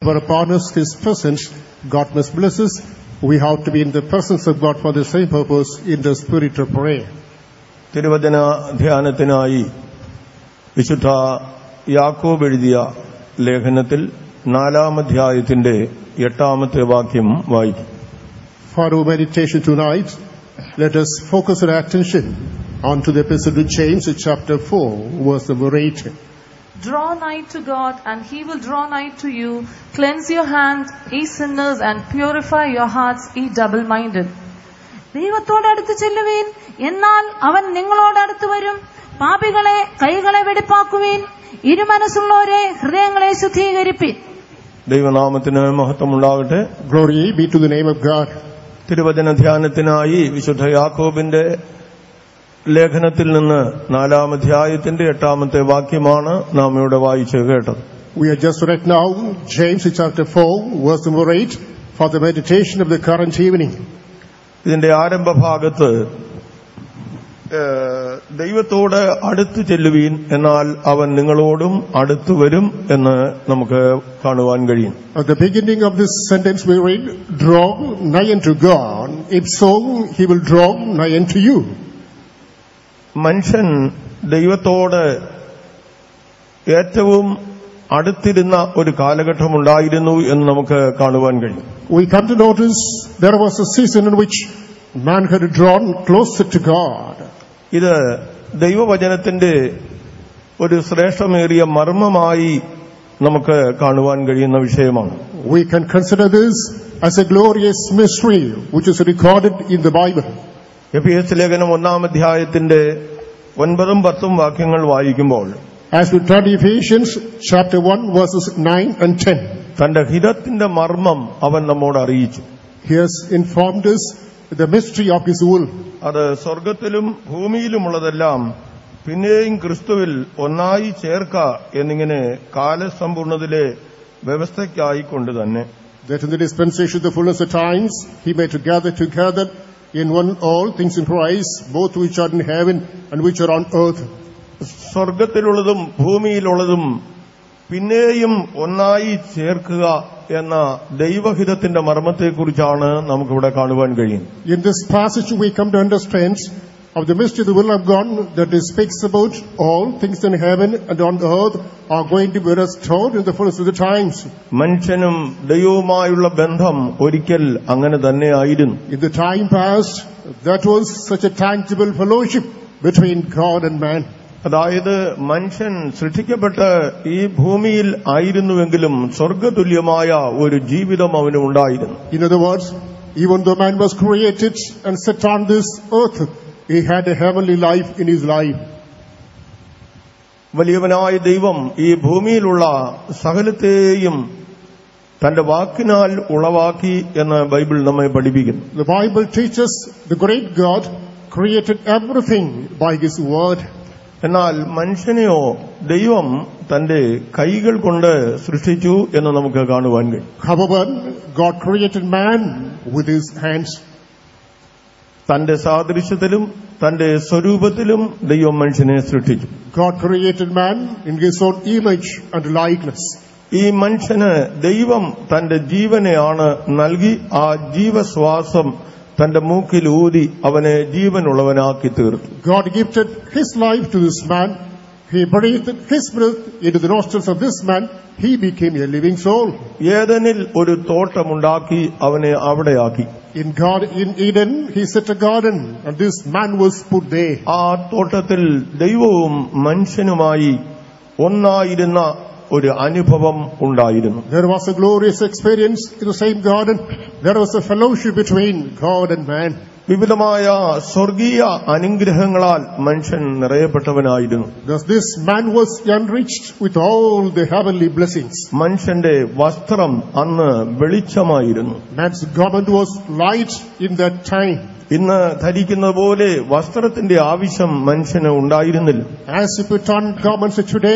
pour upon us His presence, God must bless us. We have to be in the presence of God for the same purpose in the spirit of prayer. തിരുവചന ധ്യാനത്തിനായി വിശുദ്ധ യാക്കോബ് എഴുതിയ ലേഖനത്തിൽ 4-ാം അധ്യായത്തിന്റെ 8-ാമത്തെ വാക്യം വായിക്കും. For our meditation tonight, let us focus our attention onto the epistle to James, chapter 4, verse number 8. Draw nigh to God, and He will draw nigh to you. Cleanse your hands, ye sinners, and purify your hearts, ye double-minded. ദൈവത്തോട് അടുത്ത് ചെല്ലുവീൻ, എന്നാൽ അവൻ നിങ്ങളോട് അടുത്ത് വരും. പാപികളെ കൈകളെ വെടിപ്പാക്കുവീൻ, ഇരുമനസ്സുള്ളവരെ ഹൃദയങ്ങളെ ശുദ്ധീകരിപ്പീൻ. ദൈവനാമത്തിന് മഹത്വമുണ്ടാകട്ടെ. Glory be to the name of God. തിരുവചന ധ്യാനത്തിനായി വിശുദ്ധ യാക്കോബിന്റെ ലേഖനത്തിൽ നിന്ന് 4-ാം അധ്യായത്തിന്റെ 8-ാമത്തെ വാക്യമാണ് നാം ഇവിടെ വായിച്ച് കേട്ടത്. We are just right now James chapter 4 verse number 8 for the meditation of the current evening. ഇതിന്റെ ആരംഭഭാഗത്ത് ദൈവത്തോട് അടുത്ത് ചെല്ലുവീൻ, എന്നാൽ അവൻ നിങ്ങളോടും അടുത്ത് വരും എന്ന് നമുക്ക് കാണുവാൻ കഴിയും. At the beginning of this sentence we read, draw nigh unto God, if so He will draw nigh unto you. മനുഷ്യൻ ദൈവത്തോട് ഏറ്റവും അടുത്തിരുന്ന ഒരു കാലഘട്ടമുണ്ടായിരുന്നു എന്ന് നമുക്ക് കാണുവാൻ കഴിയും. We come to notice there was a season in which man had drawn closer to God. ഇത് ദൈവവചനത്തിന്റെ ഒരു ശ്രേഷ്ഠമേറിയ മർമ്മമായി നമുക്ക് കാണുവാൻ കഴിയുന്ന വിഷയമാണ്. We can consider this as a glorious mystery which is recorded in the Bible. എഫേസ്യ ലേഖനം 1-ാം അധ്യായത്തിന്റെ 9-10 വാക്യങ്ങൾ വായിക്കുമ്പോൾ, As we turn to Ephesians chapter 1 verses 9 and 10, തന്റെ ഹിതത്തിന്റെ മർമ്മം അവൻ നമ്മോട് അറിയിച്ചു. He has informed us the mystery of His will. അത് സ്വർഗത്തിലും ഭൂമിയിലുമുള്ളതെല്ലാം പിന്നെയും ക്രിസ്തുവിൽ ഒന്നായി ചേർക്ക എന്നിങ്ങനെ കാലസമ്പൂർണ്ണതയിലെ വ്യവസ്ഥയ്ക്കായിക്കൊണ്ട് തന്നെ, That in the dispensation of the fullness of times He may together in one all things in Christ, both which are in heaven and which are on earth. സ്വർഗത്തിലുള്ളതും ഭൂമിയിലുള്ളതും പിന്നെയും ഒന്നായി ചേർക്കുക എന്ന ദൈവഹിതത്തിന്റെ മർമ്മത്തെക്കുറിച്ചാണ് നമുക്കിവിടെ കാണുവാൻ കഴിയും. In this passage we come to understand of the mystery of the will of God that it speaks about all things in heaven and on earth are going to be restored in the fullness of the times. മനുഷ്യനും ദൈവവുമായുള്ള ബന്ധം ഒരിക്കൽ അങ്ങനെ തന്നെ ആയിരുന്നു. In the time past, that was such a tangible fellowship between God and man. അതായത് മനുഷ്യൻ സൃഷ്ടിക്കപ്പെട്ട് ഈ ഭൂമിയിൽ ആയിരുന്നുവെങ്കിലും സ്വർഗതുല്യമായ ഒരു ജീവിതം അവന് ഉണ്ടായിരുന്നു. In other words, even though man was created and set on this earth, he had a heavenly life in his life. വലിയവനായ ദൈവം ഈ ഭൂമിയിലുള്ള സകലത്തെയും തന്റെ വാക്കിനാൽ ഉളവാക്കി എന്ന് ബൈബിൾ നമ്മെ പഠിപ്പിക്കുന്നു. The Bible teaches the great God created everything by His word. എന്നാൽ മനുഷ്യനെയോ ദൈവം തന്റെ കൈകൾ കൊണ്ട് സൃഷ്ടിച്ചു എന്ന് നമുക്ക് കാണുവാൻ കഴിയും. However, God created man with His hands. തന്റെ സാദൃശ്യത്തിലും തന്റെ സ്വരൂപത്തിലും ദൈവം മനുഷ്യനെ സൃഷ്ടിച്ചു. God created man in His own image and likeness. ഈ മനുഷ്യന് ദൈവം തന്റെ ജീവനെയാണ് നൽകി ആ ജീവശ്വാസം തന്റെ മൂക്കിൽ ഊതി അവനെ ജീവനുള്ളവനാക്കി തീർത്തു. God gifted His life to this man. He breathed His breath into the nostrils of this man. He became a living soul. ഏദനിൽ ഒരു തോട്ടമുണ്ടാക്കി അവനെ അവിടെയാക്കി. In Eden, He set a garden, and this man was put there. ആ തോട്ടത്തിൽ ദൈവവും മനുഷ്യനുമായി ഒന്നായിരുന്ന ഒരു അനുഭവം ഉണ്ടായിരുന്നു. There was a glorious experience in the same garden. There was a fellowship between God and man. വിവിധമായ സ്വർഗീയ അനുഗ്രഹങ്ങളാൽ മനുഷ്യൻ നിറയപ്പെട്ടവനായിരുന്നു. Thus this man was enriched with all the heavenly blessings. മനുഷ്യന്റെ വസ്ത്രം അന്ന് വെളിച്ചമായിരുന്നു. Man's garment was light in that time. ഇന്ന് ധരിക്കുന്ന പോലെ വസ്ത്രത്തിന്റെ ആവശ്യം മനുഷ്യന് ഉണ്ടായിരുന്നില്ല. As you put on garments today,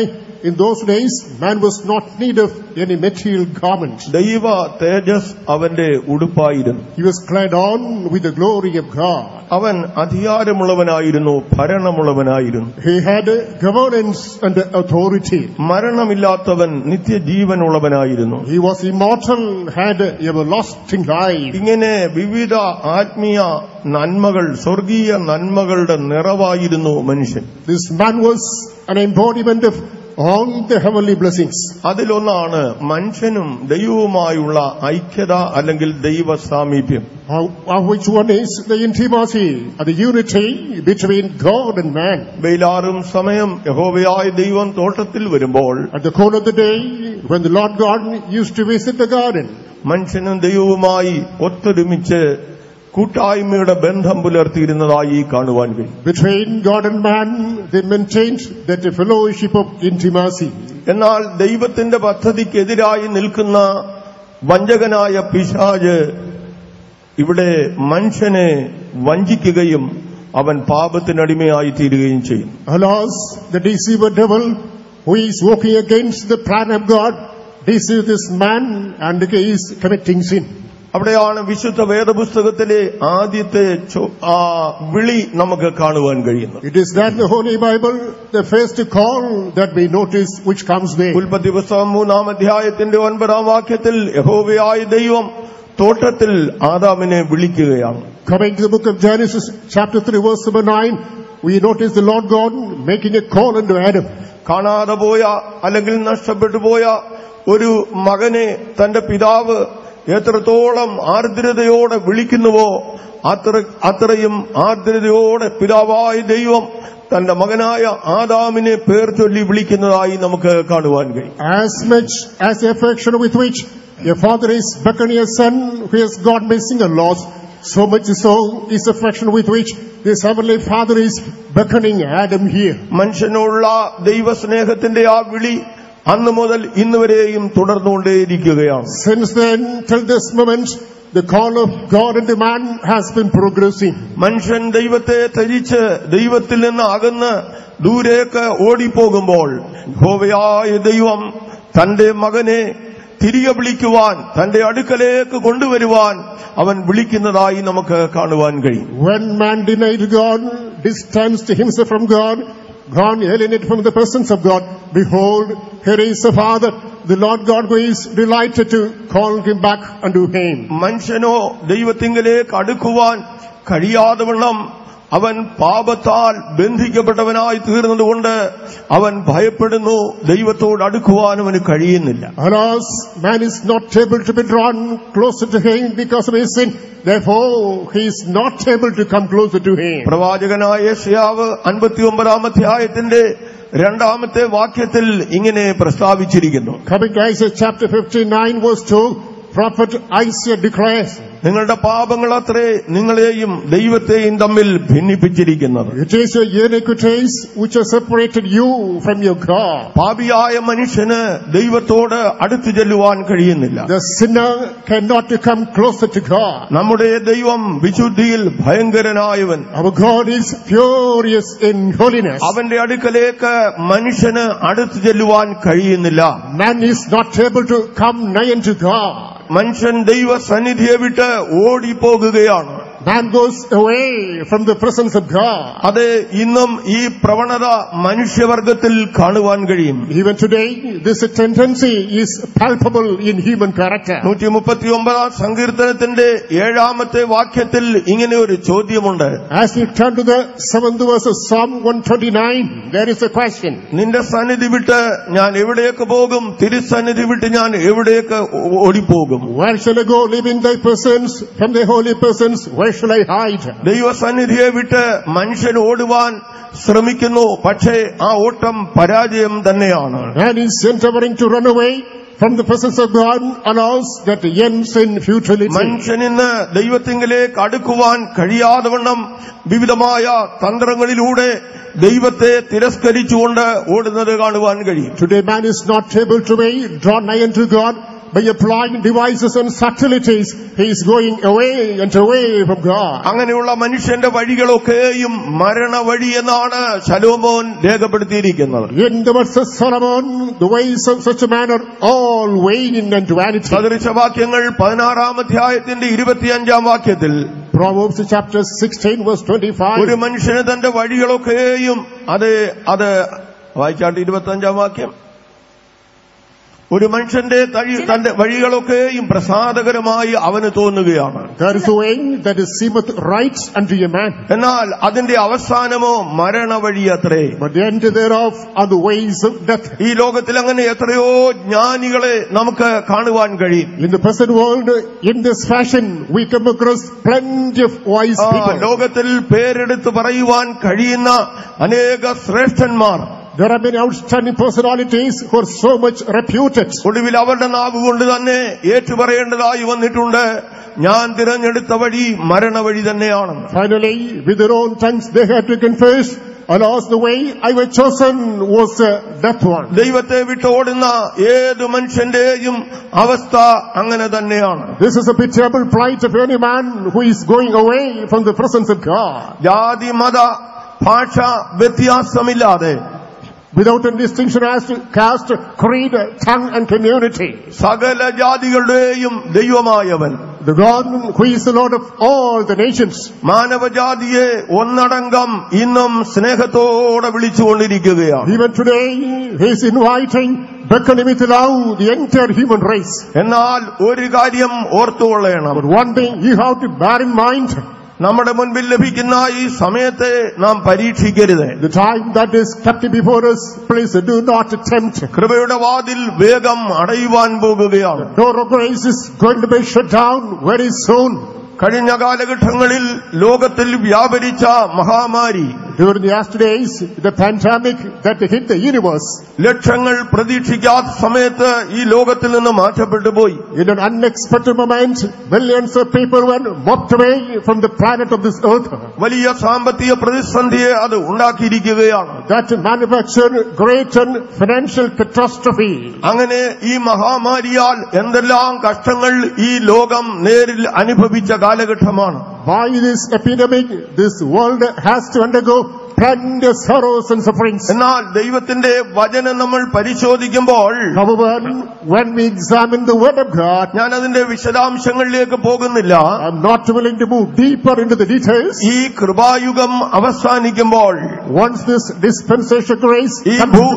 in those days, man was not in need of any material garment. ദൈവ തേജസ് അവന്റെ ഉടുപ്പായിരുന്നു. He was clad on with the glory of God. അവൻ അധികാരമുള്ളവനായിരുന്നു, ഭരണമുള്ളവനായിരുന്നു. He had governance and authority. മരണമില്ലാത്തവൻ നിത്യജീവനുള്ളവനായിരുന്നു. He was immortal, had everlasting life. ഇങ്ങനെ വിവിധ ആത്മീയ നന്മകൾ, സ്വർഗീയ നന്മകളുടെ നിറവായിരുന്നു മനുഷ്യൻ. This man was an embodiment of all the heavenly blessings. അതിലൊന്നാണ് മനുഷ്യനും ദൈവവുമായുള്ള ഐക്യത അല്ലെങ്കിൽ ദൈവ സാമീപ്യം. Which one is the intimacy, the unity between God and man. വെയിലാറും സമയം യഹോവയായ ദൈവം തോട്ടത്തിൽ വരുമ്പോൾ, at the cool of the day, when the Lord God used to visit the garden, മനുഷ്യനും ദൈവവുമായി ഒത്തൊരുമിച്ച് കൂട്ടായ്മയുടെ ബന്ധം പുലർത്തിയിരുന്നതായി കാണുവാൻ കഴിയും. Between God and man, they maintained that fellowship of intimacy. എന്നാൽ ദൈവത്തിന്റെ പദ്ധതിക്കെതിരായി നിൽക്കുന്ന വഞ്ചകനായ പിശാച് ഇവിടെ മനുഷ്യനെ വഞ്ചിക്കുകയും അവൻ പാപത്തിനടിമയായി തീരുകയും ചെയ്യും. Alas, the deceiver devil, who is working against the plan of God, deceives this man and he is committing sin. അവിടെയാണ് വിശുദ്ധ വേദപുസ്തകത്തിലെ ആദ്യത്തെ വിളി നമുക്ക് കാണുവാൻ കഴിയുന്നത്. It is that the Holy Bible, the first call that we notice which comes there. ഉൽപ്പത്തി പുസ്തകം 3-ാം അധ്യായത്തിന്റെ 9-ാം വാക്യത്തിൽ യഹോവയായ ദൈവം തോട്ടത്തിൽ ആദാമിനെ വിളിക്കുകയാണ്. Coming to the book of Genesis chapter 3 verse number 9, we notice the Lord God making a call unto Adam. കാണാതെ പോയ അല്ലെങ്കിൽ നഷ്ടപ്പെട്ടു പോയ ഒരു മകനെ തന്റെ പിതാവ് എത്രത്തോളം ആർദ്രതയോടെ വിളിക്കുന്നുവോ അത്രയും ആർദ്രതയോടെ പിതാവായ ദൈവം തന്റെ മകനായ ആദാമിനെ പേർ ചൊല്ലി വിളിക്കുന്നതായി നമുക്ക് കാണുവാൻ കഴിയും. As much as the affection with which a father is beckoning a son who has gone missing or lost, so much so is affection with which this heavenly Father is beckoning Adam here. മനുഷ്യനുള്ള ദൈവസ്നേഹത്തിന്റെ ആ വിളി അന്ന് മുതൽ ഇന്നുവരെയും തുടർന്നുകൊണ്ടേയിരിക്കുകയാണ്. Since then till this moment, the call of God into man has been progressing. മനുഷ്യൻ ദൈവത്തെ ത്യജിച്ച് ദൈവത്തിൽ നിന്ന് അകന്ന് ദൂരേക്ക് ഓടിപ്പോകുമ്പോൾ യഹോവയായ ദൈവം തന്റെ മകനെ തിരികെ വിളിക്കുവാൻ, തന്റെ അടുക്കലേക്ക് കൊണ്ടുവരുവാൻ അവൻ വിളിക്കുന്നതായി നമുക്ക് കാണുവാൻ കഴിയും. When man denied God, distanced himself from God, gone alienated from the presence of God, behold, here is the Father, the Lord God, who is delighted to call him back unto him. മനുഷ്യനോ ദൈവത്തിങ്കലേക്ക് അടുക്കുവാൻ കഴിയാതവണ്ണം അവൻ പാപത്താൽ ബന്ധിക്കപ്പെട്ടവനായി തീർന്നതുകൊണ്ട് അവൻ ഭയപ്പെടുന്നു. ദൈവത്തോട് അടുക്കുവാൻ അവന് കഴിയുന്നില്ല. Alas, man is not able to be drawn closer to him because of his sin. Therefore, he is not able to come closer to him. പ്രവാചകനായ യെശയ്യാവ് 59-ാം അധ്യായത്തിന്റെ 2-ാമത്തെ വാക്യത്തിൽ ഇങ്ങനെ പ്രസ്താവിച്ചിരിക്കുന്നു. Coming to Isaiah chapter 59 verse 2, prophet Isaiah declares, നിങ്ങളുടെ പാപങ്ങളത്രേ നിങ്ങളെയും ദൈവത്തെയും തമ്മിൽ ഭിന്നിപ്പിച്ചിരിക്കുന്നത്. It is your iniquities which have separated you from your God. പാപിയായ മനുഷ്യന് ദൈവത്തോട് അടുത്തു ചെല്ലുവാൻ കഴിയുന്നില്ല. The sinner cannot come closer to God. നമ്മുടെ ദൈവം വിശുദ്ധിയിൽ ഭയങ്കരനായവൻ. Our God is furious in holiness. അവന്റെ അടുക്കലേക്ക് മനുഷ്യന് അടുത്തു ചെല്ലുവാൻ കഴിയുന്നില്ല. Man is not able to come nigh unto God. മനുഷ്യൻ ദൈവ സന്നിധിയെ വിട്ട് ഓടിപ്പോകുകയാണ്. Man goes away from the presence of God. അത് ഇന്നും ഈ പ്രവണത മനുഷ്യവർഗത്തിൽ കാണുവാൻ കഴിയും. Even today, this tendency is palpable in human character. 139-ാം സങ്കീർത്തനത്തിന്റെ 7-ാമത്തെ വാക്യത്തിൽ ഇങ്ങനെ ഒരു ചോദ്യമുണ്ട്. As we turn to the 7th verse of Psalm 129, there is a question. നിന്റെ സന്നിധി വിട്ട് ഞാൻ എവിടേക്ക് പോകും? തിരുസന്നിധി വിട്ട് ഞാൻ എവിടേക്ക് ഓടിപ്പോകും? Where shall I go? Live in thy presence, from thy holy presence, where shall I hide? ദൈവസന്നിധിയെ വിട്ട് മനുഷ്യൻ ഓടുവാൻ ശ്രമിക്കുന്നു. പക്ഷേ ആ ഓട്ടം പരാജയം തന്നെയാണ്. Man is endeavoring to run away from the presence of God, alas, that ends in futility. മനുഷ്യനിന്ന് ദൈവത്തിങ്കിലേക്ക് അടുക്കുവാൻ കഴിയാതവണ്ണം വിവിധമായ തന്ത്രങ്ങളിലൂടെ ദൈവത്തെ തിരസ്കരിച്ചുകൊണ്ട് ഓടുന്നത് കാണുവാൻ കഴിയും. Today man is not able to be drawn nigh unto God by applying devices and subtleties, he is going away and away from God. അങ്ങനെയുള്ള മനുഷ്യന്റെ വഴികളൊക്കെയും മരണ വഴി എന്നാണ് ശലോമോൻ രേഖപ്പെടുത്തിയിരിക്കുന്നത്. In the words of Solomon, the ways of such a man are all vain and vanity. സദൃശവാക്യങ്ങൾ 16-ാം അധ്യായത്തിന്റെ 25-ാം വാക്യത്തിൽ Proverbs chapter 16 verse 25. ഒരു മനുഷ്യന് തന്റെ വഴികളൊക്കെയും അത് വായിച്ചാട്ട് 25-ാം വാക്യം. ഒരു മനുഷ്യന്റെ തന്റെ വഴികളൊക്കെയും പ്രസാദകരമായി അവന് തോന്നുകയാണ്. There is a way that seemeth right unto a man, എന്നാൽ അതിന്റെ അവസാനമോ മരണ വഴിയത്രേ. but the end thereof are the ways of death. ഈ ലോകത്തിൽ അങ്ങനെ എത്രയോ ജ്ഞാനികളെ നമുക്ക് കാണുവാൻ കഴിയും. In the present world, in this fashion, we come across plenty of wise people. ലോകത്തിൽ പേരെടുത്ത് പറയുവാൻ കഴിയുന്ന അനേക ശ്രേഷ്ഠന്മാർ. There are many outstanding personalities who are so much reputed. ഒടുവിൽ അവരുടെ നാവ് കൊണ്ട് തന്നെ ഏറ്റുപറയേണ്ടതായി വന്നിട്ടുണ്ട്, ഞാൻ തിരഞ്ഞെടുത്ത വഴി മരണ വഴി തന്നെയാണ്. Finally, with their own tongues they had to confess, alas, the way I was chosen was a death one. ദൈവത്തെ വിട്ടോടുന്ന ഏത് മനുഷ്യന്റെയും അവസ്ഥ അങ്ങനെ തന്നെയാണ്. This is a pitiable plight of any man who is going away from the presence of God. ജാതി മത ഭാഷ വ്യത്യാസമില്ലാതെ, without a distinction as to caste, creed, tongue and community, സകല ജാതികളുടെയും ദൈവമായവൻ, the God who is the Lord of all the nations, മാനവജാതിയെ ഒന്നടങ്കം ഇന്നും സ്നേഹത്തോടെ വിളിച്ചുകൊണ്ടിരിക്കുകയാണ്. even today he is inviting, beckoning with love the entire human race. എന്നാൽ ഒരു കാര്യം ഓർത്തുകൊള്ളണം. But one thing you have to bear in mind, നമ്മുടെ മുൻപിൽ ലഭിക്കുന്ന ഈ സമയത്തെ നാം പരീക്ഷിക്കരുത്. the time that is kept before us, please do not tempt. കൃപയുടെ വാതിൽ വേഗം അടയുവാൻ പോകുകയാണ്. The door of grace is going to be shut down very soon. കഴിഞ്ഞ കാലഘട്ടങ്ങളിൽ ലോകത്തിൽ വ്യാപരിച്ച മഹാമാരി, during the last days, the pandemic that hit the universe, ലക്ഷങ്ങൾ പ്രതീക്ഷിക്കാത്ത സമയത്ത് ഈ ലോകത്തിൽ നിന്ന് മാറ്റപ്പെട്ടു പോയി. in an unexpected moment, millions of people were mopped away from the planet of this earth. വലിയ സാമ്പത്തിക പ്രതിസന്ധിയെ അത് ഉണ്ടാക്കിയിരിക്കുകയാണ്. That manufactured great financial catastrophe. അങ്ങനെ ഈ മഹാമാരിയാൽ എന്തെല്ലാം കഷ്ടങ്ങൾ ഈ ലോകം നേരിൽ അനുഭവിച്ച കാലഘട്ടമാണ്. By this epidemic, this world has to undergo plenty of sorrows and sufferings. എന്നാൽ ദൈവത്തിന്റെ വചനം നമ്മൾ പരിശോധിക്കുമ്പോൾ, however, when we examine the word of God, ഞാൻ അതിന്റെ വിശദാംശങ്ങളിലേക്ക് പോകുന്നില്ല. I'm not willing to move deeper into the details. ഈ കൃപായുഗം അവസാനിക്കുമ്പോൾ, once this dispensation grace ഈ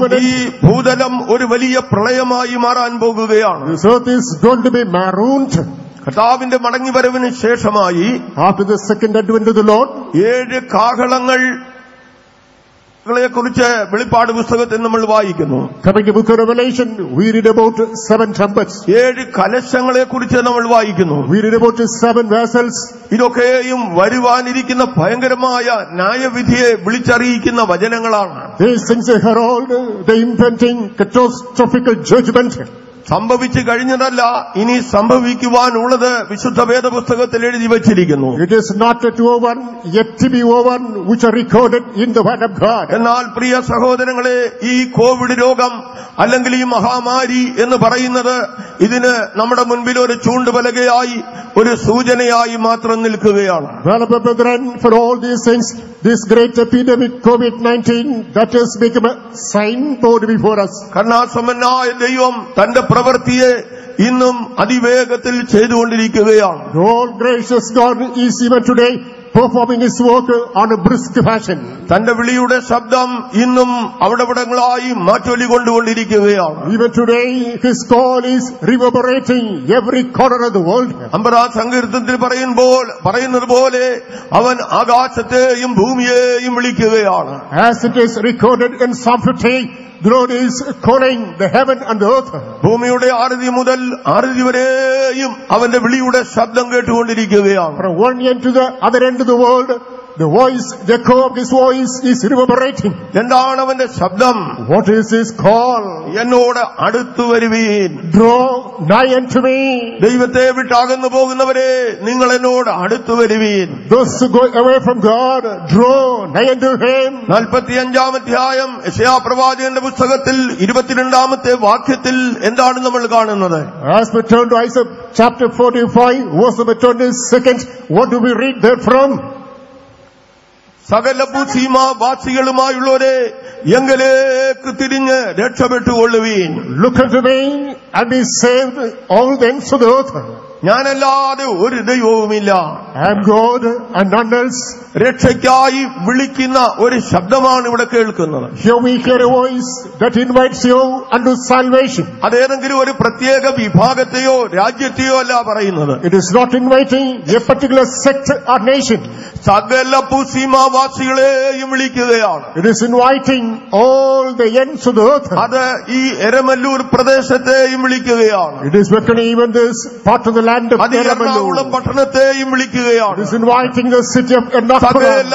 ഭൂതലം ഒരു വലിയ പ്രളയമായി മാറാൻ പോകുകയാണ്. this earth is going to be marooned. കർത്താവിന്റെ മടങ്ങിവരവിന് ശേഷമായി, after the second advent of the Lord, 7 കാഹളങ്ങളെക്കുറിച്ച് വെളിപ്പാട് പുസ്തകത്തിൽ നമ്മൾ വായിക്കുന്നു. coming to book of Revelation, we read about 7 trumpets. 7 കലശങ്ങളെക്കുറിച്ച് നമ്മൾ വായിക്കുന്നു. we read about 7 vessels. ഇതൊക്കെയും വരുവാനിരിക്കുന്ന ഭയങ്കരമായ ന്യായവിധിയെ വിളിച്ചറിയിക്കുന്ന വചനങ്ങളാണ്. these things herald the impending catastrophic judgment. സംഭവിച്ചു കഴിഞ്ഞതല്ല, ഇനി സംഭവിക്കുവാനുള്ളത് വിശുദ്ധ വേദപുസ്തകത്തിൽ എഴുതി വച്ചിരിക്കുന്നു. it is not over, yet to be over, which are recorded in the word of God. എന്നാൽ പ്രിയ സഹോദരങ്ങളെ, ഈ കോവിഡ് രോഗം അല്ലെങ്കിൽ ഈ മഹാമാരി എന്ന് പറയുന്നത് ഇതിന് നമ്മുടെ മുൻപിൽ ഒരു ചൂണ്ടുപലകയായി, ഒരു സൂചനയായി മാത്രം നിൽക്കുകയാണ്. Well, brethren, for all these things, this great epidemic COVID-19, that has become a signboard before us. കരുണാസമ്പന്നനായ ദൈവം തന്റെ പ്രവൃത്തിയെ ഇന്നും അതിവേഗത്തിൽ ചെയ്തുകൊണ്ടിരിക്കുകയാണ്. All gracious God is even today performing his work on a brisk fashion. തന്റെ വിളിയുടെ ശബ്ദം ഇന്നും അവിടെവിടങ്ങളായി മാറ്റൊലി കൊണ്ടുകൊണ്ടിരിക്കുകയാണ്. Even today his call is reverberating every corner of the world. 50-ാം സങ്കീർത്തനത്തിൽ പറയുന്നത് പോലെ അവൻ ആകാശത്തെയും ഭൂമിയെയും വിളിക്കുകയാണ്. As it is recorded in Psalm 50, the Lord is calling the heaven and the earth. ഭൂമിയുടെ ആരതി മുതൽ ആരതി വരെയും അവന്റെ വിളിയുടെ ശബ്ദം കേട്ടുകൊണ്ടിരിക്കുകയാണ്. From one end to the other end of the world, the voice, the echo of his voice is reverberating. എന്താണ് അവന്റെ ശബ്ദം? What is his call? എന്നോട് അടുത്തു വരുവീൻ. Draw nigh unto me. ദൈവത്തെ വിട്ടകന്നു പോകുന്നവരെ, നിങ്ങൾ എന്നോട് അടുത്തു വരുവീൻ. Those who go away from God, draw nigh unto him. 45-ാം അധ്യായം യെശയ്യാ പ്രവാചകന്റെ പുസ്തകത്തിൽ 22-ാമത്തെ വാക്യത്തിൽ എന്താണ് നമ്മൾ കാണുന്നത്? As we turn to Isaiah chapter 45, verse number 22, what do we read there from? സകല ഭൂസീമാവാസികളുമായുള്ളവരെ എങ്കലേക്ക് തിരിഞ്ഞ് രക്ഷപ്പെട്ടുകൊള്ളുവീൻ. Look unto me and be saved, all the ends of the earth. ഞാനല്ലാതെ ഒരു ദൈവവുമില്ല. I am God and none else. രക്ഷയ്ക്കായി വിളിക്കുന്ന ഒരു ശബ്ദമാണ് ഇവിടെ കേൾക്കുന്നത്. Here we hear a voice that invites you unto salvation. അതേതെങ്കിലും ഒരു പ്രത്യേക വിഭാഗത്തെയോ രാജ്യത്തെയോ അല്ല പറയുന്നത്. It is not inviting a particular sect or nation. സകല ഭൂസീമാവാസികളെയും വിളിക്കുകയാണ്. It is inviting all the ends of the earth. അത് ഈ എരമല്ലൂർ പ്രദേശത്തെയും വിളിക്കുകയാണ്. It is beckoning even this part of the land of Ernakulam പട്ടണത്തെയും വിളിക്കുകയാണ്. It is inviting the city of Ernakulam. സകല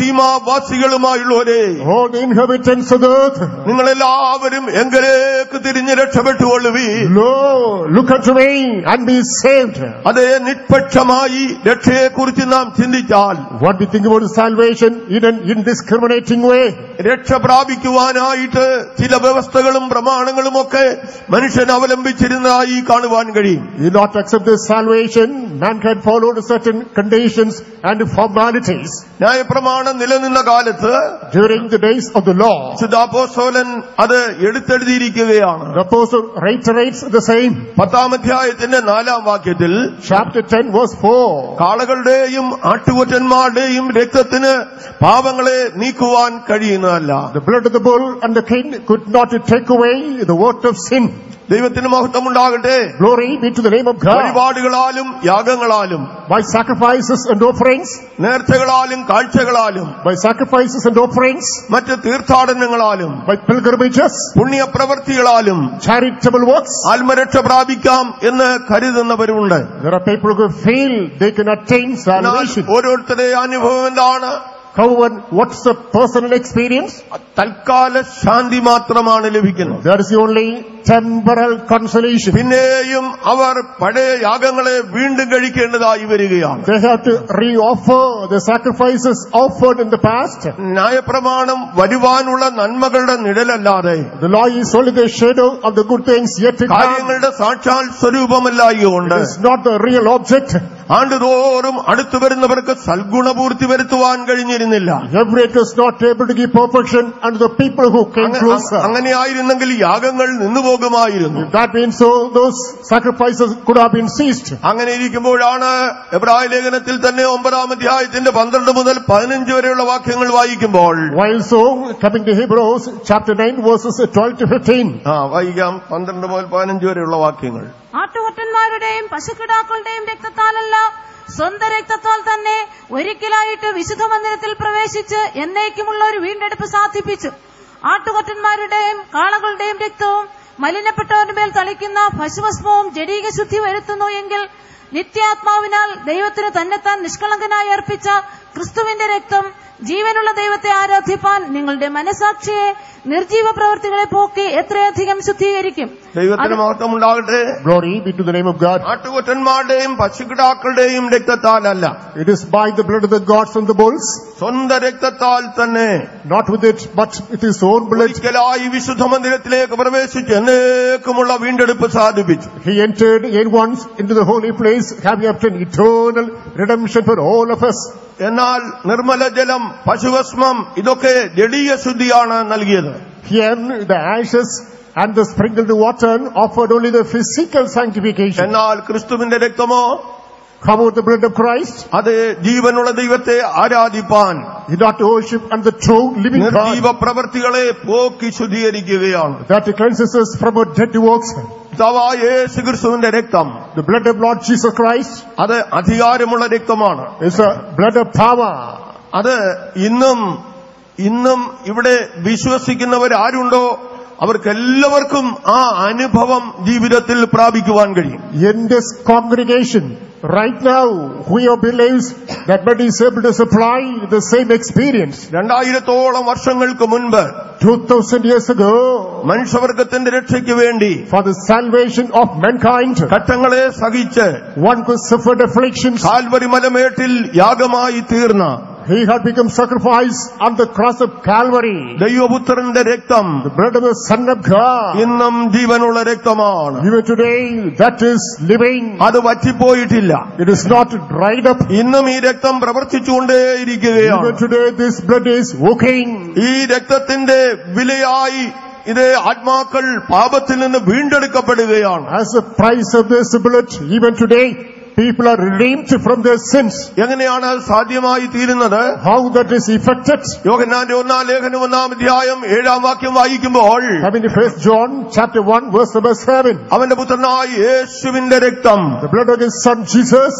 ഭൂസീമാവാസികളുമായുള്ളവരെ, all the inhabitants of the earth, നിങ്ങളെല്ലാവരും എങ്കലേക്ക് തിരിഞ്ഞ് രക്ഷപ്പെട്ടുകൊള്ളുവീൻ. Lo, look unto me and be saved. അതേ, നിഷ്പക്ഷമായി രക്ഷയെക്കുറിച്ച് നാം ചിന്തിച്ചാൽ, what we think about salvation in an indiscriminating way. രക്ഷ പ്രാപിക്കുവാനായിട്ട് ചില വ്യവസ്ഥകളും പ്രമാണങ്ങളും ഒക്കെ മനുഷ്യൻ അവലംബിച്ചിരുന്നതായി കാണുവാൻ കഴിയും. You not accept this salvation, mankind followed certain conditions and formalities. ന്യായപ്രമാണം നിലനിന്ന കാലത്ത്, during the days of the law, അപ്പോസ്തലൻ അത് എടുത്തെഴുതിയിരിക്കുകയാണ്. the apostle reiterates the same. 10-ാം അധ്യായത്തിന്റെ 4-ാം വാക്യത്തിൽ, chapter 10 verse 4, കാളകളുടെയും ആട്ടുകൊറ്റന്മാരുടെയും രക്തത്തിന് പാപങ്ങളെ നീക്കുവാൻ കഴിയുന്നതല്ല. the blood of the bull and the king could not take away the work of sin. ദൈവത്തിന് മഹത്വമുണ്ടാകട്ടെ. Glory be to the name of God. വഴിപാടുകളാലും യാഗങ്ങളാലും, by sacrifices and offerings, നേർച്ചകളാലും കാഴ്ചകളാലും, by sacrifices and offerings, മറ്റ് തീർത്ഥാടനങ്ങളാലും, by pilgrimages, പുണ്യപ്രവൃത്തികളാലും, charitable works, ആത്മരക്ഷ പ്രാപിക്കാം എന്ന് കരുതുന്നവരുണ്ട്. there are people who feel they can attain salvation. ഓരോരുത്തരുടെ അനുഭവം എന്താണ്? However, what's the personal experience? തൽക്കാല ശാന്തി മാത്രമാണ് ലഭിക്കുന്നത്. There is only temporal consolation. പിന്നെയും അവർ പഴയ യാഗങ്ങളെ വീണ്ടും കഴിക്കേണ്ടതായി വരികയാണ്. They have to re-offer the sacrifices offered in the past. ന്യായപ്രമാണം വരുവാനുള്ള നന്മകളുടെ നിഴലല്ലാതെ, the law is only the shadow of the good things yet to come. കാര്യങ്ങളുടെ സാക്ഷാൽ സ്വരൂപമല്ലായതുകൊണ്ട്, it is not the real object. ആണ്ടുതോറും അടുത്തു വരുന്നവർക്ക് സൽഗുണപൂർത്തി വരുത്തുവാൻ കഴിഞ്ഞിരുന്നില്ല. Every it was not able to give perfection unto the people who came closer. അങ്ങനെയായിരുന്നെങ്കിൽ യാഗങ്ങൾ നിന്നുപോകുമായിരുന്നു. If that means so, those sacrifices could have been ceased. അങ്ങനെ ഇരിക്കുമ്പോഴാണ് എബ്രായ ലേഖനത്തിൽ തന്നെ 9-ാം അധ്യായത്തിന്റെ 12 മുതൽ 15 വരെയുള്ള വാക്യങ്ങൾ വായിക്കുമ്പോൾ, while so coming to Hebrews chapter 9 verses 12 to 15, വായിക്കാം 12 മുതൽ 15 വരെയുള്ള വാക്യങ്ങൾ. ആട്ടുകൊറ്റന്മാരുടെയും പശുക്കിടാക്കളുടെയും രക്തത്താലല്ല, സ്വന്തം രക്തത്താൽ തന്നെ ഒരിക്കലായിട്ട് വിശുദ്ധ മന്ദിരത്തിൽ പ്രവേശിച്ച് എന്നേക്കുമുള്ള ഒരു വീണ്ടെടുപ്പ് സാധിപ്പിച്ചു. ആട്ടുകൊറ്റന്മാരുടെയും കാളകളുടെയും രക്തവും മലിനപ്പെട്ടവരുടെ മേൽ തളിക്കുന്ന പശുഭസ്മവും ജഡീക ശുദ്ധി വരുത്തുന്നു എങ്കിൽ, നിത്യാത്മാവിനാൽ ദൈവത്തിന് തന്നെത്താൻ നിഷ്കളങ്കനായി അർപ്പിച്ച ക്രിസ്തുവിന്റെ രക്തം ജീവനുള്ള ദൈവത്തെ ആരാധിപ്പാൻ നിങ്ങളുടെ മനസാക്ഷിയെ നിർജീവ പ്രവൃത്തികളെ പോക്കി എത്രയധികം ശുദ്ധീകരിക്കും. ദൈവത്തിന് മഹത്വമുണ്ടാകട്ടെ. Glory be to the name of God. ആട്ടുകൊറ്റന്മാരുടെയും പശുക്കിടാക്കളുടെയും രക്തത്താലല്ല, it is by the blood of the goats and the bulls, സ്വന്തം രക്തത്താൽ തന്നെ, not with it but with his own blood, ഒരിക്കലായി വിശുദ്ധ മന്ദിരത്തിലേക്ക് പ്രവേശിച്ച് എന്നേക്കുമുള്ള വീണ്ടെടുപ്പ് സാധിപ്പിച്ചു. he entered in once into the holy place, having obtained eternal redemption for all of us. എന്നാൽ നിർമ്മല ജലം, പശുഭസ്മം ഇതൊക്കെ ജഡീയ ശുദ്ധിയാണ് നൽകിയത്. Here the ashes and the sprinkled water offered only the physical sanctification. എന്നാൽ ക്രിസ്തുവിന്റെ രക്തമോ, how about the blood of Christ? അത് ജീവനുള്ള ദൈവത്തെ ആരാധിപ്പാൻ, you not worship and the true living God, നിർജീവ പ്രവൃത്തികളെ പോക്കി ശുദ്ധീകരിക്കുകയാണ്. that cleanses us from our dead works. യേശു ക്രിസ്തുവിന്റെ രക്തം, the blood of Lord Jesus Christ, അത് അധികാരമുള്ള രക്തമാണ്. is a blood of power. അത് ഇന്നും ഇവിടെ വിശ്വസിക്കുന്നവരാരുണ്ടോ അവർക്കെല്ലാവർക്കും ആ അനുഭവം ജീവിതത്തിൽ പ്രാപിക്കുവാൻ കഴിയും. In this congregation right now, whoever believes that God is able to supply the same experience. 2000-ഓളം വർഷങ്ങൾക്ക് മുൻപ്, 2000 years ago, മനുഷ്യവർഗത്തിന്റെ രക്ഷയ്ക്ക് വേണ്ടി, for the salvation of mankind, ഘട്ടങ്ങളെ സഹിച്ച് one who suffered afflictions, Calvary മലമേട്ടിൽ യാഗമായി തീർന്ന He had become sacrifice on the cross of Calvary. ദൈവപുത്രന്റെ രക്തം, The blood of the Son of God. ഇന്നും ജീവനുള്ള രക്തമാണ്. Even today, that is living. അത് വറ്റിപ്പോയിട്ടില്ല. It is not dried up. ഇന്നും ഈ രക്തം പ്രവർത്തിച്ചുകൊണ്ടേയിരിക്കുകയാണ്. Even today, this blood is working. ഈ രക്തത്തിന്റെ വിലയായി ഇത് ആത്മാക്കൾ പാപത്തിൽ നിന്ന് വീണ്ടെടുക്കപ്പെടുകയാണ്. As the price of this blood, even today, people are redeemed from their sins. എങ്ങനെയാണ് അത് സാധ്യമായി തീരുന്നത്? How that is effected? യോഹന്നാന്റെ 1-ാം ലേഖനം 1-ാം അധ്യായം 7-ാം വാക്യം വായിക്കുമ്പോൾ, Coming to 1 John chapter 1 verse number 7. അവന്റെ പുത്രനായ യേശുവിന്റെ രക്തം The blood of his son Jesus,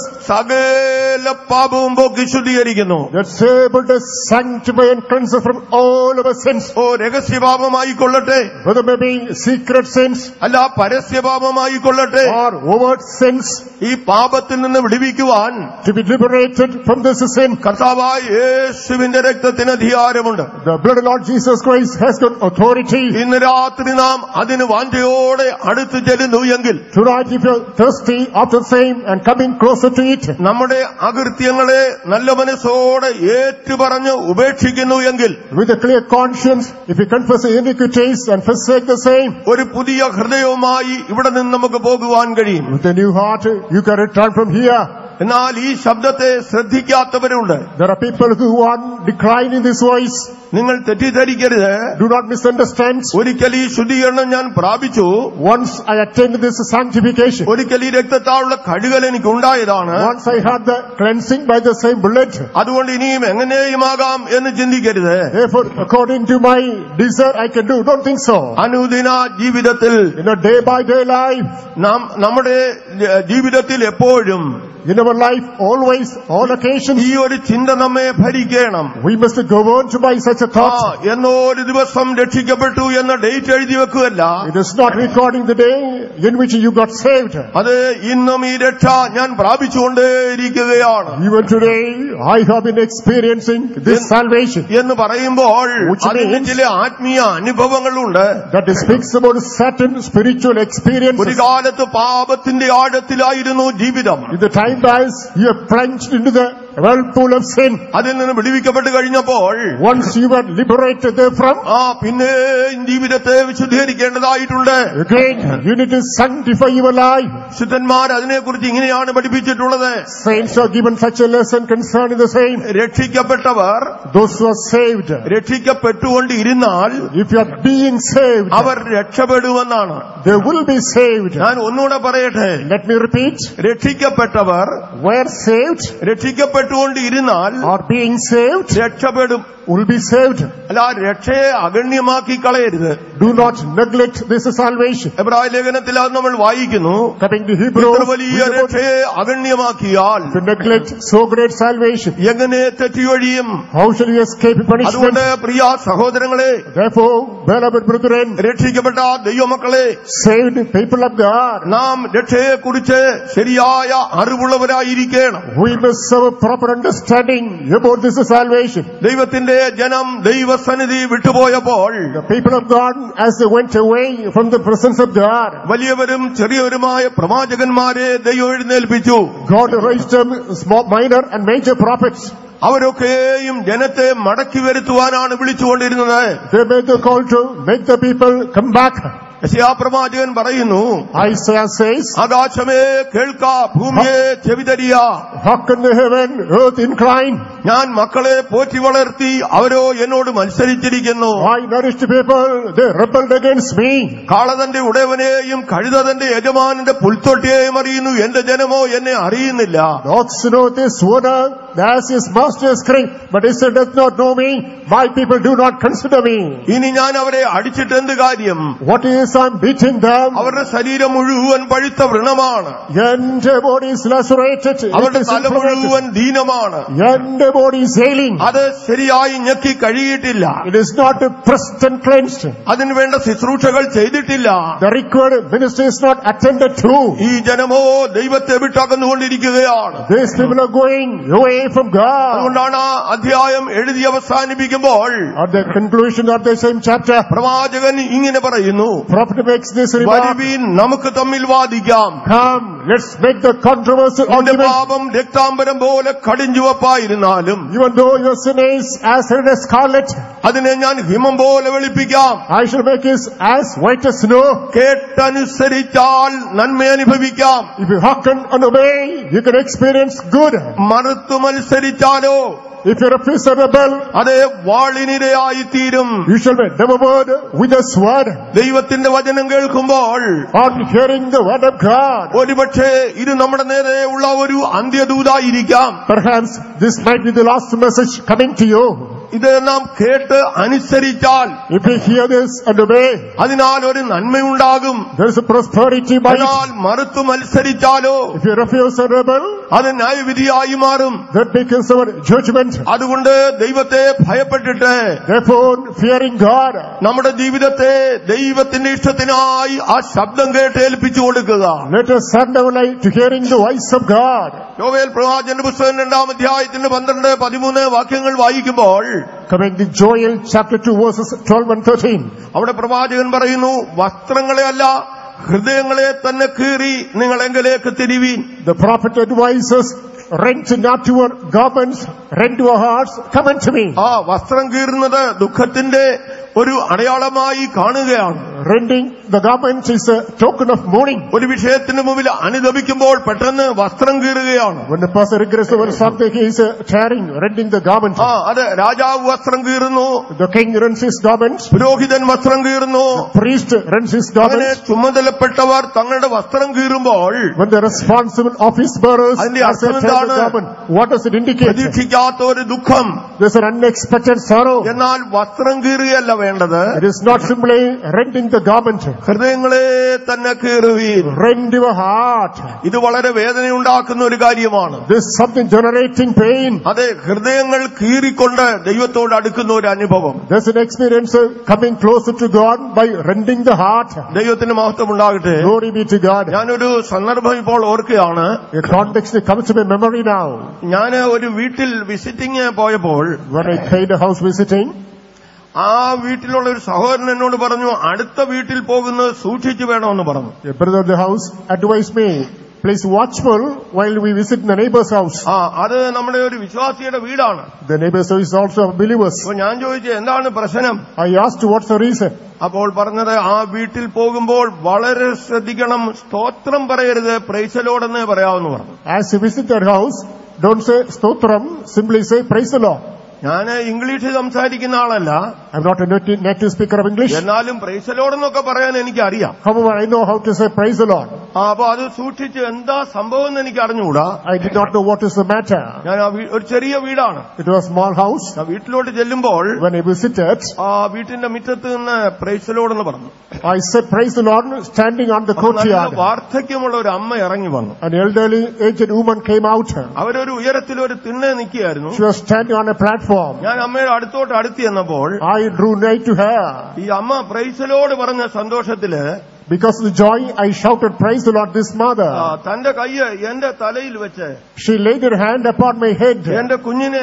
സകല പാപവും പോക്കി ശുദ്ധീകരിക്കുന്നു. that's able to sanctify and cleanse us from all of our sins. രഹസ്യപാപമായിക്കൊള്ളട്ടെ, Whether may be secret sins അല്ല പരസ്യപാപമായിക്കൊള്ളട്ടെ, or overt sins, ഈ പാപത്തിൽ നിന്ന് വിടുവിക്കുവാൻ to be liberated from this sin, കർത്താവായ യേശുവിന്റെ രക്തത്തിന് അധികാരമുണ്ട്. the blood of Lord Jesus Christ has got authority. ഇന്ന് രാത്രി നാം അതിന് വാഞ്ചയോടെ അടുത്ത് ചെല്ലുന്നു എങ്കിൽ, Tonight, if you're thirsty after the same and coming closer to it, നമ്മുടെ അകൃത്യങ്ങളെ നല്ല മനസ്സോടെ ഏറ്റുപറഞ്ഞ് ഉപേക്ഷിക്കുന്നു എങ്കിൽ, with a clear conscience, if you confess your iniquities and forsake the same, ഒരു പുതിയ ഹൃദയവുമായി ഇവിടെ നിന്ന് നമുക്ക് പോകുവാൻ കഴിയും. with a new heart, you can return from here. എന്നാൽ ഈ ശബ്ദത്തെ ശ്രദ്ധിക്കാത്തവരുണ്ട്. There are people who are declining this voice. നിങ്ങൾ തെറ്റിദ്ധരിക്കരുത്. Do not misunderstand. ഒരിക്കൽ ഈ ശുദ്ധീകരണം ഞാൻ പ്രാപിച്ചു, Once I attained this sanctification, ഒരിക്കൽ ഈ രക്തത്താലുള്ള കഴുകൽ എനിക്ക് ഉണ്ടായതാണ്, once I had the cleansing by the same blood, അതുകൊണ്ട് ഇനിയും എങ്ങനെയുമാകാം എന്ന് ചിന്തിക്കരുത്. therefore according to my desire I can do. Don't think so. അനുദിന ജീവിതത്തിൽ, In a day by day life, നമ്മുടെ ജീവിതത്തിൽ എപ്പോഴും in our life, always, all occasions, ഈ ഒരു ചിന്ത നമ്മെ ഭരിക്കണം. we must go on to by such a thought. എന്നോ ഒരു ദിവസം രക്ഷിക്കപ്പെട്ടു എന്ന ഡേറ്റ് എഴുതി വെക്കുകയല്ല. It is not recording the day in which you got saved. അത് ഇന്നും ഈ രക്ഷ ഞാൻ പ്രാപിച്ചുകൊണ്ടേയിരിക്കുകയാണ് Even today, I have been experiencing this salvation. എന്ന് പറയുമ്പോൾ Which അതിന് means- ചില ആത്മീയ അനുഭവങ്ങളുണ്ട്. That speaks about certain spiritual ഒരു experiences. കാലത്ത് പാപത്തിന്റെ ആഴത്തിലായിരുന്നു ജീവിതം. In the time as you are plunged into the whirlpool of sin, അതിൽ നിന്ന് വിടുവിക്കപ്പെട്ട് കഴിഞ്ഞപ്പോൾ once you were liberated therefrom, പിന്നെ ജീവിതത്തെ വിശുദ്ധീകരിക്കേണ്ടതായിട്ടുണ്ട്. again you need to sanctify your life. ശുദ്ധന്മാർ അതിനെക്കുറിച്ച് ഇങ്ങനെയാണ് പഠിപ്പിച്ചിട്ടുള്ളത്. Saints are given such a lesson concerning the same. രക്ഷിക്കപ്പെട്ടവർ Those who are saved, രക്ഷിക്കപ്പെട്ടുകൊണ്ടിരുന്നാൽ if you are being saved, our രക്ഷപ്പെടുമെന്നാണ്. they will be saved. ഞാൻ ഒന്നുകൂടെ പറയട്ടെ, Let me repeat. രക്ഷിക്കപ്പെട്ടവർ Were saved രക്ഷിക്കപ്പെട്ടുകൊണ്ടിരുന്നാൽ or being saved രക്ഷപ്പെടും. will be saved. അല്ല, രക്ഷയെ അഗണ്യമാക്കി കളയരുത്. Do not neglect this salvation. എബ്രായ ലേഖനത്തിൽ അത് നമ്മൾ വായിക്കുന്നു. Coming to ഇത്ര Hebrews, വലിയ രക്ഷയെ അഗണ്യമാക്കിയാൽ to neglect so great salvation, എങ്ങനെ തെറ്റിയൊഴിയും? how shall you escape punishment? അതുകൊണ്ട് പ്രിയ സഹോദരങ്ങളെ, Therefore, beloved brethren, രക്ഷിക്കപ്പെട്ട ദൈവമക്കളെ, saved people of God, നാം രക്ഷയെക്കുറിച്ച് ശരിയായ അറിവുള്ളവരായിരിക്കണം. we must have a proper understanding about this salvation. ദൈവത്തിന്റെ ജനം ദൈവസന്നിധി വിട്ടുപോയപ്പോൾ The people of God, as they went away from the presence of God, വലിയവരും ചെറിയവരുമായ പ്രവാചകന്മാരെ ദൈവം എഴുന്നേൽപ്പിച്ചു. God raised them small, minor and major prophets. അവരൊക്കെയും ജനത്തെ മടക്കി വരുത്തുവാനാണ് വിളിച്ചുകൊണ്ടിരുന്നത്. They made the call to make the people come back. യെശയ്യാ പ്രവാചകൻ പറയുന്നു, Isaiah says, ആകാശമേ കേൾക്ക, ഭൂമിയെ ചെവിതരിയ, hearken the heaven, earth incline. ഞാൻ മക്കളെ പോറ്റി വളർത്തി, അവരോ എന്നോട് മത്സരിച്ചിരിക്കുന്നു. I nourished people, they rebelled against me. കാളതന്റെ ഉടയവനെയും കഴുതന്റെ യജമാനന്റെ പുൽത്തൊട്ടിയെയും അറിയുന്നു, എന്റെ ജനമോ എന്നെ അറിയുന്നില്ല. The ox knoweth his owner, as his master's crib, but he doth not know me. My people do not consider me. ഇനി ഞാൻ അവരെ അടിച്ചിട്ട് എന്ത് കാര്യം? What is I'm beating them? അവരുടെ ശരീരം മുഴുവൻ പഴുത്ത വ്രണമാണ്. And body is lacerated. അവരുടെ തല മുഴുവൻ ദീനമാണ്. And body is ailing. അത് ശരിയായി ഞെക്കി കഴുകിയിട്ടില്ല. It is not pressed and cleansed. അതിന് വേണ്ട ശുശ്രൂഷകൾ ചെയ്തിട്ടില്ല. The required ministry is not attended to. ഈ ജനമോ ദൈവത്തെ വിട്ടകന്നുകൊണ്ടിരിക്കുകയാണ്. These people are going away away from God. അതുകൊണ്ടാണ് ആ അധ്യായം എഴുതി അവസാനിപ്പിക്കുമ്പോൾ At the conclusion of the same chapter, പ്രവാചകൻ ഇങ്ങനെ പറയുന്നു, prophet makes this remark, വരുവീൻ നമുക്ക് തമ്മിൽ വാദിക്കാം. come, let's make the controversial നിന്റെ argument. പാപം രക്താംബരം പോലെ കടിഞ്ചുവപ്പായിരുന്നാലും, Even though your sin is as red as scarlet, അതിനെ ഞാൻ ഹിമം പോലെ വെളുപ്പിക്കാം. I shall make it as white as snow. കേട്ടനുസരിച്ചാൽ നന്മ അനുഭവിക്കാം. If you hearken and obey, you can experience good. മറുത്തു മത്സരിച്ചാലോ If you refuse to rebel, അതേ വാളിനിരയായി തീരും. you shall be devoured with a sword. ദൈവത്തിന്റെ വചനം കേൾക്കുമ്പോൾ On hearing the word of God, ഒരുപക്ഷെ ഇത് നമ്മുടെ നേരെ ഉള്ള ഒരു അന്ത്യദൂതായിരിക്കാം. perhaps this might be the last message coming to you. ഇത് നാം കേട്ട് അനുസരിച്ചാൽ If you hear this and obey, അതിനാൽ ഒരു നന്മയുണ്ടാകും. there is a prosperity by എന്നാൽ it. മറുത്തു മത്സരിച്ചാലോ If you refuse to rebel, അത് ന്യായവിധിയായി മാറും. that becomes our judgment. അതുകൊണ്ട് ദൈവത്തെ ഭയപ്പെട്ടിട്ട് Therefore, fearing God, നമ്മുടെ ജീവിതത്തെ ദൈവത്തിന്റെ ഇഷ്ടത്തിനായി ആ ശബ്ദം കേട്ട് ഏൽപ്പിച്ചു കൊടുക്കുക. let us surrender our life to hearing the voice of God. യോവേൽ പ്രവാചകന്റെ പുസ്തകം 2-ാം അധ്യായത്തിന്റെ 12-13 വാക്യങ്ങൾ വായിക്കുമ്പോൾ Coming to Joel chapter 2 verses 12 and 13. അവിടെ പ്രവാചകൻ പറയുന്നു, വസ്ത്രങ്ങളെ അല്ല ഹൃദയങ്ങളെ തന്നെ കീറി നിങ്ങൾ എങ്കിലേക്ക് തിരിവീൻ. The prophet advises, rent not your garments, rent your hearts, come unto me. ആ വസ്ത്രം കീറുന്നത് ദുഃഖത്തിന്റെ ഒരു അടയാളമായി കാണുകയാണ്. Rending the garments is a token of mourning. ഒരു വിഷയത്തിന് മുമ്പിൽ അനുദപിക്കുമ്പോൾ പെട്ടെന്ന് വസ്ത്രം കീറുകയാണ്. When the person regrets over something, he is tearing, rending the garment. അത് രാജാവ് വസ്ത്രം കീറുന്നു, The king rends his garments, പുരോഹിതൻ വസ്ത്രം കീറുന്നു. priest rends his അങ്ങനെ garments. ചുമതലപ്പെട്ടവർ തങ്ങളുടെ വസ്ത്രം കീറുമ്പോൾ When the responsible office bearers അതിന്റെ as they അർത്ഥം tear the എന്താണ്? garment, what does it indicate? പ്രതീക്ഷിക്കാത്ത ഒരു ദുഃഖം. There's an unexpected sorrow. എന്നാൽ വസ്ത്രം കീറുകയല്ല വേണ്ടത്, It is not simply rending the garment. ഹൃദയങ്ങളെ തന്നെ കീറുവീൻ. Rend your heart. ഇത് വളരെ വേദനയുണ്ടാക്കുന്ന ഒരു കാര്യമാണ്. This is something generating pain. അതെ, ഹൃദയങ്ങൾ കീറിക്കൊണ്ട് ദൈവത്തോട് അടുക്കുന്ന ഒരു അനുഭവം. There's an experience of coming closer to God by rending the heart. ദൈവത്തിന് മഹത്വം ഉണ്ടാകട്ടെ. Glory be to God. ഞാനൊരു സന്ദർഭം ഇപ്പോൾ ഓർക്കുകയാണ്. A context that comes to my memory now. ഞാൻ ഒരു വീട്ടിൽ വിസിറ്റിംഗ് പോയപ്പോൾ When I paid a house visiting, ആ വീട്ടിലുള്ള ഒരു സഹോദരൻ എന്നോട് പറഞ്ഞു, അടുത്ത വീട്ടിൽ പോകുന്നത് സൂക്ഷിച്ചു വേണമെന്ന് പറഞ്ഞു. a brother of the house advised me, please watchful while we visit the neighbor's house. അത് നമ്മുടെ ഒരു വിശ്വാസിയുടെ വീടാണ്. The neighbor's house is also of believers. അപ്പൊ ഞാൻ ചോദിച്ചു, എന്താണ് പ്രശ്നം? I asked what's the reason. അപ്പോൾ പറഞ്ഞത്, ആ വീട്ടിൽ പോകുമ്പോൾ വളരെ ശ്രദ്ധിക്കണം, സ്തോത്രം പറയരുത്, പ്രൈസ് ദി ലോർഡ് എന്നേ പറയാമെന്ന് പറഞ്ഞു. As you visit that house, don't say stotram, simply say praise the Lord. ഞാൻ ഇംഗ്ലീഷ് സംസാരിക്കുന്ന ആളല്ല, I'm not a native speaker of English. എന്നാലും പ്രൈസ് ദി ലോർഡ് എന്നൊക്കെ പറയാൻ എനിക്ക് അറിയാം. However, I know how to say praise the Lord. അപ്പൊ അത് സൂക്ഷിച്ച് എന്താ സംഭവം എന്ന് എനിക്ക് അറിഞ്ഞുകൂടാ. I did not know what is the matter. ഞാൻ ഒരു ചെറിയ വീടാണ്. It was a small house. ഞാൻ വീട്ടിലോട്ട് ചെല്ലുമ്പോൾ When I visited, ആ വീട്ടിന്റെ മുറ്റത്ത് നിന്ന് പ്രൈസ് ദി ലോർഡ് എന്ന് പറഞ്ഞു. I said praise the Lord standing on the courtyard. വാർദ്ധക്യമുള്ള ഒരു അമ്മ ഇറങ്ങി വന്നു. An elderly aged woman came out. അവരൊരു ഉയരത്തിൽ ഒരു തിണ്ണ നിൽക്കുകയായിരുന്നു. She was standing on a platform. ഞാൻ അമ്മയുടെ അടുത്തോട്ട് അടുത്ത് ചെന്നപ്പോൾ I drew nigh to her. ഈ അമ്മ പ്രൈസ് ദി ലോർഡ് പറഞ്ഞ സന്തോഷത്തില് Because of the joy, I shouted, praise the Lord, this mother. തന്റെ കയ്യ് എന്റെ തലയിൽ വെച്ച് She laid her hand upon my head. എന്റെ കുഞ്ഞിനെ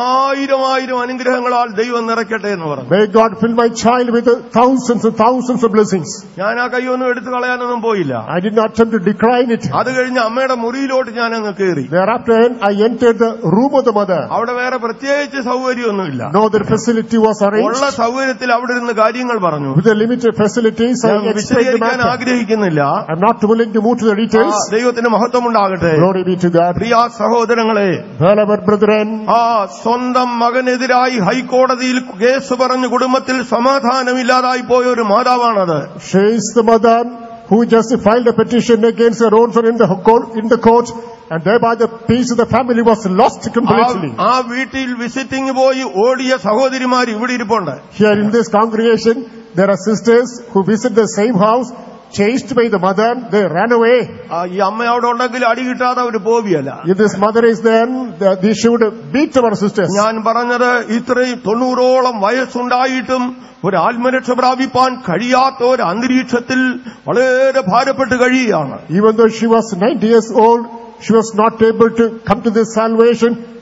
1000 അനുഗ്രഹങ്ങളാൽ ദൈവം നിറയ്ക്കട്ടെ എന്ന് പറഞ്ഞു. May God fill my child with thousands and thousands of blessings. ഞാൻ ആ കൈയൊന്നും എടുത്തു കളയാനൊന്നും പോയില്ല. I did not attempt to decline it. അത് കഴിഞ്ഞ് അമ്മയുടെ മുറിയിലോട്ട് ഞാൻ അങ്ങ് കയറി. Thereafter, I entered the room of the mother. അവിടെ വേറെ പ്രത്യേകിച്ച് സൗകര്യമൊന്നുമില്ല. No other facility was arranged. ഉള്ള സൗകര്യത്തിൽ അവിടെ ഇരുന്ന് കാര്യങ്ങൾ പറഞ്ഞു. With the limited facilities, I explained the matter. ആഗ്രഹിക്കുന്നില്ല. I'm not willing to move to the details. ദൈവത്തിന് മഹത്വമുണ്ടാകട്ടെ. Glory be to God. പ്രിയ സഹോദരങ്ങളെ, Beloved brethren, സ്വന്തം മകനെതിരായി ഹൈക്കോടതിയിൽ കേസ് പറഞ്ഞ് കുടുംബത്തിൽ സമാധാനമില്ലാതായി പോയ ഒരു മാതാവാണത്. she is the mother who just filed a petition against her own son in the court, and thereby the peace of the family was lost completely. ആ വീട്ടിൽ visiting പോയി ഓടിയ സഹോദരിമാർ ഇവിടെ ഇരിപ്പുണ്ട്. Here in this congregation, there are sisters who visit the same house, chased by the mother, they ran away. ഈ അമ്മ അവിടെ ഉണ്ടെങ്കിൽ അടി കിട്ടാതെ അവർ പോവിയല്ല. If this mother is there, they should beat our sisters. ഞാൻ പറഞ്ഞത്, ഇത്രയും 90ഓളം വയസ്സുണ്ടായിട്ടും ഒരു ആത്മരക്ഷ പ്രാപിപ്പാൻ കഴിയാത്ത ഒരു അന്തരീക്ഷത്തിൽ വളരെ ഭാരപ്പെട്ട് കഴിയുകയാണ്. Even though she was 90 years old, she was not able to come to this salvation.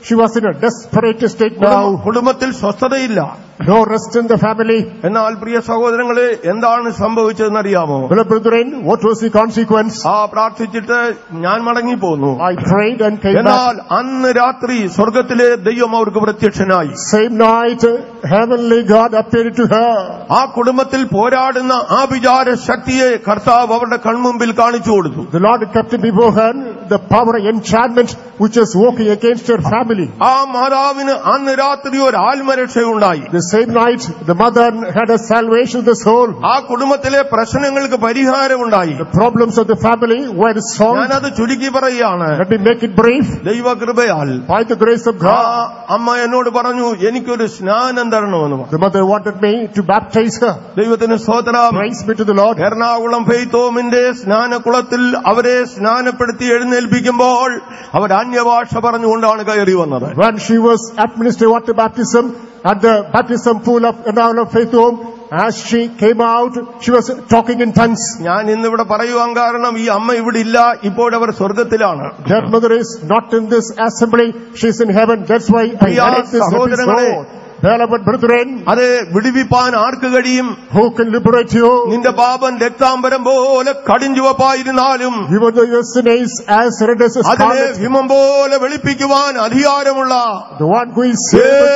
she was in a desperate state now. കുടുംബത്തിൽ സ്വസ്ഥതയില്ല. No rest in the family. എന്നാൽ പ്രിയ സഹോദരങ്ങളെ, എന്താണ് സംഭവിച്ചതെന്നറിയാമോ? Brethren, what was the consequence? പ്രാർത്ഥിച്ചിട്ട് ഞാൻ മടങ്ങിപ്പോന്നു. I prayed and came back. എന്നാൽ അന്ന് രാത്രി സ്വർഗ്ഗത്തിലെ ദൈവം അവർക്ക് പ്രത്യക്ഷനായി. Same night, heavenly God appeared to her. ആ കുടുംബത്തിൽ പോരാടുന്ന ആ വിചാര ശക്തിയെ കർത്താവ് അവരുടെ കൺമുമ്പിൽ കാണിച്ചു കൊടുത്തു. The Lord kept before her the power of enchantment which was working against her family. ആ മാതാവിന് അന്ന് രാത്രി ഒരു ആത്മരക്ഷയുണ്ടായി. The same night, the mother had a salvation of the soul. ആ കുടുംബത്തിലെ പ്രശ്നങ്ങൾക്ക് പരിഹാരമുണ്ടായി. The problems of the family were solved. ഞാനത് ചുരുക്കി പറയുകയാണ്. Let me make it brief. ദൈവകൃപയാൽ, by the grace of God, അമ്മ എന്നോട് പറഞ്ഞു, എനിക്കൊരു സ്നാനം തരണമെന്ന്. The mother wanted me to baptize her. ദൈവത്തിന് സ്തോത്രം. Praise be to the Lord. Ernakulam faith ഹോമിന്റെ സ്നാനക്കുളത്തിൽ അവരെ സ്നാനപ്പെടുത്തി എഴുന്നേൽപ്പിക്കുമ്പോൾ അവർ അന്യഭാഷ പറഞ്ഞുകൊണ്ടാണ് കയറി വന്നത്. When she was administered water baptism at the baptism pool of Ernakulam Faith Home, as she came out, she was talking in tongues. ഞാൻ ഇന്നിവിടെ പറയുവാൻ കാരണം ഈ അമ്മ ഇവിടെ ഇല്ല, ഇപ്പോഴവർ സ്വർഗ്ഗത്തിലാണ്. That mother is not in this assembly, she is in heaven. That's why I had this episode. Beloved brethren, അതെ, വിടുവിപ്പാൻ ആർക്ക് കഴിയും? Who can liberate you? നിന്റെ പാപം രക്താംബരം പോലെ കടിഞ്ചുവപ്പായിരുന്നാലും even though your sin is as red as അതിനെ ഹിമം പോലെ വെളുപ്പിക്കുവാൻ അധികാരമുള്ള the one who is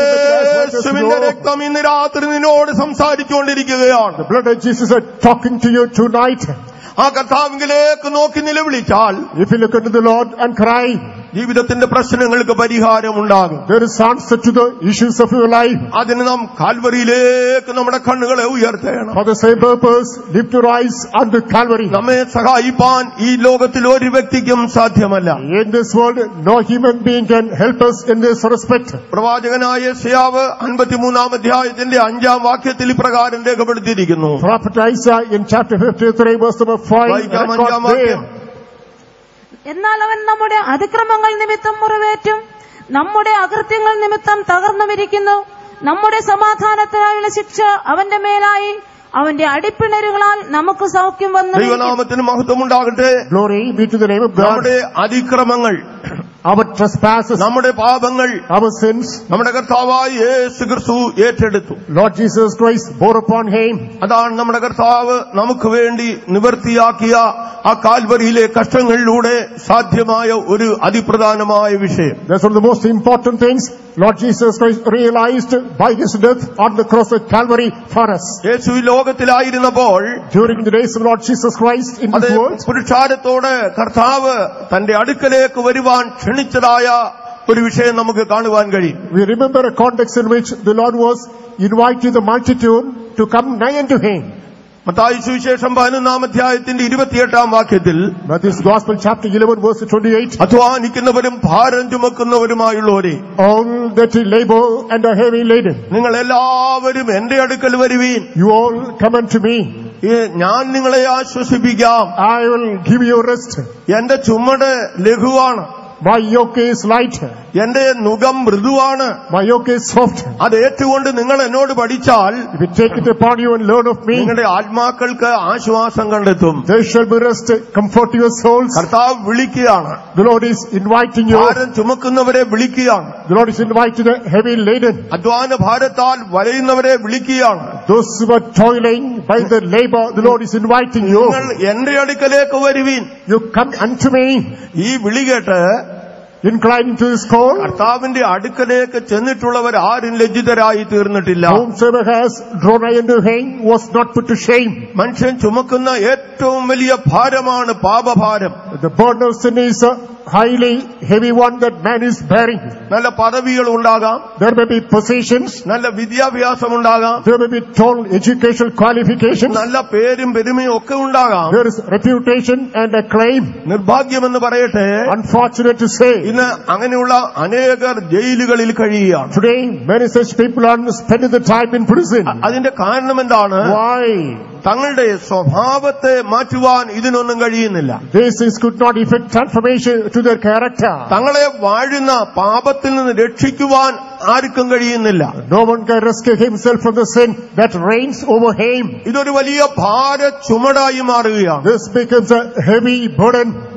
യേശുവിന്റെ രക്തം ഇന്ന് രാത്രി നിന്നോട് സംസാരിച്ചുകൊണ്ടിരിക്കുകയാണ്. The blood of Jesus is talking to you tonight. ആ കർത്താവിലേക്ക് നോക്കി നിലവിളിച്ചാൽ, if you look unto the Lord and cry, ജീവിതത്തിന്റെ പ്രശ്നങ്ങൾക്ക് പരിഹാരമുണ്ടാകും. there is answer to the issues of your life. അതിന് നാം കാൽവരിയിലേക്ക് നമ്മുടെ കണ്ണുകളെ ഉയർത്തണം. For the same purpose, lift your eyes unto Calvary. നമ്മെ സഹായിപ്പാൻ ഈ ലോകത്തിൽ ഒരു വ്യക്തിക്കും സാധ്യമല്ല. In this world, no human being can help us in this respect. പ്രവാചകനായ യെശയ്യാവ് 53-ാം അധ്യായത്തിന്റെ 5-ാം വാക്യത്തിൽ ഇപ്രകാരം രേഖപ്പെടുത്തിയിരിക്കുന്നു. Prophet Isaiah in chapter 53 verse number 5. എന്നാൽ അവൻ നമ്മുടെ അതിക്രമങ്ങൾ നിമിത്തം മുറിവേറ്റും നമ്മുടെ അകൃത്യങ്ങൾ നിമിത്തം തകർന്നുമിരിക്കുന്നു. നമ്മുടെ സമാധാനത്തിനായുള്ള ശിക്ഷ അവന്റെ മേലായി, അവന്റെ അടിപ്പിണരുകളാൽ നമുക്ക് സൗഖ്യം വന്നു. ദൈവനാമത്തിന് മഹത്വമുണ്ടാകട്ടെ. Glory be to the name of God. നമ്മുടെ അതിക്രമങ്ങൾ, our trespasses, നമ്മുടെ പാപങ്ങൾ, our sins, നമ്മുടെ കർത്താവായ യേശുക്രിസ്തു ഏറ്റെടുത്തു. Lord Jesus Christ bore upon him. അതാണ് നമ്മുടെ കർത്താവ് നമുക്ക് വേണ്ടി നിവർത്തിയാക്കിയ ആ കാൽവരിയിലെ കഷ്ടങ്ങളിലൂടെ സാധ്യമായ ഒരു അതിപ്രധാനമായ വിഷയം. That's one of the most important things Lord Jesus Christ realized by his death on the cross of Calvary for us. Yeshu ലോകത്തിലായിരുന്നപ്പോൾ, during the days of Lord Jesus Christ in this world, പുരുഷാരത്തോട് കർത്താവ് തന്റെ അടുക്കലേക്ക് വരുവാൻ ക്ഷണിച്ചതായ ഒരു വിഷയം നമുക്ക് കാണുവാൻ കഴിയും. We remember a context in which the Lord was inviting the multitude to come nigh unto him. Mathai സുവിശേഷം 11-ാം അധ്യായത്തിന്റെ 28-ാം വാക്യത്തിൽ, Matthew's Gospel chapter 11 verse 28, അധ്വാനിക്കുന്നവരും ഭാരം ചുമക്കുന്നവരുമായുള്ളവരെ, all that labor and are heavy laden, നിങ്ങൾ എല്ലാവരും എന്റെ അടുക്കൽ വരുവീൻ, you all come unto me, ഞാൻ നിങ്ങളെ ആശ്വസിപ്പിക്കാം. I will give you rest. എന്റെ ചുമട് ലഘുവാണ്, my yoke is light, എന്റെ നുകം മൃദുവാണ്, my yoke is soft. അത് ഏറ്റുകൊണ്ട് നിങ്ങൾ എന്നോട് പഠിച്ചാൽ, if you take it upon you and learn of me, നിങ്ങളുടെ ആത്മാക്കൾക്ക് ആശ്വാസം കണ്ടെത്തും. there shall be rest, comfort your souls. കർത്താവ് വിളിക്കുകയാണ്. The Lord is inviting you. ഭാരം ചുമക്കുന്നവരെ വിളിക്കുകയാണ്. The Lord is inviting the heavy laden. അധ്വാന ഭാരത്താൽ വലയുന്നവരെ വിളിക്കുകയാണ്. Those who are toiling by the labor, the Lord is inviting you. നിങ്ങൾ എന്റെ അടുക്കലേക്ക് വരുവീൻ. You come unto me. ഈ വിളി കേട്ട് inclining to his call, കർത്താവിന്റെ അടുക്കലേക്ക് ചെന്നിട്ടുള്ളവർ ആരും ലജ്ജിതരായി തീർന്നിട്ടില്ല. whomsoever has drawn nigh unto him was not put to shame. മനുഷ്യൻ ചുമക്കുന്ന ഏറ്റവും വലിയ ഭാരമാണ് പാപഭാരം. The burden of sin is a highly heavy one that man is bearing. നല്ല പദവികൾ ഉണ്ടാകാം, There may be positions, നല്ല വിദ്യാഭ്യാസം ഉണ്ടാകാം, there may be tall educational qualifications, നല്ല പേരും പെരുമയും ഒക്കെ ഉണ്ടാകാം. there is reputation and acclaim. നിർഭാഗ്യമെന്ന് പറയട്ടെ, Unfortunate to say, ഇന്ന് അങ്ങനെയുള്ള അനേകർ ജയിലുകളിൽ കഴിയുകയാണ്. today many such people are spending the time in prison. അതിന്റെ കാരണം എന്താണ്? Why? തങ്ങളുടെ സ്വഭാവത്തെ മാറ്റുവാൻ ഇതിനൊന്നും കഴിയുന്നില്ല. These things could not effect transformation to their character. തങ്ങളെ വാഴുന്ന പാപത്തിൽ നിന്ന് രക്ഷിക്കുവാൻ ആർക്കും കഴിയുന്നില്ല. No one can rescue himself from the sin that reigns over him. ഇതൊരു വലിയ ഭാര ചുമടായി മാറുകയാണ്. This becomes a heavy burden.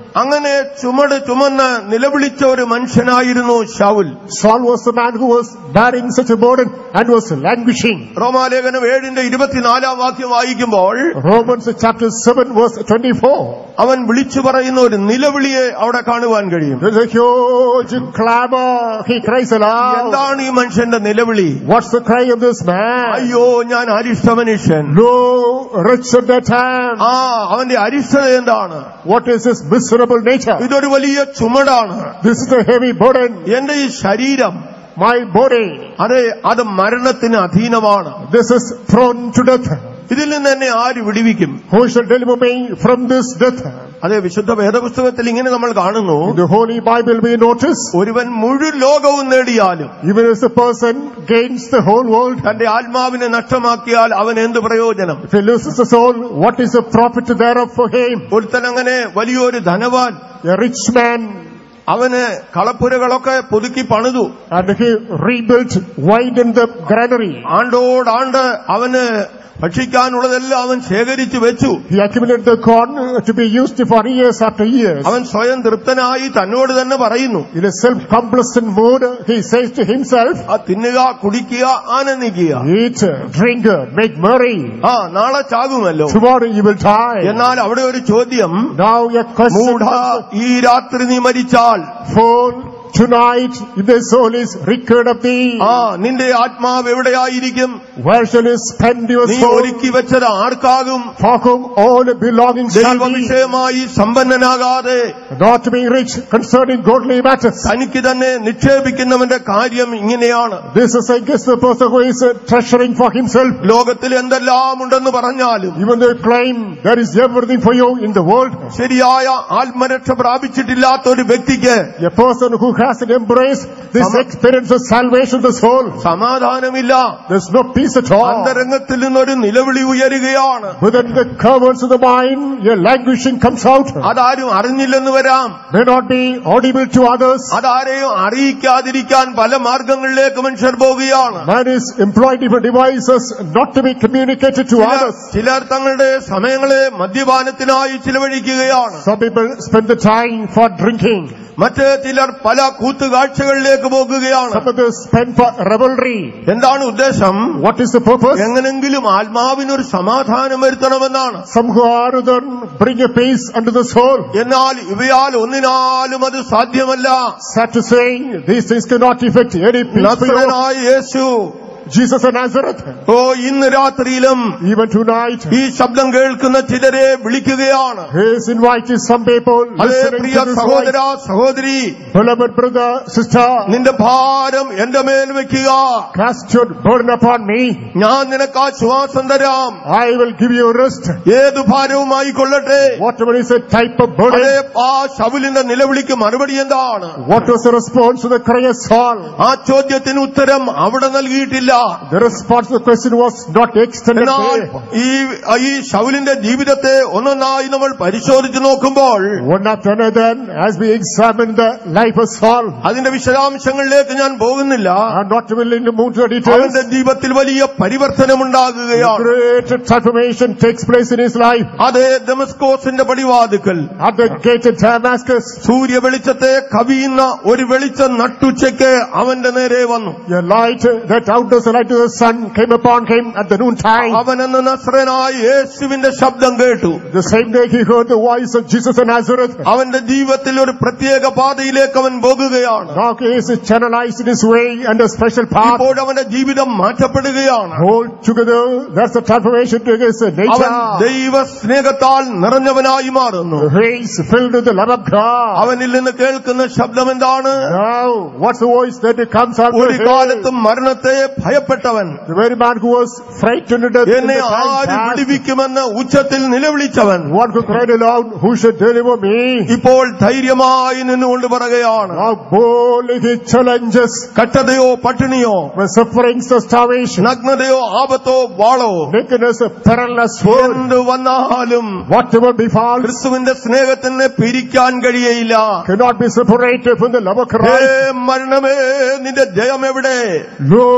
അങ്ങനെ ചുമന്ന് നിലവിളിച്ച ഒരു മനുഷ്യനായിരുന്നു Saul. Saul was the man who was bearing such a burden and was languishing. റോമാലേഖനം 7:24 വാക്യം വായിക്കുമ്പോൾ Romans chapter 7 verse 24. അവൻ വിളിച്ചു പറയുന്ന ഒരു നിലവിളിയെ അവിടെ കാണുവാൻ കഴിയും. There's a huge clamor. He cries aloud. എന്താണ് ഈ മനുഷ്യന്റെ നിലവിളി? What's the cry of this man? അയ്യോ, ഞാൻ അരിഷ്ട മനുഷ്യൻ. No, wretched that I am. അവന്റെ അരിഷ്ടത എന്താണ്? What is his miserable nature? ഇതൊരു വലിയ ചുമടാണ്. This is a heavy burden. എന്റെ ഈ ശരീരം, my body, അത് മരണത്തിന് അധീനമാണ്. this is prone to death. ഇതിൽ നിന്ന് എന്നെ ആര് വിടുവിക്കും? Who shall deliver me from this death? അതെ, വിശുദ്ധ വേദപുസ്തകത്തിൽ ഇങ്ങനെ നമ്മൾ കാണുന്നു. In the Holy Bible we notice, ഒരുവൻ മുഴുവൻ ലോകവും നേടിയാലും even if a person gains the whole world, തന്റെ ആത്മാവിനെ നഷ്ടമാക്കിയാൽ അവൻ എന്ത് പ്രയോജനം? if he loses his soul, what is the profit thereof for him? ഒരുത്തൻ അങ്ങനെ വലിയൊരു ധനവാൻ, A rich man, അവന് കളപ്പുരകളൊക്കെ പുതുക്കി പണിതു. and he rebuilt, widened the granary. ആണ്ടോടാണ്ട് അവന് ഭക്ഷിക്കാനുള്ളതെല്ലാം അവൻ ശേഖരിച്ചു വെച്ചു. He accumulated the corn to be used for years after years. അവൻ സ്വയം തൃപ്തനായി തന്നോട് തന്നെ പറയുന്നു. In a self-complacent mood, he says to himself, തിന്നുക, കുടിക്കുക, ആനന്ദിക്കുക. eat, drink, make merry. നാളെ ചാകുമല്ലോ. Tomorrow you will die. എന്നാൽ അവിടെ ഒരു ചോദ്യം. Now your question മൂഢ, ഈ രാത്രി നീ മരിച്ചാൽ, fool, tonight if the soul is required of thee, നിന്റെ ആത്മാവ് എവിടെയായിരിക്കും? where shall you spend your നീ soul? ഒരുക്കി വെച്ചത് ആർക്കാകും? For whom all belongings shall be. ദൈവവിഷയമായി സമ്പന്നനാകാതെ, not being rich concerning godly matters. തനിക്ക് തന്നെ നിക്ഷേപിക്കുന്നവന്റെ കാര്യം ഇങ്ങനെയാണ്. This is against the person who is treasuring for himself. ലോകത്തിൽ എന്തെല്ലാം ഉണ്ടെന്ന് പറഞ്ഞാലും, Even they claim there is everything for you in the world. ശരിയായ ആത്മരക്ഷ പ്രാപിച്ചിട്ടില്ലാത്ത ഒരു വ്യക്തിക്ക്, A person who hasn't embraced this experience of salvation of the soul, സമാധാനമില്ല. there's no peace at all. അന്തരംഗത്തിൽ നിന്നൊരു നിലവിളി ഉയരുകയാണ്. Within the caverns of the mind, a languishing comes out. അതാരും അറിഞ്ഞില്ലെന്ന് വരാം. May not be audible to others. അതാരെയും അറിയിക്കാതിരിക്കാൻ പല മാർഗങ്ങളിലേക്ക് മനുഷ്യർ പോവുകയാണ്. Man is employed different devices not to be communicated to others. ചിലർ തങ്ങളുടെ സമയങ്ങളെ മദ്യപാനത്തിനായി ചിലവഴിക്കുകയാണ്. Some people spend the time for drinking. മറ്റ് ചിലർ പല കൂത്തുകാഴ്ചകളിലേക്ക് പോകുകയാണ്. Some others spend for revelry. എന്താണ് ഉദ്ദേശം? What is the purpose? എങ്ങനെങ്കിലും ആത്മാവിനൊരു സമാധാനം വരുത്തണമെന്നാണ്. Some who are then bring a peace unto the soul. എന്നാൽ ഇവയാൽ ഒന്നിനാലും അത് സാധ്യമല്ല. Sad to say, these things cannot effect any peace for you. നസ്രയനായ Yeshu, Jesus of Nazareth, ഇന്ന് രാത്രിയിലും even tonight, ഈ ശബ്ദം കേൾക്കുന്ന ചിലരെ വിളിക്കുകയാണ്. he is inviting some people അതേ listening പ്രിയ to this സഹോദര, voice. സഹോദരി, Beloved brother, sister, നിന്റെ ഭാരം എന്റെ മേൽ വെക്കുക. cast your burden upon me. ഞാൻ നിനക്ക് ആശ്വാസം തരാം. I will give you rest. ഏതു ഭാരവുമായി കൊള്ളട്ടെ. Whatever is a type of അതേ burden. ശൗലിന്റെ നിലവിളിക്ക് മറുപടി എന്താണ്? What was the response to the cry of Saul? ആ ചോദ്യത്തിന് ഉത്തരം അവിടെ നൽകിയിട്ടില്ല. The response to the question was not extended എന്നാൽ there. ഈ ശൗലിന്റെ ജീവിതത്തെ ഒന്നൊന്നായി നമ്മൾ പരിശോധിച്ചു നോക്കുമ്പോൾ, One after another, as we examine the life of Saul, അതിന്റെ വിശദാംശങ്ങളിലേക്ക് ഞാൻ പോകുന്നില്ല. I'm not willing to move to the details. അവന്റെ ജീവിതത്തിൽ വലിയ പരിവർത്തനമുണ്ടാകുകയാണ്. Great transformation takes place in his life. അതേ ദമസ്കോസിന്റെ പടിവാതിക്കൽ At the gate of Damascus, സൂര്യ വെളിച്ചത്തെ കവിയുന്ന ഒരു വെളിച്ചം നട്ടുച്ചയ്ക്ക് അവന്റെ നേരെ വന്നു. a light that outdoes the light of the sun came upon him at the noontime. അവനെന്ന് നസ്രയനായ യേശുവിന്റെ ശബ്ദം കേട്ടു. The same day he heard the voice of Jesus of Nazareth. അവന്റെ ജീവിതത്തിൽ ഒരു പ്രത്യേക പാതയിലേക്ക് അവൻ പോകുകയാണ്. Now he is channelized in his way and a special path. ഇപ്പോൾ അവന്റെ ജീവിതം മാറ്റപ്പെടുകയാണ്. Altogether, that's a transformation to his അവൻ nature. ദൈവ സ്നേഹത്താൽ നിറഞ്ഞവനായി മാറുന്നു. He is filled with the love of God. അവനിൽ നിന്ന് കേൾക്കുന്ന ശബ്ദം എന്താണ്? Now, what's the voice that comes out ഒരു of him? കാലത്തും മരണത്തെ ഭയപ്പെട്ടവൻ, The very man who was frightened to death in എന്നെ the time ആര് past. വിടുവിക്കുമെന്ന് ഉച്ചത്തിൽ നിലവിളിച്ചവൻ, One who cried aloud, who should deliver me? ഇപ്പോൾ ധൈര്യമായി നിന്നുകൊണ്ട് പറയുകയാണ്. Now boldly he challenges കഷ്ടതയോ പട്ടിണിയോ, when sufferings of starvation, നഗ്നതയോ ആപത്തോ വാളോ, nakedness, perilous sword, എന്ത് വന്നാലും whatever befalls, ക്രിസ്തുവിന്റെ സ്നേഹത്തിന് പിരിക്കാൻ കഴിയയില്ല. cannot be separated from the love of hey Christ. മരണമേ, നിന്റെ ജയം എവിടെ? Lord,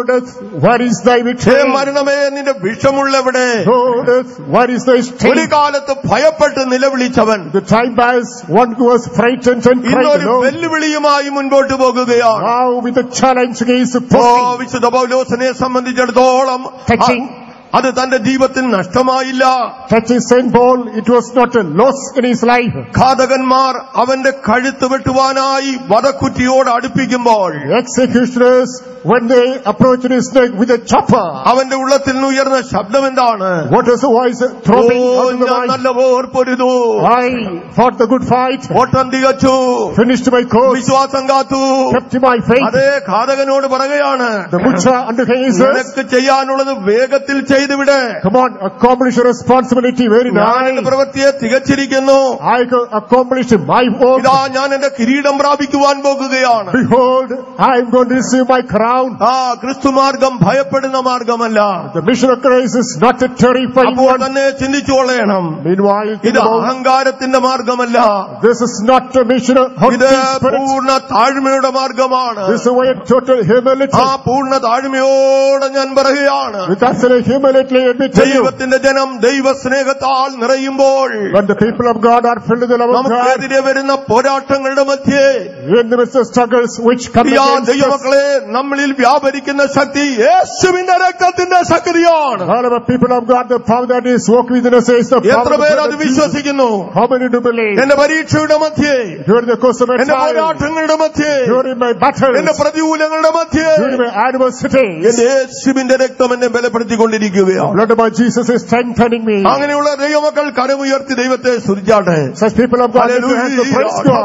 death, where is thy victory? മരണമേ നിന്റെ വിഷമുള്ളവിടെ? Death, where is thy sting? ഒരു കാലത്ത് ഭയപ്പെട്ട് നിലവിളിച്ചവൻ The time pass, one who was frightened and cried ഇന്നൊരു alone. വെല്ലുവിളിയുമായി മുൻപോട്ട് പോകുകയാണ്. Now with the challenge against the വിശുദ്ധ പൗലോസിനെ സംബന്ധിച്ചിടത്തോളം touching അത് തന്റെ ജീവിതത്തിൽ നഷ്ടമായില്ല. Touching Saint Paul, it was not a loss in his life. ഘാതകന്മാർ അവന്റെ കഴുത്ത് വെട്ടുവാനായി വധക്കുറ്റിയോട് അടുപ്പിക്കുമ്പോൾ, Executioners, when they approached his neck with a chopper, അവന്റെ ഉള്ളത്തിൽ നിന്ന് ഉയർന്ന ശബ്ദം എന്താണ്? what was the voice throbbing out of the ഞാൻ mind? നല്ല പോർ പൊരുതു, I fought the good fight, ഓട്ടം തികച്ചു, finished my course, വിശ്വാസം കാത്തു. kept my faith. അതേ ഘാതകനോട് പറയുകയാണ്, The butcher unto him says, നിനക്ക് ചെയ്യാനുള്ളത് വേഗത്തിൽ ചെയ്തുവിട്. come on, accomplish your responsibility very ഞാൻ എന്റെ nice. പ്രവൃത്തിയെ തികച്ചിരിക്കുന്നു. I accomplished my work. ഇതാ ഞാൻ എന്റെ കിരീടം പ്രാപിക്കുവാൻ പോകുകയാണ്. Behold, I am going to receive my crown. ക്രിസ്തു മാർഗം ഭയപ്പെടുന്ന മാർഗമല്ല. The mission of Christ is not a terrifying അപ്പോൾ one. തന്നെ ചിന്തിച്ചുകൊള്ളണം, Meanwhile, ഇത് അഹങ്കാരത്തിന്റെ മാർഗമല്ല, this is not a mission of ഇത് haughty spirit. പൂർണ്ണ താഴ്മയുടെ മാർഗമാണ്. This is a way of total humility. പൂർണ്ണ താഴ്മയോടെ ഞാൻ പറയുകയാണ്, With absolute humility, let me tell you, ദൈവത്തിന്റെ ജനം ദൈവസ്നേഹത്താൽ നിറയുമ്പോൾ, when the people of God are filled with the love of God, നമുക്കെതിരെ വരുന്ന പോരാട്ടങ്ങളുടെ മധ്യേ in the midst of struggles which come against us, ദൈവമക്കളെ നമ്മളിൽ വ്യാപരിക്കുന്ന ശക്തി യേശുവിന്റെ രക്തത്തിന്റെ ശക്തിയാണ്. all of the people of God, the power that is working within us is the power എത്ര of the പേർ blood അത് of Jesus. വിശ്വസിക്കുന്നു? How many do believe? എന്റെ പരീക്ഷയുടെ മധ്യേ, During the course of my എന്റെ trial, പോരാട്ടങ്ങളുടെ മധ്യേ, during my battles, എന്റെ പ്രതികൂലങ്ങളുടെ മധ്യേ, during my adversities, എന്റെ യേശുവിന്റെ രക്തം എന്നെ ബലപ്പെടുത്തിക്കൊണ്ടിരിക്കുകയാണ്. blood of Jesus is strengthening me. അങ്ങനെയുള്ള ദൈവമക്കൾ കരമുയർത്തി ദൈവത്തെ സ്തുതിച്ചാട്ടെ. Such people of God, lift your hands to praise God.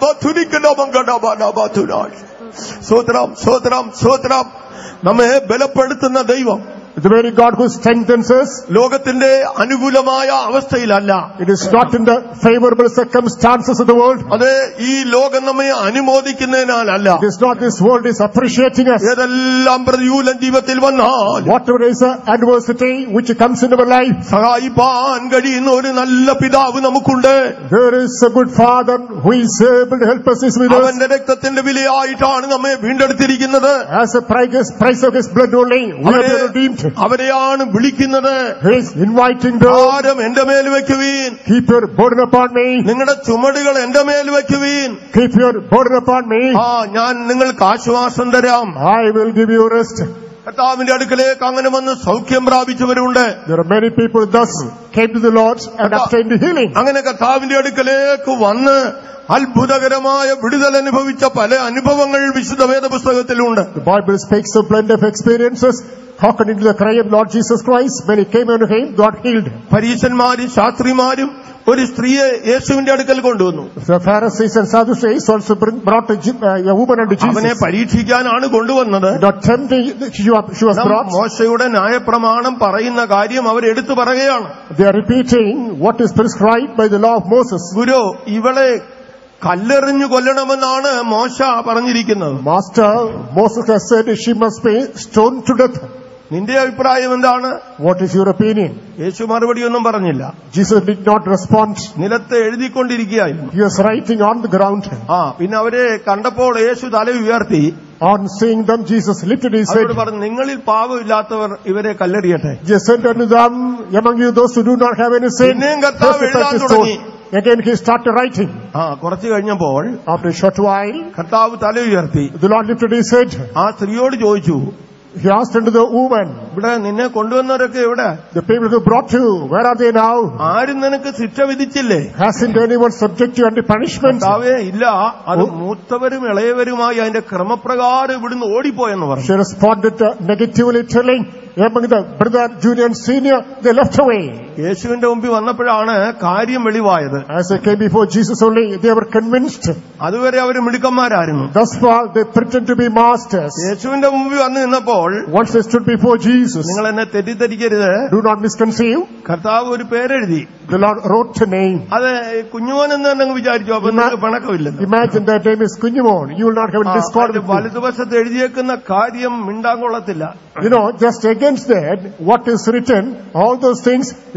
സ്തോത്രം, സ്തോത്രം, സ്തോത്രം. നമ്മെ ബലപ്പെടുത്തുന്ന ദൈവം The very God who strengthens us, ലോകത്തിന്റെ അനുകൂലമായ അവസ്ഥയിലല്ല. it is not in the favorable circumstances of the world. അത് ഈ ലോകം നമ്മെ അനുമോദിക്കുന്നതിനാലല്ല. It is not this world is appreciating us. ഏതെല്ലാം പ്രതികൂലം ജീവിതത്തിൽ വന്നാൽ, Whatever is an adversity which comes into our life, സഹായിപ്പാൻ കഴിയുന്ന ഒരു നല്ല പിതാവ് നമുക്കുണ്ട്. there is a good Father who is able to help us is with us. അവന്റെ രക്തത്തിന്റെ വിലയായിട്ടാണ് നമ്മെ വീണ്ടെടുത്തിരിക്കുന്നത്. As a price of his blood only, we have been redeemed. അവരെയാണ് വിളിക്കുന്നത്. He is inviting them. ഭാരം എന്റെ മേൽ വെക്കുവീൻ, Keep your burden upon me. നിങ്ങളുടെ ചുമടുകൾ എന്റെ മേൽ വെക്കുവീൻ. Keep your burden upon me. ഞാൻ നിങ്ങൾക്ക് ആശ്വാസം തരാം. I will give you rest. കർത്താവിന്റെ അടുക്കലേക്ക് അങ്ങനെ വന്ന് സൗഖ്യം പ്രാപിച്ചവരുണ്ട്. There are many people thus came to the Lord and obtained healing. അങ്ങനെ കർത്താവിന്റെ അടുക്കലേക്ക് വന്ന് അത്ഭുതകരമായ വിടുതൽ അനുഭവിച്ച പല അനുഭവങ്ങൾ വിശുദ്ധ വേദപുസ്തകത്തിലുണ്ട്. The Bible speaks of blend of experiences. Hearkening to the cry of Lord Jesus Christ, when he came unto him, God healed. പരീശന്മാരും ശാസ്ത്രിമാരും ഒരു സ്ത്രീയെ യേശുവിന്റെ അടുക്കൽ കൊണ്ടുവന്നു. The Pharisees and Sadducees also brought a woman unto Jesus. അവനെ പരീക്ഷിക്കാനാണ് കൊണ്ടുവന്നത്. Not tempting, she was brought. മോശയുടെ ന്യായപ്രമാണം പറയുന്ന കാര്യം അവർ എടുത്തു പറയുകയാണ്. They are repeating what is prescribed by the law of Moses. ഗുരു, ഇവളെ കല്ലെറിഞ്ഞു കൊല്ലണമെന്നാണ് മോശ പറഞ്ഞിരിക്കുന്നത്. Master, Moses has said she must be stoned to death. നിന്റെ അഭിപ്രായം എന്താണ്? What is your opinion? യേശു മറുപടിയൊന്നും പറഞ്ഞില്ല. Jesus did not respond. നിലത്ത് എഴുതിക്കൊണ്ടിരിക്കുകയായിരുന്നു. He was writing on the ground. പിന്നെ അവരെ കണ്ടപ്പോൾ യേശു തല ഉയർത്തി. On seeing them, Jesus lifted his head. അവരോട് പറഞ്ഞു, നിങ്ങളിൽ പാപമില്ലാത്തവർ ഇവരെ കല്ലെറിയട്ടെ. Jesus said unto them, among you those who do not have any sin, പിന്നെയും കർത്താവ് എഴുതാൻ തുടങ്ങി. Again he started writing. കുറച്ചു കഴിഞ്ഞപ്പോൾ After a short while, കർത്താവ് തല ഉയർത്തി. the Lord lifted his head. ആ സ്ത്രീയോട് ചോദിച്ചു, He asked unto the woman, ഇവിടെ നിന്നെ കൊണ്ടുവന്നവരൊക്കെ എവിടെ? the people who brought you, where are they now? ആരും നിനക്ക് ശിക്ഷ വിധിച്ചില്ലേ? Hasn't anyone subject you unto punishment? കർത്താവേ, ഇല്ല, അത് മൂത്തവരും ഇളയവരുമായി അതിന്റെ ക്രമപ്രകാരം ഇവിടുന്ന് ഓടിപ്പോയെന്ന് പറഞ്ഞു. She responded negatively, telling, among the brother, junior and senior, they left away. യേശുവിന്റെ മുമ്പിൽ വന്നപ്പോഴാണ് കാര്യം വെളിവായത്. As they came before Jesus only, they were convinced. അതുവരെ അവർ മിടുക്കന്മാരായിരുന്നു. Thus far, they pretend to be masters. യേശുവിന്റെ മുമ്പിൽ വന്ന് നിന്നപ്പോൾ, once they stood before Jesus, നിങ്ങൾ എന്നെ തെറ്റിദ്ധരിക്കരുത്, do not misconceive, കർത്താവ് ഒരു പേരെഴുതി. the Lord wrote a name. അത് കുഞ്ഞുമോൻ എന്ന് തന്നെ വിചാരിച്ചു. അപ്പൊ നിങ്ങൾക്ക് പണക്കമില്ല. Imagine that name is Kunjumon. You will not have a discord with me. വലതുവശത്ത് എഴുതിയേക്കുന്ന കാര്യം മിണ്ടാൻ കൊള്ളത്തില്ല. Just against that, what is written, all those things, it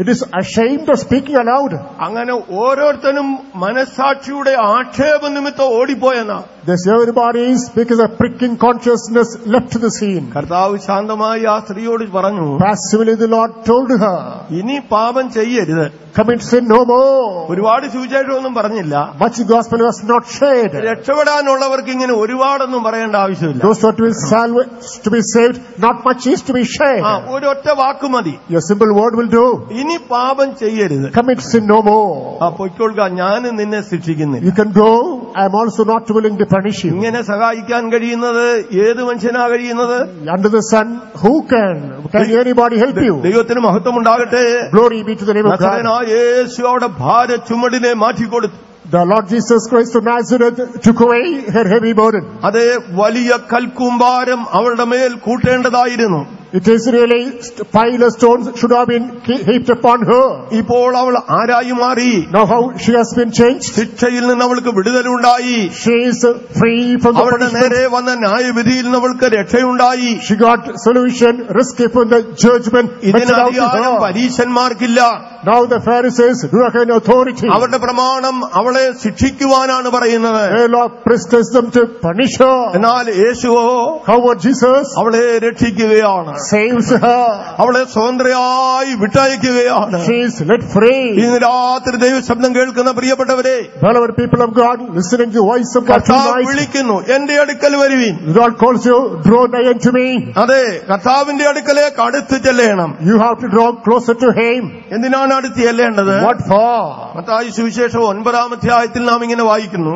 It is ashamed of speaking aloud. അങ്ങനെ ഓരോരുത്തരും മനസ്സാക്ഷിയുടെ ആക്ഷേപ നിമിത്തം ഓടിപ്പോയെന്നാ. This everybody is because of pricking consciousness left to the scene. കർത്താവ് ശാന്തമായി ആ സ്ത്രീയോട് പറഞ്ഞു, Passively the Lord told her, ഇനി പാപം ചെയ്യരുത്. commit sin no more. ഒരുപാട് സുവിശേഷമൊന്നും പറഞ്ഞില്ല. Much gospel was not shared. രക്ഷപ്പെടാനുള്ളവർക്ക് ഇങ്ങനെ ഒരുപാടൊന്നും പറയേണ്ട ആവശ്യമില്ല. Those who are to be saved, not much is to be shared. ഒരൊറ്റ വാക്ക് മതി. Your simple word will do. ഇനി പാപം ചെയ്യരുത്. Commit sin no more. പൊയ്ക്കൊള്ളുക, ഞാൻ നിന്നെ ശിക്ഷിക്കുന്നില്ല. You can go. I am also not willing to punish you. ഇങ്ങനെ സഹായിക്കാൻ കഴിയുന്നത് ഏത് മനുഷ്യനാ കഴിയുന്നത്? Under the sun, who can anybody help you? ദൈവത്തിന് മഹത്വം ഉണ്ടാകട്ടെ. Glory be to the name of God. യേശു അവിടെ ഭാര ചുമടിനെ മാറ്റിക്കൊടുത്തു. The Lord Jesus Christ of Nazareth took away her heavy burden. അതേ വലിയ കൽക്കൂമ്പാരം അവളുടെ മേൽ കൂട്ടേണ്ടതായിരുന്നു. It is really pile of stones should have been heaped upon her. ഇപ്പോൾ അവൾ ആരായി മാറി? Now how she has been changed? ശിക്ഷയിൽ നിന്ന് അവൾക്ക് വിടുതലുണ്ടായി. She is free from the അവളുടെ നേരെ വന്ന ന്യായവിധിയിൽ നിന്ന് അവൾക്ക് രക്ഷയുണ്ടായി. She got solution, escape from the judgment. ഇതിനധികാരം പരീശന്മാർക്കില്ല. Now the Pharisees do not have any authority. അവരുടെ പ്രമാണം അവളെ ശിക്ഷിക്കുവാനാണ് പറയുന്നത്. The law prescribes them to punish her. എന്നാൽ യേശുവോ However Jesus അവളെ രക്ഷിക്കുകയാണ്. saves her. അവളെ സ്വതന്ത്രയായി വിട്ടയക്കുകയാണ്. She is let free. ഇന്ന് രാത്രി ദൈവശബ്ദം കേൾക്കുന്ന പ്രിയപ്പെട്ടവരെ, beloved people of God, listening to the voice of God tonight, വിളിക്കുന്നു, എന്റെ അടുക്കൽ വരുവീൻ. the Lord calls you, draw nigh unto me. അതെ, കർത്താവിന്റെ അടുക്കലേക്ക് അടുത്ത് ചെല്ലണം. You have to draw closer to Him. എന്തിനാണ് അടുത്ത് ചെല്ലേണ്ടത്? What for? മത്തായി സുവിശേഷം 9-ാം അധ്യായത്തിൽ നാം ഇങ്ങനെ വായിക്കുന്നു.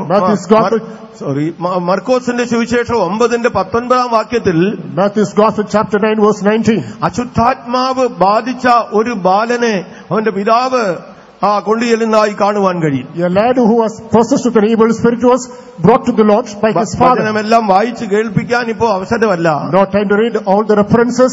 മർക്കോസിന്റെ സുവിശേഷം 9:19 വാക്യത്തിൽ, Matthew's Gospel chapter 9 verse 19, അശുദ്ധാത്മാവ് ബാധിച്ച ഒരു ബാലനെ അവന്റെ പിതാവ് കൊണ്ടുചെല്ലുന്നതായി കാണുവാൻ കഴിയും. a lad who was possessed with an evil spirit was brought to the Lord by his father. എല്ലാം വായിച്ച് കേൾപ്പിക്കാൻ ഇപ്പോ അവസരമല്ല. No time to read all the references.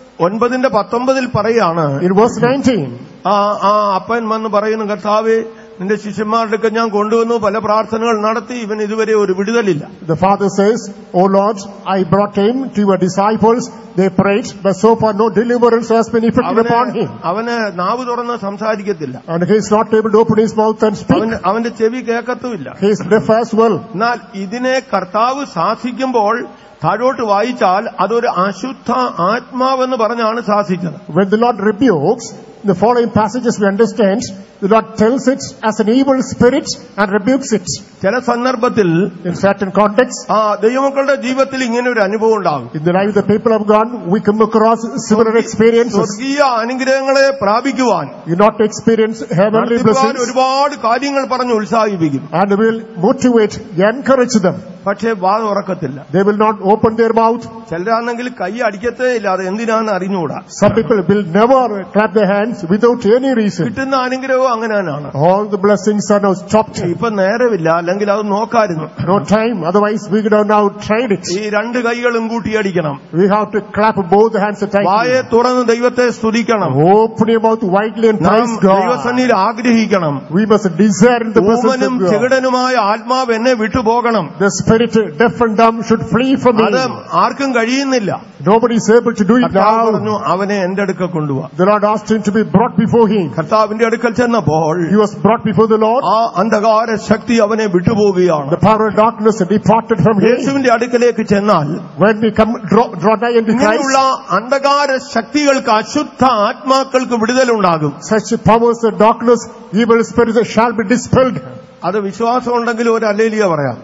9:19 പറയാണ്, in verse 19, അപ്പൻ വന്ന് പറയുന്നു, കർത്താവേ, നിന്റെ ശിഷ്യന്മാരുടെ ഞാൻ കൊണ്ടുവന്നു, പല പ്രാർത്ഥനകൾ നടത്തി, ഇവൻ ഇതുവരെ ഒരു വിടുതലില്ല. The father says, O Lord, I brought him to your disciples, they prayed, but so far no deliverance has been effected upon him. അവന് നാവ് തുറന്ന് സംസാരിക്കത്തില്ല. And he is not able to open his mouth and speak. അവന്റെ ചെവി കേൾക്കത്തുമില്ല. He is deaf as well. എന്നാൽ ഇതിനെ കർത്താവ് ശാസിക്കുമ്പോൾ താഴോട്ട് വായിച്ചാൽ അതൊരു അശുദ്ധ ആത്മാവെന്ന് പറഞ്ഞാണ് ശാസിച്ചത്. When the Lord rebukes, the following passages we understand, the Lord tells it as an evil spirit and rebukes it. ചില സന്ദർഭത്തിൽ, in certain contexts, ദൈവമക്കളുടെ ജീവിതത്തിൽ ഇങ്ങനെ ഒരു അനുഭവം ഉണ്ടാകും. in the life of the people of God, we come across similar experiences. സ്വർഗീയ അനുഗ്രഹങ്ങളെ പ്രാപിക്കുവാൻ, you not experience heavenly blessings, ഒരുപാട് കാര്യങ്ങൾ പറഞ്ഞ് ഉത്സാഹിപ്പിക്കും. and will motivate, encourage them. പക്ഷേ വാ തുറക്കത്തില്ല. They will not open their mouth. ചിലരാണെങ്കിൽ കൈ അടിക്കത്തേ ഇല്ല, അത് എന്തിനാണ് അറിഞ്ഞുകൂടാ. Some people will never clap their hands without any reason. കിട്ടുന്ന അനുഗ്രഹവും അങ്ങനെയാണ്. All the blessings are now stopped. ഇപ്പൊ നേരമില്ല, അല്ലെങ്കിൽ അത് നോക്കായിരുന്നു. No time, otherwise we could have now tried it. ഈ രണ്ട് കൈകളും കൂട്ടിയടിക്കണം. We have to clap both the hands at a time. വായെ തുറന്ന് ദൈവത്തെ സ്തുതിക്കണം. Open your mouth widely and praise God. ദൈവസന്നിധിയിൽ ആഗ്രഹിക്കണം. We must desire in the presence of God. ചെകിടനുമായ ആത്മാവ് എന്നെ വിട്ടുപോകണം. The spirit deaf and dumb should flee from me. അത് ആർക്കും കഴിയുന്നില്ല. Nobody is able to do it now. അവനെ എന്റെ അടുക്കൽ കൊണ്ടുപോവാ. The Lord asked him to be brought before him. കർത്താവിന്റെ അടുക്കൽ ചെന്നപ്പോൾ he was brought before the Lord. ആ അന്ധകാര ശക്തി അവനെ വിട്ടുപോവുകയാണ്. The power of darkness departed from him. യേശുവിന്റെ അടുക്കലേക്ക് ചെന്നാൽ, when we come draw nigh unto Christ, ഇങ്ങനെയുള്ള അന്ധകാര ശക്തികൾക്ക്, അശുദ്ധ ആത്മാക്കൾക്ക് വിടുതലുണ്ടാകും. Such powers of darkness, evil spirits shall be dispelled. അത് വിശ്വാസം ഉണ്ടെങ്കിൽ ഒരു ഹല്ലേലൂയ പറയാം.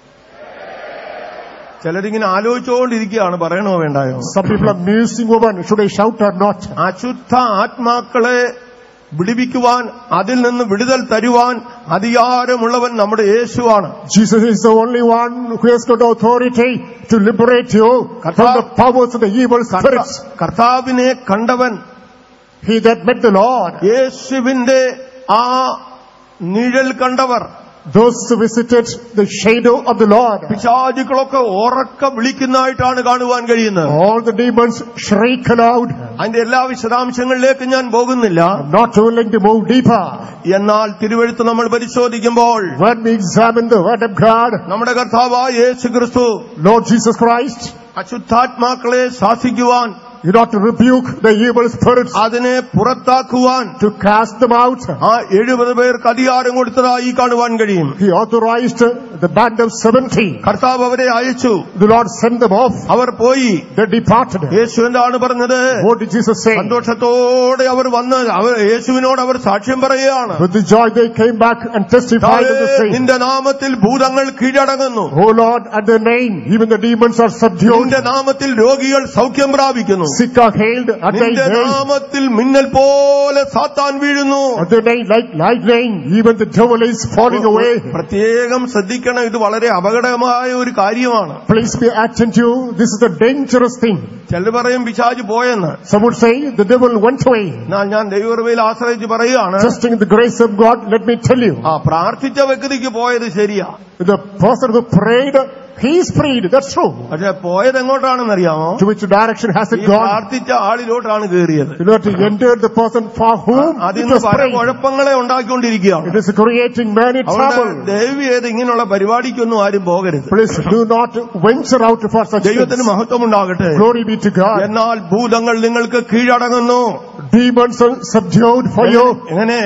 ചിലരിങ്ങനെ ആലോചിച്ചുകൊണ്ടിരിക്കുകയാണ്, പറയണോ വേണ്ടായോ. Some people are musing over, should I shout or not. അശുദ്ധ ആത്മാക്കളെ വിടുവിക്കുവാൻ, അതിൽ നിന്ന് വിടുതൽ തരുവാൻ അധികാരമുള്ളവൻ നമ്മുടെ യേശുവാണ്. Jesus is the only one who has got authority to liberate you from the powers of the evil spirits. കർത്താവിനെ കണ്ടവൻ, he that met the Lord, യേശുവിന്റെ ആ നിഴൽ കണ്ടവർ, those who visited the shadow of the Lord, പിശാചുക്കളൊക്കെ ഉറക്ക വിളിക്കുന്നതായിട്ടാണ് കാണുവാൻ കഴിയുന്നത്. all the demons shriek aloud. അതിന്റെ എല്ലാ വിശദാംശങ്ങളിലേക്ക് ഞാൻ പോകുന്നില്ല. not willing to move deeper. എന്നാൽ തിരുവെഴുത്ത് നമ്മൾ പരിശോധിക്കുമ്പോൾ, when we examine the word of God, നമ്മുടെ കർത്താവായ യേശു ക്രിസ്തു, Lord Jesus Christ, അശുദ്ധാത്മാക്കളെ ശാസിക്കുവാൻ You ought to rebuke the evil spirits, അതിനെ പുറത്താക്കുവാൻ to cast them out. ആ 70 പേർക്ക് അധികാരം കൊടുത്തതായി കാണുവാൻ കഴിയും. He authorized the band of 70. കർത്താവ് അവരെ അയച്ചു. The Lord sent them off. അവർ പോയി. They departed. യേശു എന്താണ് പറഞ്ഞത്? What did Jesus say? സന്തോഷത്തോടെ അവർ വന്ന് യേശുവിനോട് അവർ സാക്ഷ്യം പറയുകയാണ്. With the joy they came back and testified to the same. നിന്റെ നാമത്തിൽ ഭൂതങ്ങൾ കീഴടങ്ങുന്നു. Oh Lord, at the name even the demons are subdued. നിന്റെ നാമത്തിൽ രോഗികൾ സൗഖ്യം പ്രാപിക്കുന്നു. Sick are healed at thy നിന്റെ name. നാമത്തിൽ മിന്നൽ പോലെ സാത്താൻ വീഴുന്നു. At the name like lightning even the devil is falling away. പ്രത്യേകം ശ്രദ്ധിക്കണം, ഇത് വളരെ അപകടമായ ഒരു കാര്യമാണ്. Please be attentive. This is a dangerous thing. ചിലർ പറയും പിശാച് പോയെന്ന്. Some would say the devil went away. ഞാൻ ദൈവകൃപയിൽ ആശ്രയിച്ച് പറയുകയാണ്. Trusting the grace of God, let me tell you. പ്രാർത്ഥിച്ച വ്യക്തിക്ക് പോയത് ശരിയാ. The person who prayed, he is freed. That's true. പക്ഷെ പോയത് എങ്ങോട്ടാണെന്നറിയാമോ? To which direction has it gone? പ്രാർത്ഥിച്ച ആളിലോട്ടാണ് കയറിയത്. You know, to enter the person for whom it was പല prayed. കുഴപ്പങ്ങളെ ഉണ്ടാക്കിക്കൊണ്ടിരിക്കുകയാണ്. It is creating many trouble. ദൈവം ഇങ്ങനെയുള്ള പരിപാടിക്കൊന്നും ആരും പോകരുത്. Please do not venture out for such things. ദൈവത്തിന് മഹത്വം ഉണ്ടാകട്ടെ. Glory be to God. എന്നാൽ ഭൂതങ്ങൾ നിങ്ങൾക്ക് കീഴടങ്ങുന്നു. Demons are subdued for you. എങ്ങനെ?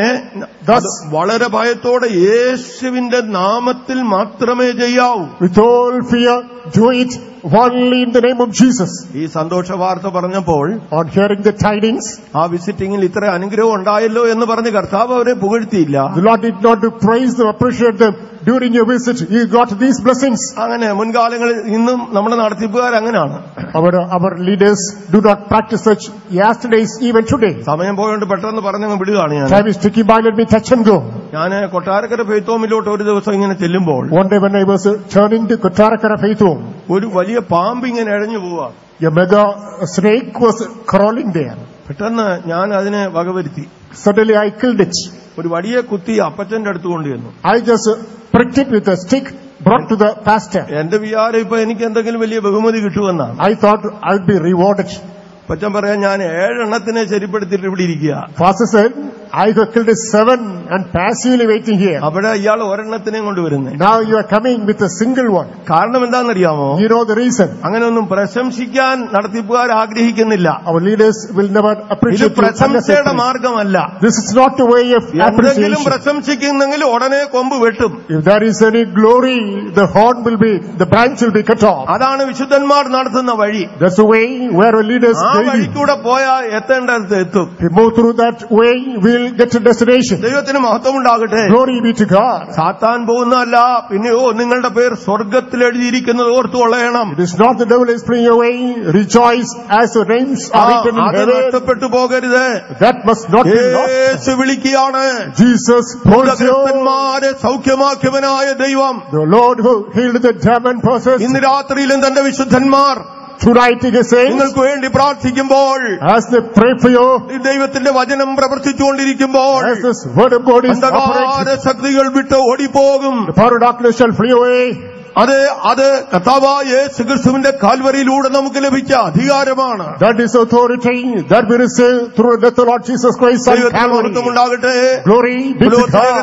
വളരെ ഭയത്തോടെ യേശുവിന്റെ നാമത്തിൽ മാത്രമേ ചെയ്യാവൂ. With all fear, do it only in the name of Jesus. ഈ സന്തോഷ വാർത്ത പറഞ്ഞപ്പോൾ, on hearing the tidings, ആ വിസിറ്റിംഗിൽ ഇത്ര അനുഗ്രഹം ഉണ്ടായല്ലോ എന്ന് പറഞ്ഞ് കർത്താവ് അവരെ പുകഴ്ത്തിയില്ല. The Lord did not praise them, appreciate them. During your visit, you got these blessings. അങ്ങനെ മുൻകാലങ്ങളിൽ ഇന്നും നമ്മുടെ നടത്തിപ്പുകാർ അങ്ങനെയാണ്. Our leaders do not practice such yesterdays, even today. സമയം പോയോണ്ട് പെട്ടെന്ന് പറഞ്ഞങ്ങ് വിടുകയാണ് ഞാൻ. Time is ticking by, let me touch and go. ഞാൻ കൊട്ടാരക്കര ഫെയ്ത്തോമിലോട്ട് ഒരു ദിവസം ഇങ്ങനെ ചെല്ലുമ്പോൾ, one day when I was turning to Kottarakara Faithom, ഒരു വലിയ പാമ്പ് ഇങ്ങനെ ഇഴഞ്ഞു പോവാ. a mega snake was crawling there. പെട്ടെന്ന് ഞാൻ അതിനെ വകവരുത്തി. Suddenly I killed it. ഒരു വടിയെ കുത്തി അപ്പച്ചന്റെ അടുത്ത് കൊണ്ടുവന്നു. I just pricked it with a stick, brought to the pastor. എന്റെ വിചാരം ഇപ്പൊ എനിക്ക് എന്തെങ്കിലും വലിയ ബഹുമതി കിട്ടുമെന്നാണ്. I thought I'd be rewarded. അപ്പച്ചൻ പറയാൻ, ഞാൻ 7 എണ്ണത്തിനെ ശരിപ്പെടുത്തിയിട്ട് ഇവിടെ ഇരിക്കുക. Pastor said, I have killed 7 and passively waiting here. അവിടെ ഇയാൾ ഒരെണ്ണത്തിനെയും കൊണ്ടുവരുന്നത്. Now you are coming with a single one. കാരണം എന്താണെന്നറിയാമോ? You know the reason. അങ്ങനെയൊന്നും പ്രശംസിക്കാൻ നടത്തിപ്പുകാർ ആഗ്രഹിക്കുന്നില്ല. Our leaders will never appreciate. ഇത് പ്രശംസയുടെ മാർഗമല്ല. This is not the way of appreciation. എന്തെങ്കിലും പ്രശംസിക്കുന്നെങ്കിൽ ഉടനെ കൊമ്പ് വെട്ടും. If there is any glory, the horn will be, the branch will be cut off. അതാണ് വിശുദ്ധന്മാർ നടത്തുന്ന വഴി. That's the way where our leaders ആ വഴിക്കൂടെ പോയാൽ എത്തേണ്ടത് എത്തും. If we move through that way, we'll get to destination. ദൈവത്തിന് മഹത്വം ഉണ്ടാകട്ടെ. Glory be to God. സാത്താൻ പോകുന്നതല്ല, പിന്നെയോ നിങ്ങളുടെ പേർ സ്വർഗ്ഗത്തിൽ എഴുതിയിരിക്കുന്നത് ഓർത്തുകൊള്ളണം. It is not the devil is fleeing away. Rejoice as your names are written in heaven. നഷ്ടപ്പെട്ടു പോകരുത്. That must not be lost. യേശു വിളിക്കുകയാണ്. Jesus calls you. ഭൂതഗ്രസ്തന്മാരെ സൗഖ്യമാക്കിയവനായ ദൈവം, the Lord who healed the demon possessed. ഇന്ന് രാത്രിയിലും തന്റെ വിശുദ്ധന്മാർ Tonight he says, നിങ്ങൾക്ക് വേണ്ടി പ്രാർത്ഥിക്കുമ്പോൾ, as they pray for you, ദൈവത്തിന്റെ വചനം പ്രവർത്തിച്ചുകൊണ്ടിരിക്കുമ്പോൾ, as this word of God is അന്ധകാര operating, ശക്തികൾ വിട്ട് ഓടിപ്പോകും. the power of darkness shall flee away. അത് കർത്താവായ യേശുക്രിസ്തുവിന്റെ കാൽവരിയിലൂടെ നമുക്ക് ലഭിച്ച അധികാരമാണ്. That is authority that we receive through the death of Lord Jesus Christ on Calvary. ഉണ്ടാകട്ടെ. Glory be to God.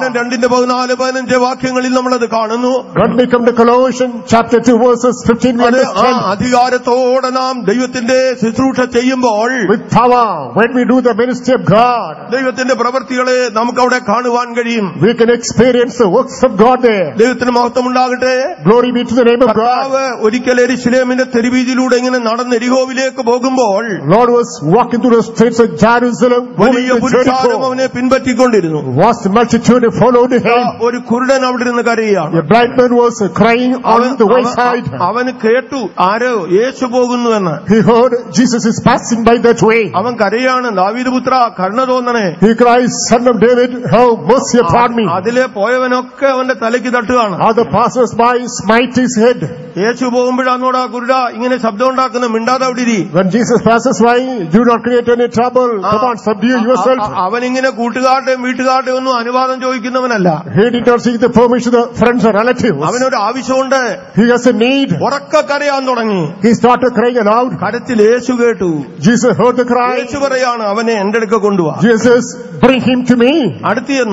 2:14-15 വാക്യങ്ങളിൽ നമ്മളത് കാണുന്നു. When we come to Colossians chapter 2 verses 15, we understand. അധികാരത്തോടെ നാം ദൈവത്തിന്റെ ശുശ്രൂഷ ചെയ്യുമ്പോൾ, with power, when we do the ministry of God, ദൈവത്തിന്റെ പ്രവൃത്തികളെ നമുക്ക് അവിടെ കാണുവാൻ കഴിയും. we can experience the works of God there. ദൈവത്തിന് മഹത്വം ഉണ്ടാകട്ടെ. Glory be to the name of God. ഒരിക്കൽ യെരുശലേമിന്റെ തെരുവീതിയിലൂടെ ഇങ്ങനെ നടന്ന് എരിഹോവിലേക്ക് പോകുമ്പോൾ, Lord was walking through the streets of Jerusalem. വലിയ പുരുഷാരം അവനെ പിൻപറ്റിക്കൊണ്ടിരുന്നു. Vast multitude followed him. ഒരു കുരുടൻ അവിടെ നിന്ന് കരയുകയാണ്. A blind man was crying on the wayside. അവന് കേട്ടു ആരോ യേശു പോകുന്നു എന്ന്. He heard Jesus is passing by that way. അവൻ കരയാണ്, ദാവീദ് പുത്ര കരുണ തോന്നണേ. He cries, Son of David, have mercy upon me. അതിലെ പോയവനൊക്കെ അവന്റെ തലയ്ക്ക് തട്ടുകയാണ്. Other passers by smite his head. യേശു പോകുമ്പോഴാന്നോടാ കുരുട ഇങ്ങനെ ശബ്ദം ഉണ്ടാക്കുന്ന, മിണ്ടാതെ അവിടെ ഇരി. When Jesus passes by, do not create any trouble. Come on, subdue yourself. അവനിങ്ങനെ കൂട്ടുകാരുടെയും വീട്ടുകാരുടെയും ഒന്നും അനുവാദം ചോദിക്കുന്നവനല്ല. He did not seek the permission of friends or relatives. അവനൊരു ആവശ്യമുണ്ട്. He has a need. ഉറക്ക കരയാൻ തുടങ്ങി. He started crying aloud. കരച്ചിൽ യേശു കേട്ടു. Jesus heard the cry. യേശു പറയാണ്, അവനെ എന്റെ അടുക്ക കൊണ്ടുപോവാ. Jesus, bring him to me. അടുത്ത് ചെന്നു.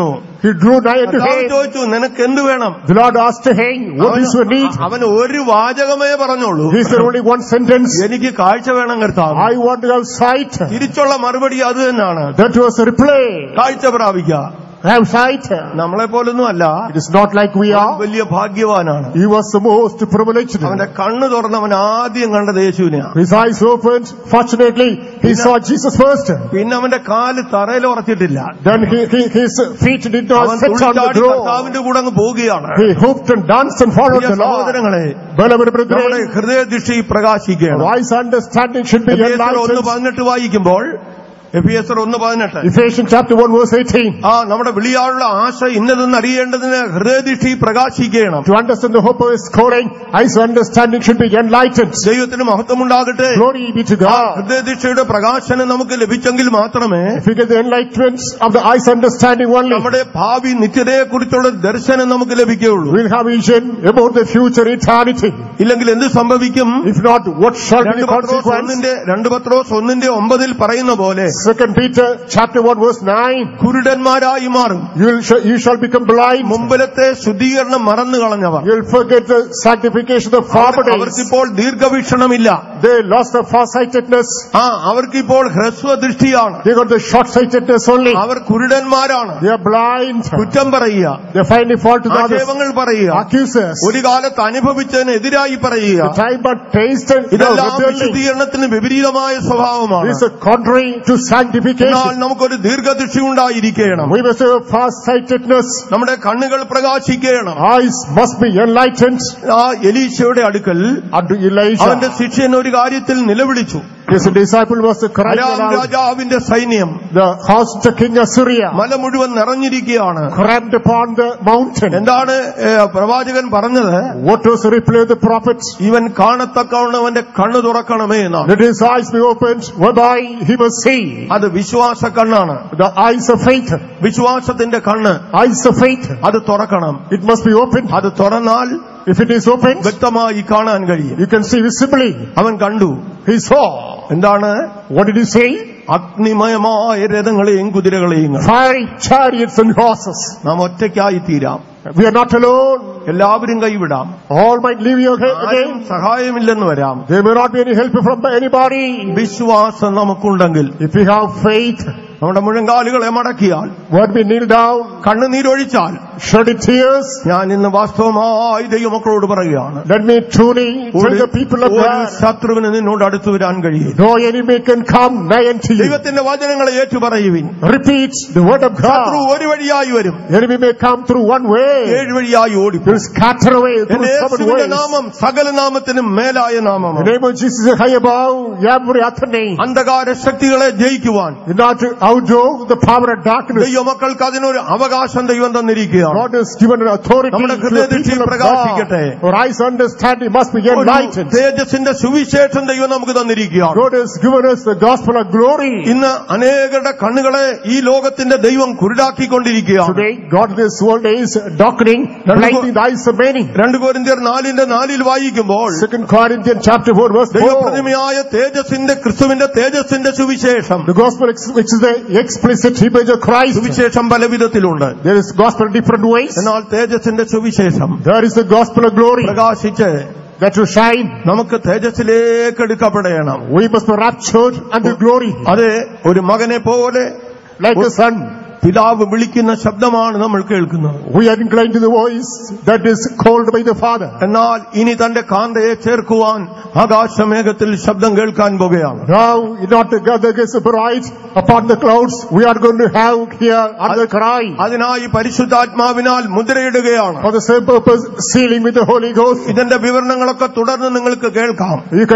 He drew nigh unto കർത്താവ് him. ചോദിച്ചു, നിനക്ക് എന്ത് വേണം? The Lord asked him, what is your need? അവൻ ഒരു വാചകമേ പറഞ്ഞോളൂ, He said only one sentence. എനിക്ക് കാഴ്ച വേണം കർത്താവ്. I want to have sight. തിരിച്ചുള്ള മറുപടി അത് തന്നെയാണ്, That was a reply. കാഴ്ച പ്രാപിക്കുക. Have sight. നമ്മളെ പോലൊന്നും അല്ല, It is not like we are. വലിയ ഭാഗ്യവാനാണ്. He was the most privileged. അവന്റെ കണ്ണ് തുറന്നവൻ ആദ്യം കണ്ടത് യേശുവിനെയാണ്. His eyes opened. Fortunately, he saw Jesus first. പിന്നെ അവന്റെ കാല് തറയിൽ ഉറച്ചിട്ടില്ല. Then his feet did അവൻ not set on the തുള്ളിച്ചാടി ground. കർത്താവിന്റെ കൂടെ അങ്ങ് പോവുകയാണ്. He hooped and danced and followed Priya the Lord. സഹോദരങ്ങളെ, Beloved നമ്മുടെ brethren, ഹൃദയദൃഷ്ടി പ്രകാശിക്കണം. wise understanding should be എഫേസ്യർ enlightened. 1:18 വായിക്കുമ്പോൾ, എഫേസ്യർ 1:18, Ephesians chapter 1 verse 18. നമ്മുടെ വിളിയാനുള്ള ആശ ഇന്നതെന്ന് അറിയേണ്ടതിന് ഹൃദയദൃഷ്ടി പ്രകാശിക്കണം. To understand the hope of his calling, eyes understanding should be enlightened. ദൈവത്തിന് മഹത്വമുണ്ടാകട്ടെ. Glory be to God. ഹൃദയദൃഷ്ടിയുടെ പ്രകാശനം നമുക്ക് ലഭിച്ചെങ്കിൽ മാത്രമേ If we get the enlightenment of the eyes understanding only, നമ്മുടെ ഭാവി നിത്യതയെക്കുറിച്ചുള്ള ദർശനം നമുക്ക് ലഭിക്കുകയുള്ളൂ. we'll have vision about the future eternity. ഇല്ലെങ്കിൽ എന്ത് സംഭവിക്കും? If not, what shall be the 2 consequence? പത്രോസ് 1:9 പറയുന്ന പോലെ 2 Peter chapter 1 verse 9. കുരുടന്മാരായി മാറും. You shall become blind. മുമ്പിലത്തെ ശുദ്ധീകരണം മറന്നു കളഞ്ഞവർ. You'll forget the sanctification of the former days. അവർക്കിപ്പോൾ ദീർഘവീക്ഷണമില്ല. They lost the farsightedness. അവർക്കിപ്പോൾ ഹ്രസ്വദൃഷ്ടിയാണ്. They got the short-sightedness only. Our കുരുടന്മാരാണ്. They are blind. കുറ്റം പറയുക, They find fault to others. ആക്ഷേപങ്ങൾ പറയുക, Accusers. ഒരു കാലത്ത് അനുഭവിച്ചതിനെതിരായി പറയുക, The time but tasted. ഇതെല്ലാം വിശുദ്ധീകരണത്തിന് വിപരീതമായ സ്വഭാവമാണ്. This is contrary to sanctification. എന്നാൽ നമുക്കൊരു ദീർഘദൃഷ്ടി ഉണ്ടായിരിക്കണം. We must have farsightedness. നമ്മുടെ കണ്ണുകൾ പ്രകാശിക്കണം. Eyes must be enlightened. എലീശയുടെ അടുക്കൽ Unto Elijah, അവന്റെ ശിഷ്യൻ ഒരു കാര്യത്തിൽ നിലവിളിച്ചു. his disciple was crying Aram aloud. രാജാവിന്റെ സൈന്യം The host of King Assyria മല മുഴുവൻ നിറഞ്ഞിരിക്കുകയാണ്. cramped upon the mountain. എന്താണ് പ്രവാചകൻ പറഞ്ഞത്? What was the reply of the prophet? ഇവൻ കാണത്തക്കവണ്ണം അവന്റെ കണ്ണ് തുറക്കണമേ എന്നാണ്. Let his eyes be opened, whereby he must see. അത് വിശ്വാസ കണ്ണാണ്. The eyes of faith. വിശ്വാസത്തിന്റെ കണ്ണ് Eyes of faith. അത് തുറക്കണം. It must be opened. അത് തുറന്നാൽ If it is opened, വ്യക്തമായി കാണാൻ കഴിയും. you can see visibly. അവൻ കണ്ടു. He saw. എന്താണ്? What did he say? അഗ്നിമയമായ രഥങ്ങളെയും കുതിരകളെയും കണ്ടു. Fiery chariots and horses. നാം ഒറ്റയ്ക്കായി തീരാം. We are not alone. എല്ലാവരും കൈവിടാം. All might leave you ആരും again. സഹായമില്ലെന്ന് വരാം. There may not be any help from anybody. വിശ്വാസം നമുക്കുണ്ടെങ്കിൽ, If we have faith, നമ്മുടെ മുഴങ്കാലുകളെ മടക്കിയാൽ, when we kneel down, കണ്ണുനീരൊഴിച്ചാൽ, shed tears, ഞാൻ ഇന്ന് വാസ്തവമായി ദൈവമക്കളോട് പറയുകയാണ്, let me truly tell the people of ഒരു God, ശത്രുവിന് നിന്നോട് അടുത്തു വരാൻ കഴിയും. no enemy can come nigh unto you. ദൈവത്തിന്റെ വചനങ്ങളെ ഏറ്റുപറയുവിൻ. Repeat the word of ശത്രു God. ഒരു വഴിയായി വരും, Enemy may come through one way. 7 വഴിയായി ഓടിപ്പോ. Will scatter away through എന്റെ 7 യേശുവിന്റെ ways. നാമം സകല നാമത്തിനും മേലായ The നാമമാണ്. name of Jesus is high above every other name. അന്ധകാര ശക്തികളെ ജയിക്കുവാൻ In order to outdo the power of darkness, ദൈവമക്കൾക്ക് അതിനൊരു അവകാശം ദൈവം തന്നിരിക്കുകയാണ്. God has given an authority to നമ്മുടെ the ഹൃദയദൃഷ്ടി people of പ്രകാശിക്കട്ടെ. God. Our eyes understanding must be ഒരു enlightened. തേജസ്സിന്റെ സുവിശേഷം ദൈവം നമുക്ക് തന്നിരിക്കുകയാണ്. God has given us the gospel of glory. ഇന്ന് അനേകരുടെ കണ്ണുകളെ ഈ ലോകത്തിന്റെ ദൈവം കുരുടാക്കിക്കൊണ്ടിരിക്കുകയാണ്. Today, God in this world is darkening, blinding the eyes of many. 2 കൊരിന്ത്യർ 4:4 വായിക്കുമ്പോൾ 2 Corinthians chapter 4 verse 4. ദൈവപ്രതിമയായ തേജസ്സിന്റെ ക്രിസ്തുവിന്റെ തേജസ്സിന്റെ സുവിശേഷം, The gospel which is the explicit image of Christ. സുവിശേഷം പല വിധത്തിലുണ്ട്. There is gospel in different ways. എന്നാൽ തേജസ്സിന്റെ സുവിശേഷം There is the gospel of glory പ്രകാശിച്ച് that will shine. നമുക്ക് തേജസ്സിലേക്ക് എടുക്കപ്പെടണം. We must be raptured unto glory. അത് ഒരു മകനെ പോലെ Like a son, പിതാവ് വിളിക്കുന്ന ശബ്ദമാണ് നമ്മൾ കേൾക്കുന്നത്. we are inclined to the voice that is called by the Father. എന്നാൽ ഇനി തന്റെ കാന്തയെ ചേർക്കുവാൻ ആകാശമേഘത്തിൽ ശബ്ദം കേൾക്കാൻ പോകുകയാണ്. Now, in order to gather his bride upon the clouds, we are going to have here another cry. അതിനായി പരിശുദ്ധാത്മാവിനാൽ മുദ്രയിടുകയാണ്. For the same purpose, sealing with the Holy Ghost. ഇതിന്റെ വിവരണങ്ങളൊക്കെ തുടർന്ന് നിങ്ങൾക്ക് കേൾക്കാം. You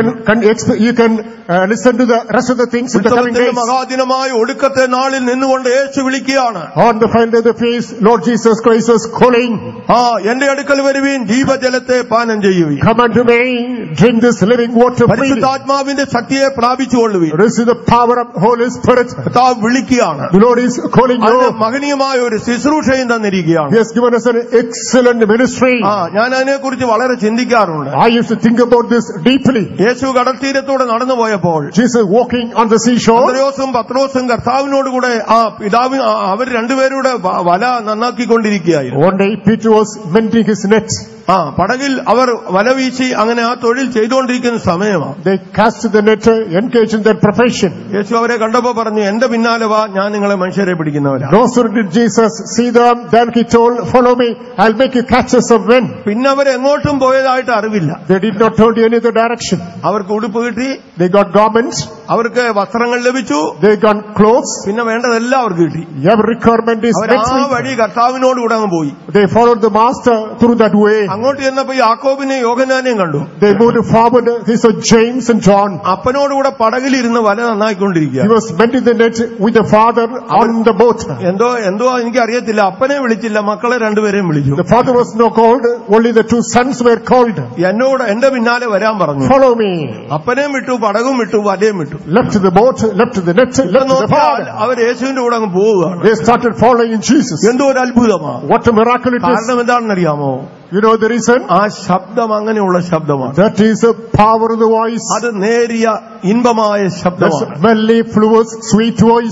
can listen to the rest of the things in the coming ഉത്സവത്തിന്റെ days. മഹാദിനമായ ഒടുക്കത്തെ നാളിൽ നിന്നുകൊണ്ട് യേശു വിളിക്കുകയാണ്. On the final day of the feast, Lord Jesus Christ was calling, എന്റെ അടുക്കൽ വരുവീൻ, ജീവജലത്തെ പാനം ചെയ്യുവീൻ. come unto me, drink this living water freely. പരിശുദ്ധാത്മാവിന്റെ ശക്തിയെ പ്രാപിച്ചുകൊള്ളുവീൻ. Receive the power of Holy Spirit. കർത്താവ് വിളിക്കുകയാണ്. The Lord is calling അതിന് you. മഹനീയമായ ഒരു ശുശ്രൂഷയും തന്നിരിക്കുകയാണ്. He has given us an excellent ministry. ഞാൻ അതിനെക്കുറിച്ച് വളരെ ചിന്തിക്കാറുണ്ട്. I used to think about this deeply. യേശു കടൽത്തീരത്തോടെ നടന്നു പോയപ്പോൾ Jesus walking on the seashore. അന്ത്രയോസും പത്രോസും കർത്താവിനോട് കൂടെ അവർ രണ്ടുപേരുടെ വല നന്നാക്കിക്കൊണ്ടിരിക്കുകയായിരുന്നു. One day Peter was mending his net. പടകിൽ അവർ വല വീശി അങ്ങനെ ആ തൊഴിൽ ചെയ്തുകൊണ്ടിരിക്കുന്ന സമയമാണ്. They cast the net, engaged in their profession. യേശു അവരെ കണ്ടപ്പോ പറഞ്ഞു, എന്റെ പിന്നാലെ വാ, ഞാൻ നിങ്ങളെ മനുഷ്യരെ പിടിക്കുന്നവരാണ്. No sooner did Jesus see them, then he told, follow me, I'll make you catchers of men. പിന്നെ അവർ എങ്ങോട്ടും പോയതായിട്ട് അറിവില്ല. They did not turn to any other direction. അവർക്ക് ഉടുപ്പ് കിട്ടി, They got garments, അവർക്ക് വസ്ത്രങ്ങൾ ലഭിച്ചു, they got clothes, പിന്നെ വേണ്ടതെല്ലാം അവർക്ക് കിട്ടി. every requirement is our met. ആ വഴി കർത്താവിനോട് കൂടെ അങ്ങ് പോയി. They followed the master through that way. അങ്ങോട്ട് ചെന്നപ്പോ യാക്കോബിനെയും യോഹന്നാനെയും കണ്ടു. They moved forward. He saw James and John. അപ്പനോടുകൂടെ പടകിലിരുന്ന് വല നന്നായിക്കൊണ്ടിരിക്കുക. He was mending the net with the father on the boat. എന്തോ എനിക്ക് അറിയത്തില്ല. അപ്പനെ വിളിച്ചില്ല, മക്കളെ രണ്ടുപേരെയും വിളിച്ചു. The father was not called, only the two sons were called. എന്നോട് എന്റെ പിന്നാലെ വരാൻ പറഞ്ഞു. Follow me. അപ്പനെയും വിട്ടു, പടകും വിട്ടു, വലയും വിട്ടു. Left the boat, left the net, left the father. അവർ യേശുവിന്റെ കൂടെ അങ്ങ് പോവുകയാണ്. They started following Jesus. എന്തോ ഒരു അത്ഭുതമാണ്. What a miracle it is. കാരണം എന്താണെന്നറിയാമോ? You know the reason? ആ ശബ്ദം അങ്ങനെയുള്ള ശബ്ദമാണ്. That is the power of the voice. അത് നേരിയ ഇമ്പമായ ശബ്ദമാണ്. Melody, fluid, sweet voice.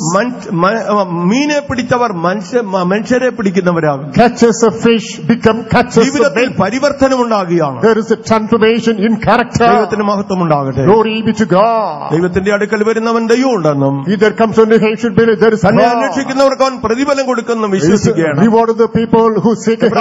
മീനെ പിടിച്ചവർ മനുഷ്യരെ പിടിക്കുന്നവരാകും. Catches of fish become catches of ജീവിതത്തിൽ men. പരിവർത്തനം ഉണ്ടാകുകയാണ്. There is a transformation in character. ദൈവത്തിന് മഹത്വം ഉണ്ടാകട്ടെ. Glory be to God. ദൈവത്തിന്റെ അടുക്കൽ വരുന്നവൻ ദൈവം ഉണ്ടെന്നും Either comes on the he should believe there is തന്നെ God. അന്വേഷിക്കുന്നവർക്ക് അവൻ പ്രതിഫലം കൊടുക്കുന്നു It is വിശ്വസിക്കുകയാണ്. reward of the people who seek him.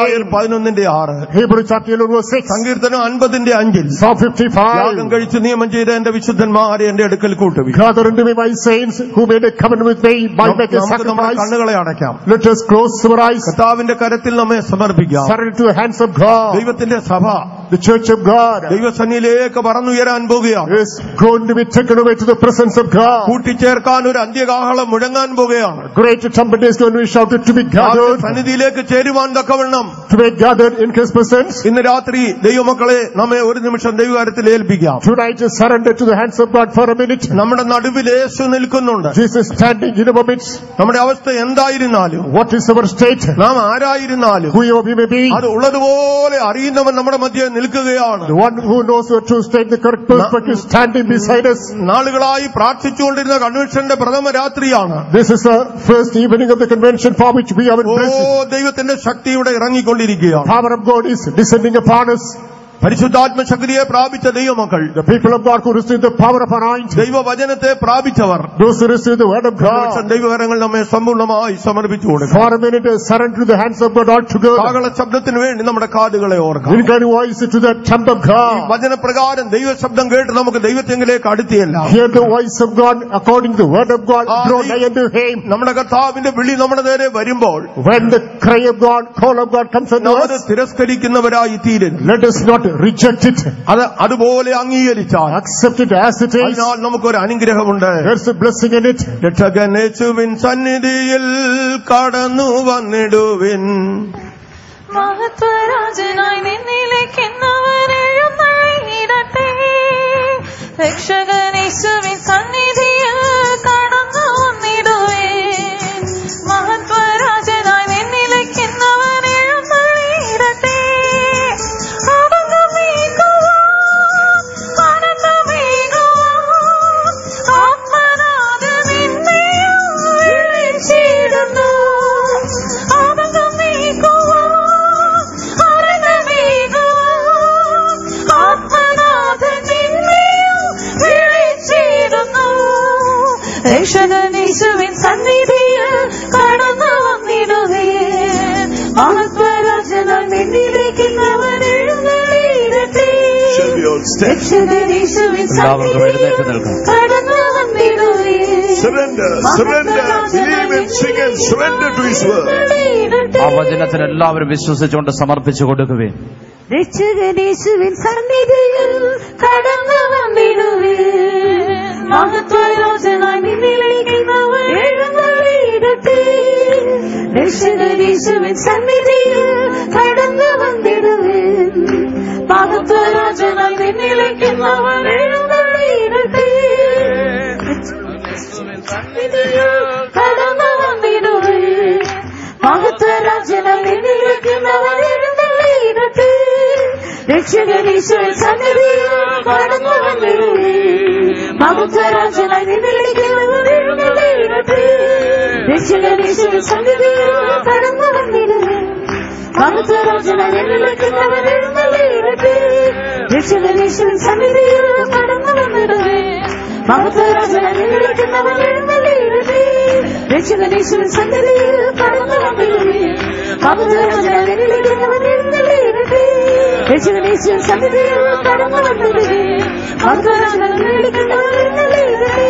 11:6 Hebrews chapter 11 verse 6. സങ്കീർത്തനം 50:5 Psalm 55. യാഗം കഴിച്ച് നിയമം ചെയ്ത എന്റെ വിശുദ്ധന്മാരെ എന്റെ അടുക്കൽ കൂട്ടുവി. Gather unto me my saints who made a covenant with me by making നമുക്ക് നമ്മുടെ sacrifice. കണ്ണുകളെ അടയ്ക്കാം. Let us close our eyes. കർത്താവിന്റെ കരത്തിൽ നമ്മെ സമർപ്പിക്കാം. Surrender to the hands of God. ദൈവത്തിന്റെ സഭ, The church of God ദൈവസന്നിധിയിലേക്ക് പറന്നുയരാൻ പോകുകയാണ്. is going to be taken away to the presence of God. കൂട്ടിച്ചേർക്കാൻ ഒരു അന്ത്യകാഹളം മുഴങ്ങാൻ പോകുകയാണ്. Great trumpet is going to be shouted to be gathered. സന്നിധിയിലേക്ക് ചേരുവാൻ തക്കവണ്ണം To be gathered in His presence. ഇന്ന് രാത്രി ദൈവമക്കളെ നമ്മെ ഒരു നിമിഷം ദൈവകാര്യത്തിൽ ഏൽപ്പിക്കാം. Tonight surrender to the hands of God for a minute. നമ്മുടെ നടുവിൽ യേശു നിൽക്കുന്നുണ്ട്. Jesus standing in our midst. നമ്മുടെ അവസ്ഥ എന്തായിരുന്നാലും, What is our state? നാം ആരായിരുന്നാലും, Whoever we may be. അത് ഉള്ളതുപോലെ അറിയുന്നവൻ നമ്മുടെ മധ്യേ നിൽക്കുകയാണ്. The one who knows our true state, the correct perspective, is standing beside us. നാളുകളായി പ്രാർത്ഥിച്ചുകൊണ്ടിരുന്ന കൺവെൻഷന്റെ പ്രഥമ രാത്രിയാണ്. This is the first evening of the convention for which we have been blessed. ദൈവത്തിന്റെ ശക്തി ഇവിടെ ഇറങ്ങിക്കൊണ്ടിരിക്കുകയാണ്. Power of God is descending upon us. പരിശുദ്ധാത്മ ശക്തിയെ പ്രാപിച്ച ദൈവമക്കൾ, The people of God who receive the power of anointing, ദൈവവചനത്തെ പ്രാപിച്ചവർ, those who receive the word of God, ദൈവകരങ്ങൾ നമ്മെ സമ്പൂർണ്ണമായി സമർപ്പിച്ചു കൊടുക്കും. for a minute surrender to the hands of God altogether. കാഹള ശബ്ദത്തിന് വേണ്ടി നമ്മുടെ കാതുകളെ ഓർക്കാം. Incline voice to the trumpet of God. വചനപ്രകാരം ദൈവശബ്ദം കേട്ട് നമുക്ക് ദൈവത്തെങ്കിലേക്ക് അടുത്തിയല്ല. Hear the voice of God according to the word of God. Draw nigh unto Him. നമ്മുടെ കർത്താവിന്റെ വിളി നമ്മുടെ നേരെ വരുമ്പോൾ When the cry of God, call of God comes unto നാം us, തിരസ്കരിക്കുന്നവരായി തീരരുത്. let us not reject it. അതുപോലെ അംഗീകരിച്ചാൽ Accept it as it is. അതിനാൽ നമുക്കൊരു അനുഗ്രഹമുണ്ട്. There's a blessing in it. രക്ഷകൻ യേശുവിൻ സന്നിധിയിൽ കടന്നു വന്നിടുവിൻ. മഹത്വരാജനായി നിന്നിലേക്ക് എഴുന്നള്ളിയിടട്ടെ. രക്ഷകൻ യേശുവിൻ സന്നിധിയിൽ കടന്നു വന്നിടുവിൻ. മഹത്വരാജനായി നിന്നിലേക്ക് എഴുന്നള്ളിയിടട്ടെ. രക്ഷകനേശുവിൻ സന്നിധിയിൽ കടന്നു വന്നിടുവേൻ. മഹത്വരാജനായി നിന്നിലേക്ക് എഴുന്നള്ളിയിടട്ടെ. രക്ഷകനേശുവിൻ സന്നിധിയിൽ കടന്നു വന്നിടുവേൻ. ആ വചനത്തിന് എല്ലാവരും വിശ്വസിച്ചുകൊണ്ട് സമർപ്പിച്ചു കൊടുക്കുവേ. രക്ഷകനേശുവിൻ സന്നിധിയിൽ കടന്നു വന്നിടുവേൻ. മഹത്വരാജനായി നിന്നിലേക്ക് എഴുന്നള്ളിയിടട്ടെ. രക്ഷകനേശുവിൻ സന്നിധിയിൽ കടന്നു വന്നിടുവേൻ. മഹത്വരാജനായി നിന്നിലേക്ക് എഴുന്നള്ളിയിടട്ടെ. കടന്നു വന്നിടുവേൻ. മഹത്വരാജനായി നിന്നിലേക്ക് എഴുന്നള്ളിയിടട്ടെ. രക്ഷകനേശുവിൻ സന്നിധിയിൽ കടന്നു വന്നിടുവേൻ. മഹത്വരാജനായി നിന്നിലേക്ക് എഴുന്നള്ളിയിടട്ടെ. രക്ഷകനീശ്വര സന്നിധിയിൽ കടന്നു വന്നിടുവേ. മഹത്വരാജനെഴുന്നള്ളിക്കുന്നവൻ എഴുന്നള്ളിയിടട്ടെ. രക്ഷകനീശ്വര സന്നിധിയിൽ കടന്നു വന്നിടുവേ. മഹത്വരാജനെഴുന്നള്ളിക്കുന്നവൻ എഴുന്നള്ളിയിടട്ടെ. രക്ഷകനീശ്വര സന്നിധിയിൽ കടന്നു വന്നിടുവേ. മഹത്വരാജനെഴുന്നള്ളിക്കുന്നവൻ എഴുന്നള്ളിയിടട്ടെ. രക്ഷകനീശ്വര സന്നിധിയിൽ കടന്നു വന്നിടുവേ. മഹത്വരാജനെഴുന്നള്ളിക്കുന്നവൻ എഴുന്നള്ളിയിടട്ടെ.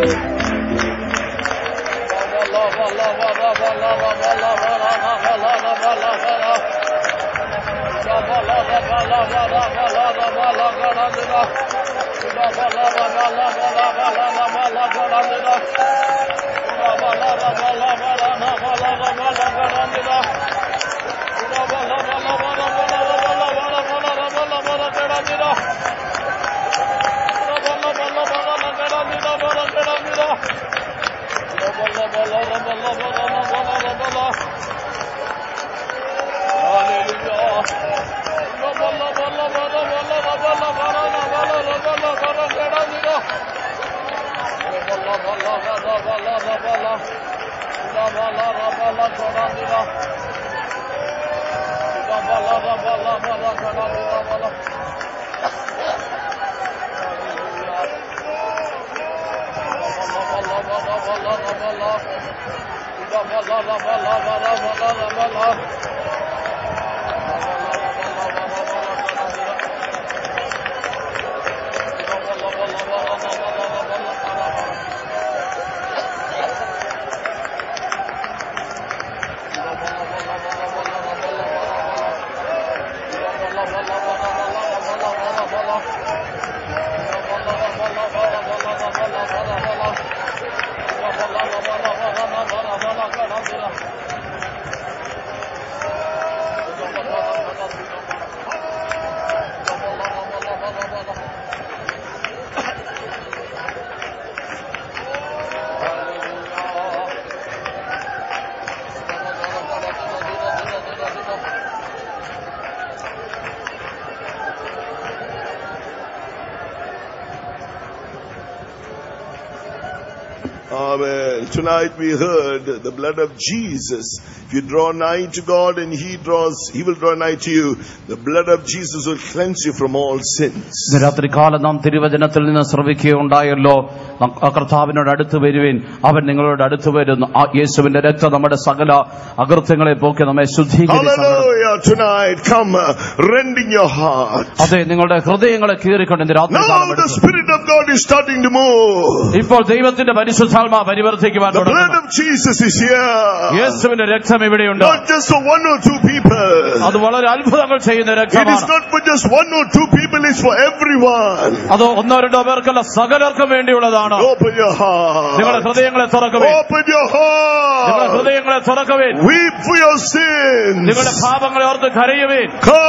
Amen. Tonight we heard the blood of Jesus. If you draw nigh to God and He will draw nigh to you. The blood of Jesus will cleanse you from all sins. രാത്രികാലം നാം തിരുവചനത്തിൽ നിന്ന് ശ്രവിക്കുകയുണ്ടായല്ലോ. കർത്താവിനോട് അടുത്ത് വരുവിൻ, അവൻ നിങ്ങളോട് അടുത്ത് വരുന്നു. യേശുവിന്റെ രക്തം നമ്മുടെ സകല അകൃത്യങ്ങളെ പോക്കി നമ്മെ ശുദ്ധീകരിക്കും. Hallelujah. Tonight come rending your heart. അതെ, നിങ്ങളുടെ ഹൃദയങ്ങളെ കീറിക്കൊണ്ട് Now the Spirit of God is starting to move. ഇപ്പോൾ ദൈവത്തിന്റെ പരിശുദ്ധാത്മാ പരിവർത്തിക്കുവാൻ The blood of Jesus is here. യേശുവിന്റെ രക്തം ഇവിടെയുണ്ട്. Not just for one or two people. അത് വളരെ അത്ഭുതങ്ങൾ ചെയ്യുന്ന It രക്തമാണ്. is not for just one or two people, it's for everyone. അത് ഒന്നോ രണ്ടോ പേർക്കല്ല, സകലർക്കും വേണ്ടിയുള്ളതാണ്. Open your heart. നിങ്ങളുടെ ഹൃദയങ്ങളെ തുറക്കുവിൻ. Open your heart. നിങ്ങളുടെ ഹൃദയങ്ങളെ തുറക്കുവിൻ. Weep for your sins. നിങ്ങളുടെ പാപങ്ങളെ ഓർത്ത് കരയുവിൻ.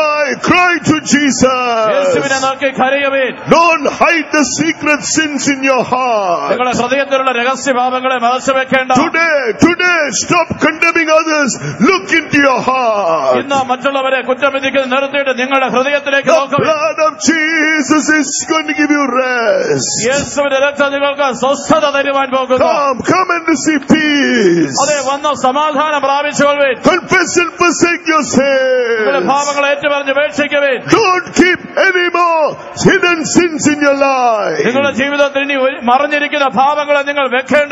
Cry to Jesus. യേശുവിനെ നോക്കി കരയുവിൻ. Don't hide the secret sins in your heart. നിങ്ങളുടെ ഹൃദയത്തിലുള്ള രഹസ്യ പാപങ്ങളെ മറച്ചു വെക്കേണ്ട. Today, stop condemning others. Look into your heart. ഇന്ന് മറ്റുള്ളവരെ കുറ്റം വിധിക്കുന്നത് നിർത്തിയിട്ട് നിങ്ങളുടെ ഹൃദയത്തിലേക്ക് The നോക്കുക. blood of Jesus is going to give you rest. യേശുവിന്റെ രക്തം നിങ്ങൾക്ക് സ്വസ്ഥത തരുവാൻ പോകുന്നു. Come and receive peace. അതെ, വന്ന് സമാധാനം പ്രാപിച്ചുകൊള്ളുവിൻ. Confess and forsake your നിങ്ങളുടെ sins. പാപങ്ങളെ ഏറ്റുപറഞ്ഞ് ഉപേക്ഷിക്കുവിൻ. Don't keep any more hidden sins in your life. നിങ്ങളുടെ ജീവിതത്തിൽ ഇനി മറഞ്ഞിരിക്കുന്ന പാപങ്ങളെ നിങ്ങൾ വെക്കേണ്ട.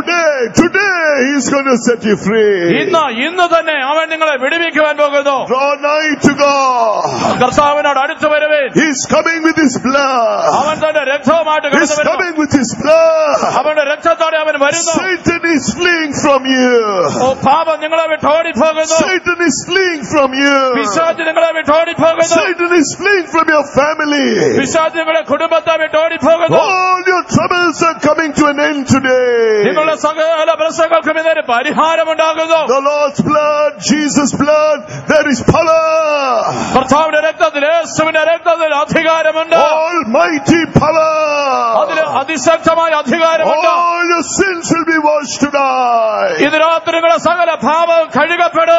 Today He's going to set you free. ഇന്ന് തന്നെ അവൻ നിങ്ങളെ വിടുവിക്കുവാൻ പോകുന്നു. Draw nigh to God. കർത്താവിനോട് അടുത്ത് വരുവിൻ. He's coming with His blood. അവൻ തന്റെ രക്തവുമായിട്ട് He's കടന്നു വരുന്നു. coming with His blood. അവന്റെ രക്തത്തോടെ അവൻ വരുന്നു. Satan is fleeing from you. പാപം നിങ്ങളെ വിട്ട് ഓടിപ്പോകുന്നു. Satan is fleeing from you. പിശാച് നിങ്ങളെ വിട്ട് ഓടിപ്പോകുന്നു. Satan is fleeing from your family. പിശാച് നിങ്ങളെ കുടുംബത്തെ വിട്ട് ഓടിപ്പോകുന്നു. All your troubles are coming to an end today. നിങ്ങളുടെ സകല പ്രശ്നങ്ങൾക്കും ഇതൊരു പരിഹാരമുണ്ടാകുന്നു. The Lord's blood, Jesus' blood, there is power. കർത്താവിന്റെ രക്തത്തിൽ, യേശുവിന്റെ രക്തത്തിൽ അധികാരമുണ്ട്. Almighty power. അതിന് അതിശക്തമായ അധികാരമുണ്ട്. All your sins will be washed tonight. ഇത് രാത്രി നിങ്ങളുടെ സകല പാപം കഴുകപ്പെടും.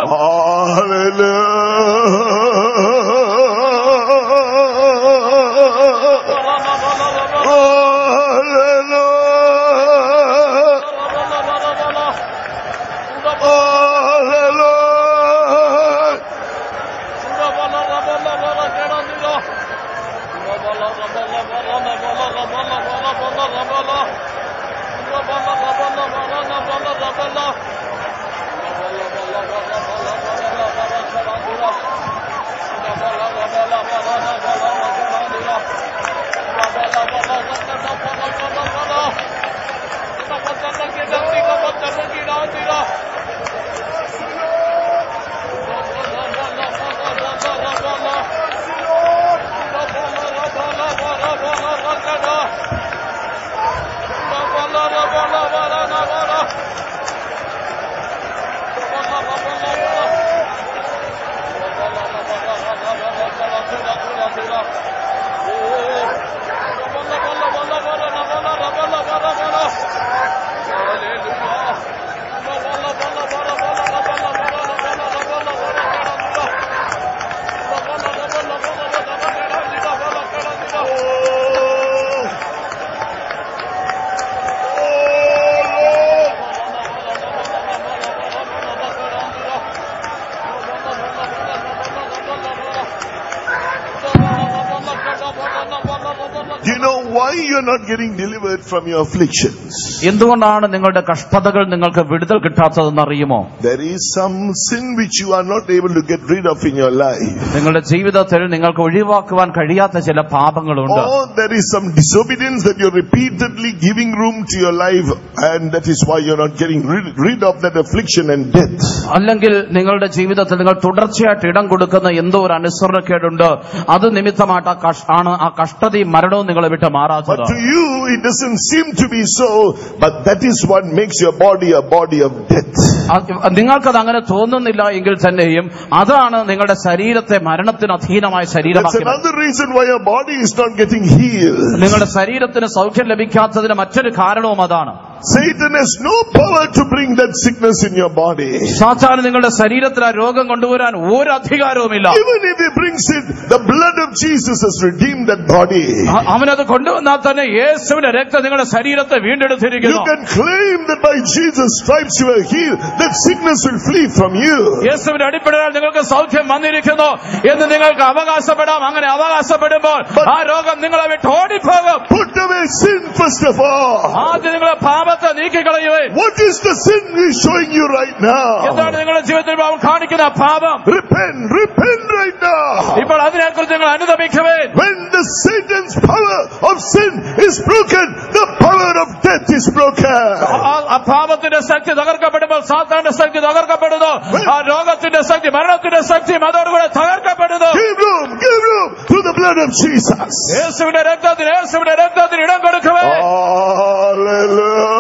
you are not getting delivered from your afflictions? എന്തുകൊണ്ടാണ് നിങ്ങളുടെ കഷ്ടതകൾ നിങ്ങൾക്ക് വിടുതൽ കിട്ടാത്തതെന്ന് അറിയുമോ? There is some sin which you are not able to get rid of in your life. നിങ്ങളുടെ ജീവിതത്തിൽ നിങ്ങൾക്ക് ഒഴിവാക്കുവാൻ കഴിയാത്ത ചില പാപങ്ങളുണ്ട്. Or there is some disobedience that you're repeatedly giving room to your life, and that is why you're not getting rid of that affliction and death. അല്ലെങ്കിൽ നിങ്ങളുടെ ജീവിതത്തിൽ നിങ്ങൾ തുടർച്ചയായിട്ട് ഇടം കൊടുക്കുന്ന എന്തോ ഒരു അനുസരണക്കേടുണ്ട്. അത് നിമിത്തമായിട്ട് ആ കഷ്ടതയും മരണവും നിങ്ങളെ വിട്ട് മാറാത്തത്. But to you it doesn't seem to be so, but that is what makes your body a body of death. നിങ്ങൾക്കത് അങ്ങനെ തോന്നുന്നില്ല എങ്കിൽ തന്നെയും അതാണ് നിങ്ങളുടെ ശരീരത്തെ മരണത്തിന് അധീനമായ ശരീരമാക്കി. That's another reason why your body is not getting healed. നിങ്ങളുടെ ശരീരത്തിന് സൗഖ്യം ലഭിക്കാത്തതിന് മറ്റൊരു കാരണവും അതാണ്. Satan has no power to bring that sickness in your body. സാത്താൻ നിങ്ങളുടെ ശരീരത്തിൽ ആ രോഗം കൊണ്ടുവരാൻ ഒരു അധികാരവുമില്ല. Even if he brings it, the blood of Jesus has redeemed that body. അവനത് കൊണ്ടുവന്നാൽ തന്നെ യേശുവിന്റെ രക്തം നിങ്ങളുടെ ശരീരത്തെ വീണ്ടെടുത്തിരിക്കുന്നു. You can claim that by Jesus' stripes you are healed. That sickness will flee from you. യേശുവിന്റെ അടിപ്പിടയാൽ നിങ്ങൾക്ക് സൗഖ്യം വന്നിരിക്കുന്നു എന്ന് നിങ്ങൾക്ക് അവകാശപ്പെടാം. അങ്ങനെ അവകാശപ്പെടുമ്പോൾ ആ രോഗം നിങ്ങളെ വിട്ട് ഓടിപ്പോകും. Put away sin first of all. ആദ്യം നിങ്ങളെ പാപത്തെ നീക്കിക്കളയുവേ. What is the sin he's showing you right now? എന്താണ് നിങ്ങളുടെ ജീവിതത്തിൽ അവൻ കാണിക്കുന്ന പാപം? Repent right now. ഇപ്പോൾ അതിനെക്കുറിച്ച് നിങ്ങൾ അനുതപിക്കുവേ. When the Satan's power of sin is broken, the power of death is broken. ആ പാപത്തിന്റെ ശക്തി തകർക്കപ്പെടുമ്പോൾ സാത്താന്റെ ശക്തി തകർക്കപ്പെടുന്നു. ആ രോഗത്തിന്റെ ശക്തി മരണത്തിന്റെ ശക്തിയും അതോടുകൂടെ തകർക്കപ്പെടുന്നു. Give room to the blood of Jesus. യേശുവിന്റെ രക്തത്തിന് ഇടം കൊടുക്കുവേ. Hallelujah.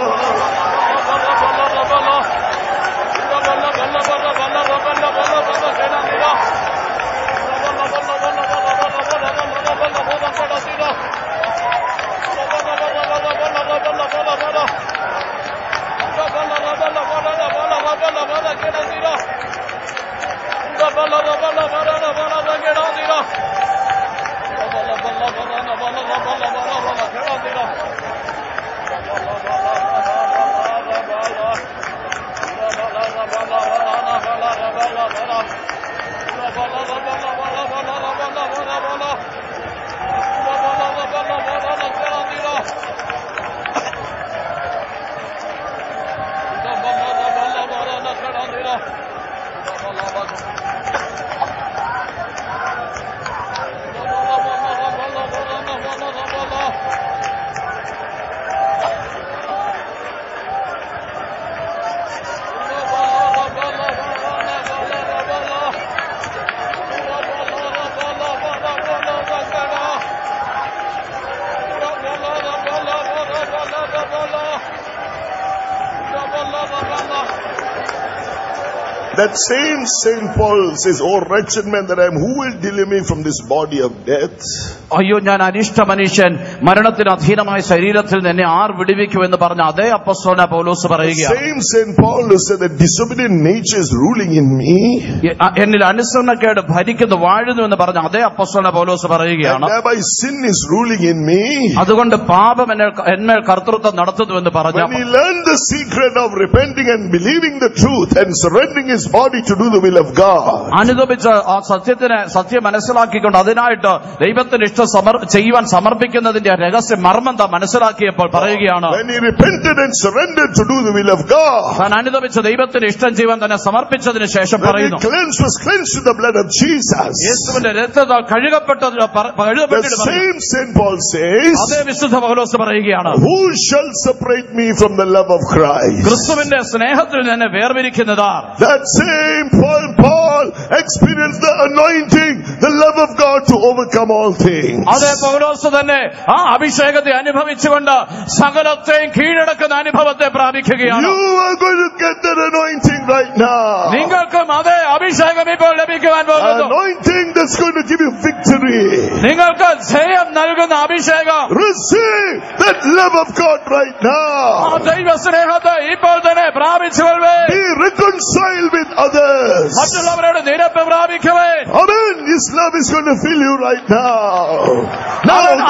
That same Saint Paul says, "Oh wretched man that I am, who will deliver me from this body of death?" അയ്യോ ഞാൻ അനിഷ്ട മനുഷ്യൻ, മരണത്തിന് അധീനമായ ശരീരത്തിൽ നിന്നെ ആർ വിടുവിക്കുമെന്ന് പറഞ്ഞ അതേ അപ്പോസ്തലനായ പൗലോസ് പറയുകയാണ്. Same Saint Paul who said that disobedient nature is ruling in me. എന്നിൽ അനുസരണക്കേട് ഭരിക്കുന്നു വാഴുന്നു എന്ന് പറഞ്ഞ അതേ അപ്പോസ്തലനായ പൗലോസ് പറയുകയാണ്. And thereby sin is ruling in me. അതുകൊണ്ട് പാപം എന്മേൽ കർത്തൃത്വം നടത്തുന്നു എന്ന് പറഞ്ഞു. When he learned the secret of repenting and believing the truth and surrendering his body to do the will of God. അനുദപിച്ച് ആ സത്യം മനസ്സിലാക്കിക്കൊണ്ട് അതിനായിട്ട് ദൈവത്തിന് ഇഷ്ടം ചെയ്യുവാൻ സമർപ്പിക്കുന്നതിന്റെ രഹസ്യം മർമ്മം താൻ മനസ്സിലാക്കിയപ്പോൾ പറയുകയാണ്. When he repented and surrendered to do the will of God. താൻ അനുദപിച്ച് ദൈവത്തിന് ഇഷ്ടം ചെയ്യുവാൻ തന്നെ സമർപ്പിച്ചതിന് ശേഷം പറയുന്നു. Was cleansed with the blood of Jesus. യേശുവിന്റെ രക്തത്താൽ കഴുകപ്പെട്ടത്. The same Saint Paul says, അതേ വിശുദ്ധ പൗലോസ് പറയുകയാണ്. Who shall separate me from the love of Christ? ക്രിസ്തുവിന്റെ സ്നേഹത്തിൽ തന്നെ വേർപിരിക്കുന്നതാർ. That same Paul experienced the anointing, the love of God to overcome all things. അതേ പൗലോസ് തന്നെ ആ അഭിഷേകത്തെ അനുഭവിച്ചുകൊണ്ട് സകലത്തെയും കീഴടക്കുന്ന അനുഭവത്തെ പ്രാപിക്കുകയാണ്. You are going to get that anointing right now. നിങ്ങൾക്കും അതേ അഭിഷേകം ഇപ്പോൾ ലഭിക്കുവാൻ പോകുന്നു. Anointing that's going to give you victory. നിങ്ങൾക്ക് ജയം നൽകുന്ന അഭിഷേകം. Receive that love of God right now. ആ ദൈവ സ്നേഹത്തെ ഇപ്പോൾ തന്നെ പ്രാപിച്ചുകൊള്ളേ. Be reconciled with others. മറ്റുള്ളവരോട് നിരപ്പ് പ്രാപിക്കുവേ. Amen. His love is going to fill you right now.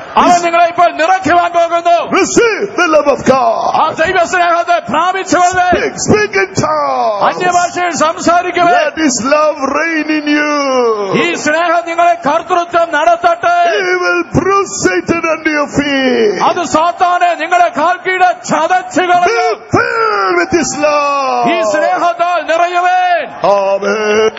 അവൻ നിങ്ങളെ ഇപ്പോൾ നിറയ്ക്കുവാൻ പോകുന്നു. Receive the love of God. ആ ദൈവസ്നേഹത്തെ പ്രാപിച്ചുകൊണ്ട് Speak in tongues. അന്യഭാഷയിൽ സംസാരിക്കുവേ. Let His love reign in you. ഈ സ്നേഹം നിങ്ങളെ കർത്തൃത്വം നടത്തട്ടെ. He will bruise Satan under your feet. അത് സാത്താനെ നിങ്ങളെ കാൽക്കീഴെ ചതച്ചു Be കളയും. filled with His love. ഈ സ്നേഹത്താൽ നിറയുവേ. Amen.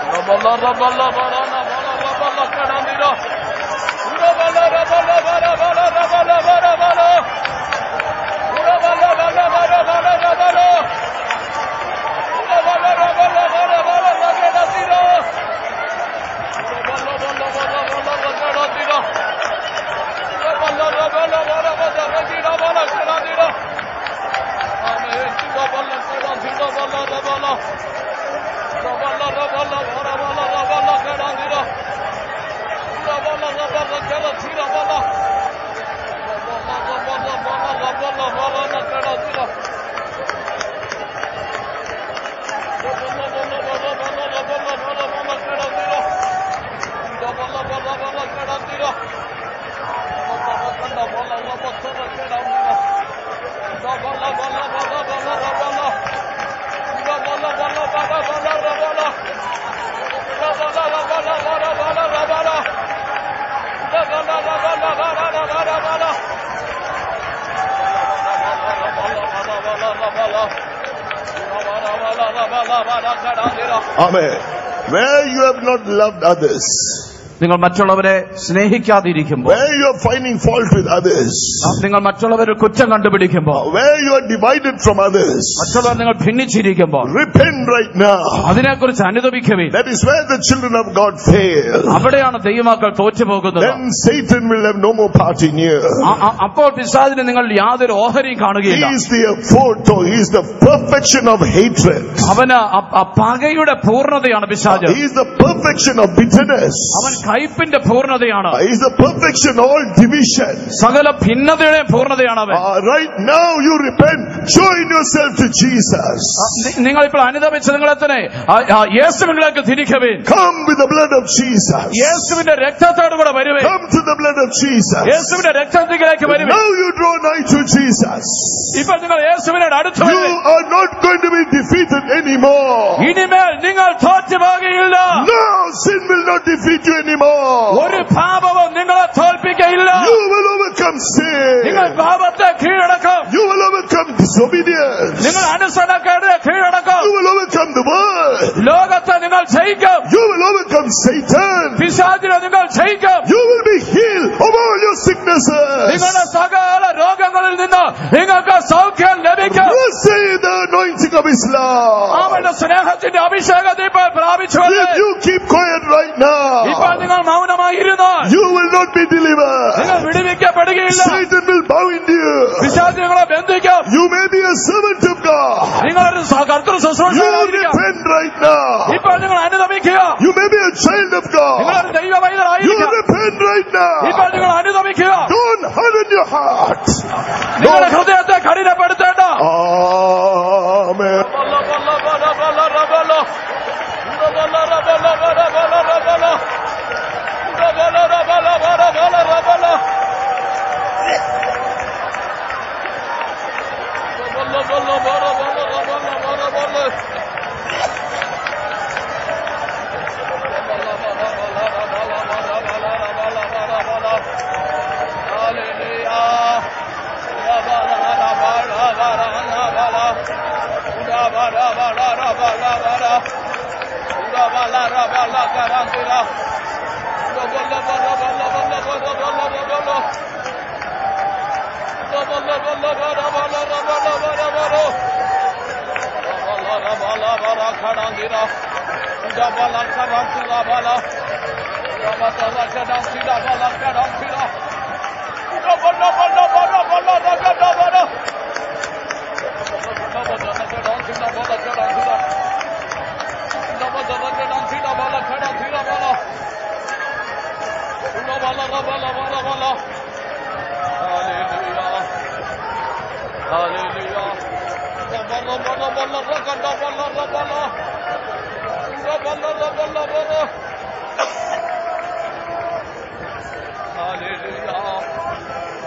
Amen. Where you have not loved others, നിങ്ങൾ മറ്റുള്ളവരെ സ്നേഹിക്കാതിരിക്കുമ്പോൾ, where you are finding fault with others, നിങ്ങൾ മറ്റുള്ളവരിൽ കുറ്റം കണ്ടുപിടിക്കുമ്പോൾ, where you are divided from others, മറ്റുള്ളവർ നിങ്ങൾ ഭിന്നിച്ചിരിക്കുമ്പോൾ, repent right now. അതിനെക്കുറിച്ച് അനുതപിക്കുവിൻ. That is where the children of God fail. അവിടെയാണ് ദൈവമക്കൾ തോറ്റുപോകുന്നത്. Then Satan will have no more part in you. അപ്പോൾ പിശാചിന് നിങ്ങൾ യാതൊരു ഓഹരിയും He കാണുകയില്ല. is the photo, he is the perfection of hatred. അവന് പകയുടെ പൂർണ്ണതയാണ് പിശാച്. He is the perfection of bitterness. അവൻ കയ്പിന്റെ പൂർണ്ണതയാണ്. He is the perfection of all division. സകല ഭിന്നതയുടെ പൂർണ്ണതയാണ് അവൻ. Right now you repent, join yourself to Jesus. നിങ്ങളിപ്പോൾ അനുതപിച്ച് നിങ്ങളെ തന്നെ യേശുവിലേക്ക് തിരിക്കുവിൻ. Come with the blood of Jesus. യേശുവിന്റെ രക്തത്തോട് കൂടെ വരുവിൻ. Come to the blood of Jesus. യേശുവിന്റെ രക്തത്തിലേക്ക് വരുവിൻ. Now you draw nigh to Jesus. ഇപ്പോൾ നിങ്ങൾ യേശുവിനോട് അടുത്ത് You വരുവിൻ. are not going to be defeated anymore. ഇനിമേൽ നിങ്ങൾ തോറ്റുപോകുകയില്ല. No, sin will not defeat you anymore. ഒരു പാപവും നിങ്ങളെ തോൽപ്പിക്കയില്ല. You will overcome sin. നിങ്ങൾ പാപത്തെ കീഴടക്കും. You will overcome disobedience. നിങ്ങൾ അനുസരണക്കേടിനെ കീഴടക്കും. You will overcome the world. ലോകത്തെ നിങ്ങൾ ജയിക്കും. You will overcome Satan. പിശാചിനെ നിങ്ങൾ ജയിക്കും. You will be healed of all your sicknesses. നിങ്ങളുടെ സകല രോഗങ്ങളിൽ നിന്ന് നിങ്ങൾക്ക് സൗഖ്യം ലഭിക്കും. Receive the anointing of Islam. അവന്റെ സ്നേഹത്തിന്റെ അഭിഷേകത്തെ ഇപ്പോൾ പ്രാപിച്ചു. If you keep quiet right now, ഇപ്പോൾ നിങ്ങൾ മൗനമായിരുന്നാൽ you will not be delivered. നിങ്ങൾ വിടുവിക്കപ്പെടുകയില്ല. Satan will bind you. പിശാച് നിങ്ങളെ ബന്ധിക്കും. You may be a servant of God. നിങ്ങളൊരു കർത്തൃ You ശുശ്രൂഷകനായിരിക്കാം. repent right now. ഇപ്പോൾ നിങ്ങൾ അനുതപിക്കുക. You may be a child of God. നിങ്ങളൊരു ദൈവ You പൈതലായിരിക്കാം. repent right now. ഇപ്പോൾ നിങ്ങൾ അനുതപിക്കുക. Don't harden your heart. നിങ്ങളുടെ ഹൃദയത്തെ കഠിനപ്പെടുത്തേണ്ട. Amen.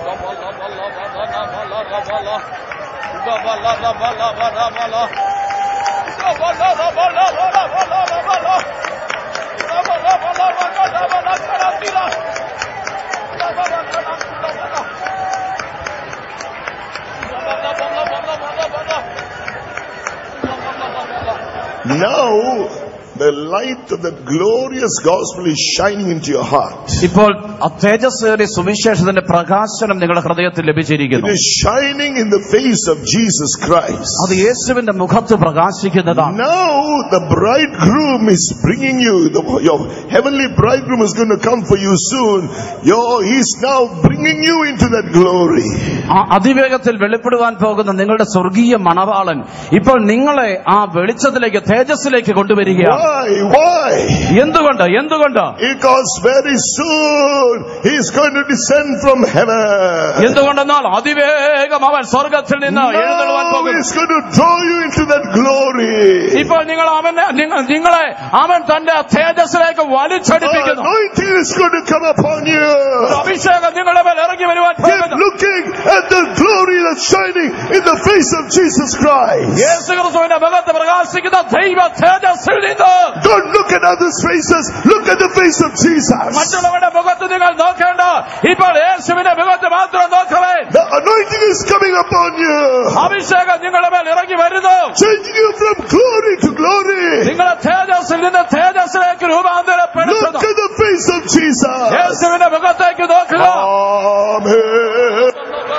Now, the light of that glorious gospel is shining into your heart. ഇപ്പോൾ തേജസ്സേറിയ സുവിശേഷത്തിന്റെ പ്രകാശനം നിങ്ങളുടെ ഹൃദയത്തിൽ ലഭിച്ചിരിക്കുന്നു. It is shining in the face of Jesus Christ. അത് യേശുവിന്റെ മുഖത്ത് പ്രകാശിക്കുന്നതാണ്. Now the bridegroom is bringing you, your heavenly bridegroom is going to come for you soon. He's now bringing you into that glory. അതിവേഗത്തിൽ വെളിപ്പെടുവാൻ പോകുന്ന നിങ്ങളുടെ സ്വർഗീയ മണവാളൻ ഇപ്പോൾ നിങ്ങളെ ആ വെളിച്ചത്തിലേക്ക്, തേജസ്സിലേക്ക് കൊണ്ടുവരികയാണ്. Why? എന്തുകൊണ്ട്? Because very soon he is going to descend from heaven. എന്തുകൊണ്ടെന്നാൽ അതിവേഗം അവൻ സ്വർഗത്തിൽ നിന്ന് എഴുന്നള്ളുവാൻ പോകുന്നു. He is going to draw you into that glory. ഇപ്പോൾ നിങ്ങളെ അവൻ തന്റെ തേജസ്സിലേക്ക് വലിച്ചടിപ്പിക്കുന്നു. Anointing is going to come upon you. അഭിഷേകം നിങ്ങളുടെ മേൽ ഇറങ്ങി വരുവാൻ പോകുന്നു. Keep looking at the glory that's shining in the face of Jesus Christ. യേശുക്രിസ്തുവിന്റെ മുഖത്ത് പ്രകാശിക്കുന്ന ദൈവ തേജസ്സിൽ നിന്ന്. Don't look at others' faces. Look at the face of Jesus. മറ്റുള്ളവരുടെ മുഖത്ത് നിങ്ങൾ നോക്കേണ്ട, ഇപ്പോൾ യേശുവിന്റെ മുഖത്ത് മാത്രം നോക്കവേ. The anointing is coming upon you. അഭിഷേകം നിങ്ങളുടെ മേൽ ഇറങ്ങി വരുന്നു. Changing you from glory to glory. നിങ്ങളെ തേജസ്സിൽ നിന്ന് തേജസ്സിലേക്ക് രൂപാന്തരപ്പെടുത്തുന്നു. Look at the face of Jesus. യേശുവിന്റെ മുഖത്തേക്ക് നോക്കുക. Amen.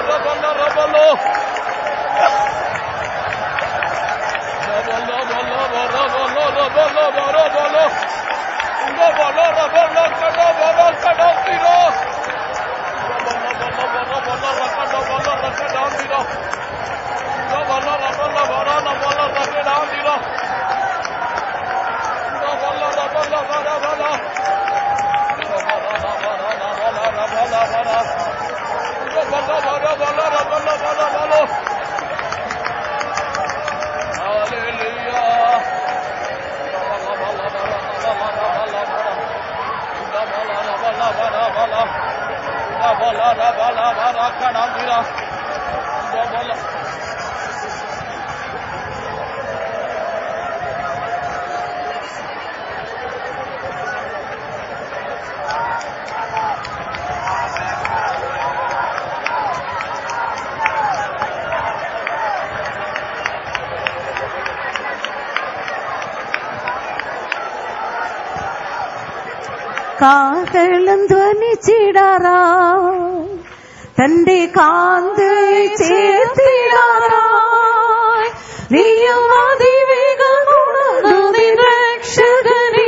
കാഹളം ധ്വനിച്ചിടാറാ തന്റെ കാന്തയെ ചേർത്തിടാറായി നീയും അതിവേഗമുണർന്നു നിൻ രക്ഷകനെ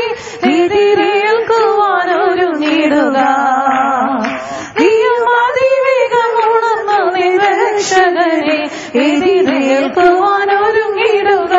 എതിരേൽക്കുവാനൊരുങ്ങിടുക. നീയും അതിവേഗമുണർന്നു നിൻ രക്ഷകനെ എതിരേൽക്കുവാനൊരുങ്ങിടുക.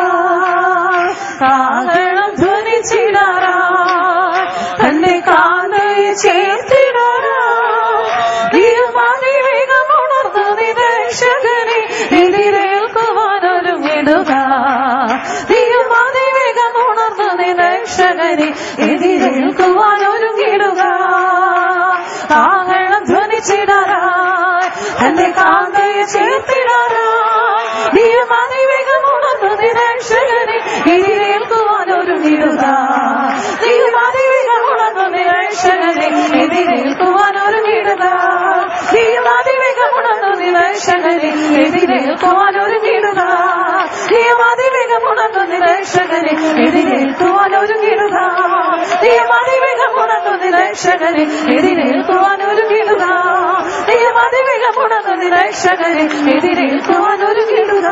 കാഹളം ധ്വനിച്ചിടാറാ തന്റെ കാന്തയെ ചേർത്തിടാറായി നീയും അതിവേഗമുണർന്നു നിൻ രക്ഷകനെ എതിരേൽക്കുവാനൊരുങ്ങിടുക. നീയും അതിവേഗമുണർന്നു നിൻ രക്ഷകനെ എതിരേൽക്കുവാനൊരുങ്ങിടുക. കാഹളം ധ്വനിച്ചിടാറായി തന്റെ കാന്തയെ ചേർത്തിടാറായി നീയും അതിവേഗമുണർന്നു നിൻ രക്ഷകനെ എതിരേൽക്കുവാനൊരുങ്ങിടുക. നീയും അതിവേഗമുണർന്നു നിൻ രക്ഷകനെ എതിരേൽക്കുവാനൊരുങ്ങിടുക. നീയും അതിവേഗമുണർന്നു നിൻ രക്ഷകനെ എതിരേൽക്കുവാനൊരുങ്ങിടുക. നീയും അതിവേഗമുണർന്നു നിൻ രക്ഷകനെ എതിരേൽക്കുവാനൊരുങ്ങിടുക. നീയും അതിവേഗമുണർന്നു നിൻ രക്ഷകനെ എതിരേൽക്കുവാനൊരുങ്ങിടുക. നീയും അതിവേഗമുണർന്നു നിൻ രക്ഷകനെ എതിരേൽക്കുവാനൊരുങ്ങിടുക.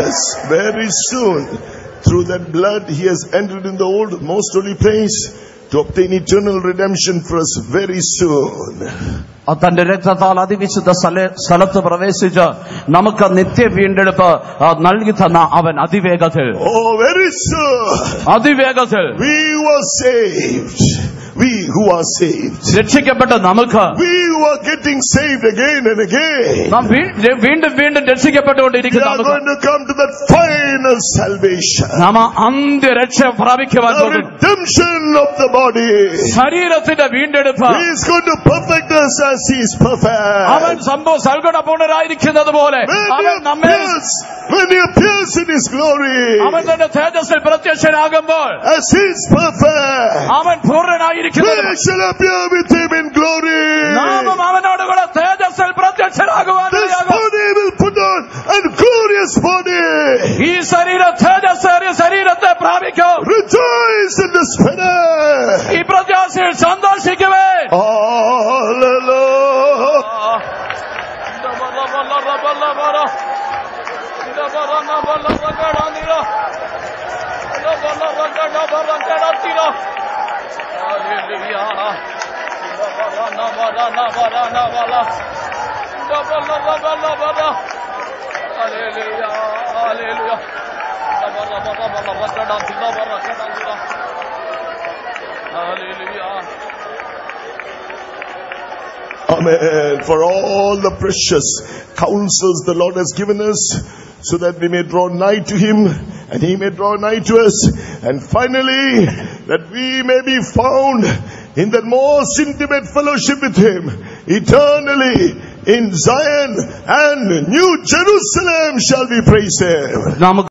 Yes, very soon. Through that blood, he has entered in the old, most holy place to obtain eternal redemption for us very soon. തന്റെ രക്തത്താൽ അതിവിശുദ്ധ സ്ഥലത്ത് പ്രവേശിച്ച് നമുക്ക് നിത്യ വീണ്ടെടുപ്പ് നൽകി തന്ന അവൻ അതിവേഗത്തിൽ, very soon, അതിവേഗത്തിൽ we were saved. We who are saved, രക്ഷിക്കപ്പെട്ട നമുക്ക്, we who are getting saved again and again, നാം വീണ്ടും വീണ്ടും രക്ഷിക്കപ്പെട്ടുകൊണ്ടിരിക്കുന്നു. we are going to come to that final salvation, നാം അന്ത്യ രക്ഷ പ്രാപിക്കുവാൻ the redemption of the body. ശരീരത്തിന്റെ വീണ്ടെടുപ്പ്. He is going to perfect us as he is perfect. അവൻ സൽഗുണപൂർണരായിരിക്കുന്നത് പോലെ അവൻ നമ്മെ, when he appears in his glory, അവൻ തന്റെ തേജസ്സിൽ പ്രത്യക്ഷനാകുമ്പോൾ as he is perfect, അവൻ പൂർണ്ണനായിരിക്കുന്നു. we shall appear with him in glory. നാമം അവനോട് കൂടെ തേജസ്സിൽ പ്രത്യക്ഷനാകുവാൻ. This body will put on a glorious body. ഈ ശരീരം തേജസ്സേറിയ ശരീരത്തെ പ്രാപിക്കും. Rejoice in the spirit. ഈ പ്രത്യാശയിൽ സന്തോഷിക്കുവേ. Amen. For all the precious counsels the Lord has given us, so that we may draw nigh to him and he may draw nigh to us, and finally that we may be found in that most intimate fellowship with him eternally in Zion and New Jerusalem shall we praise him.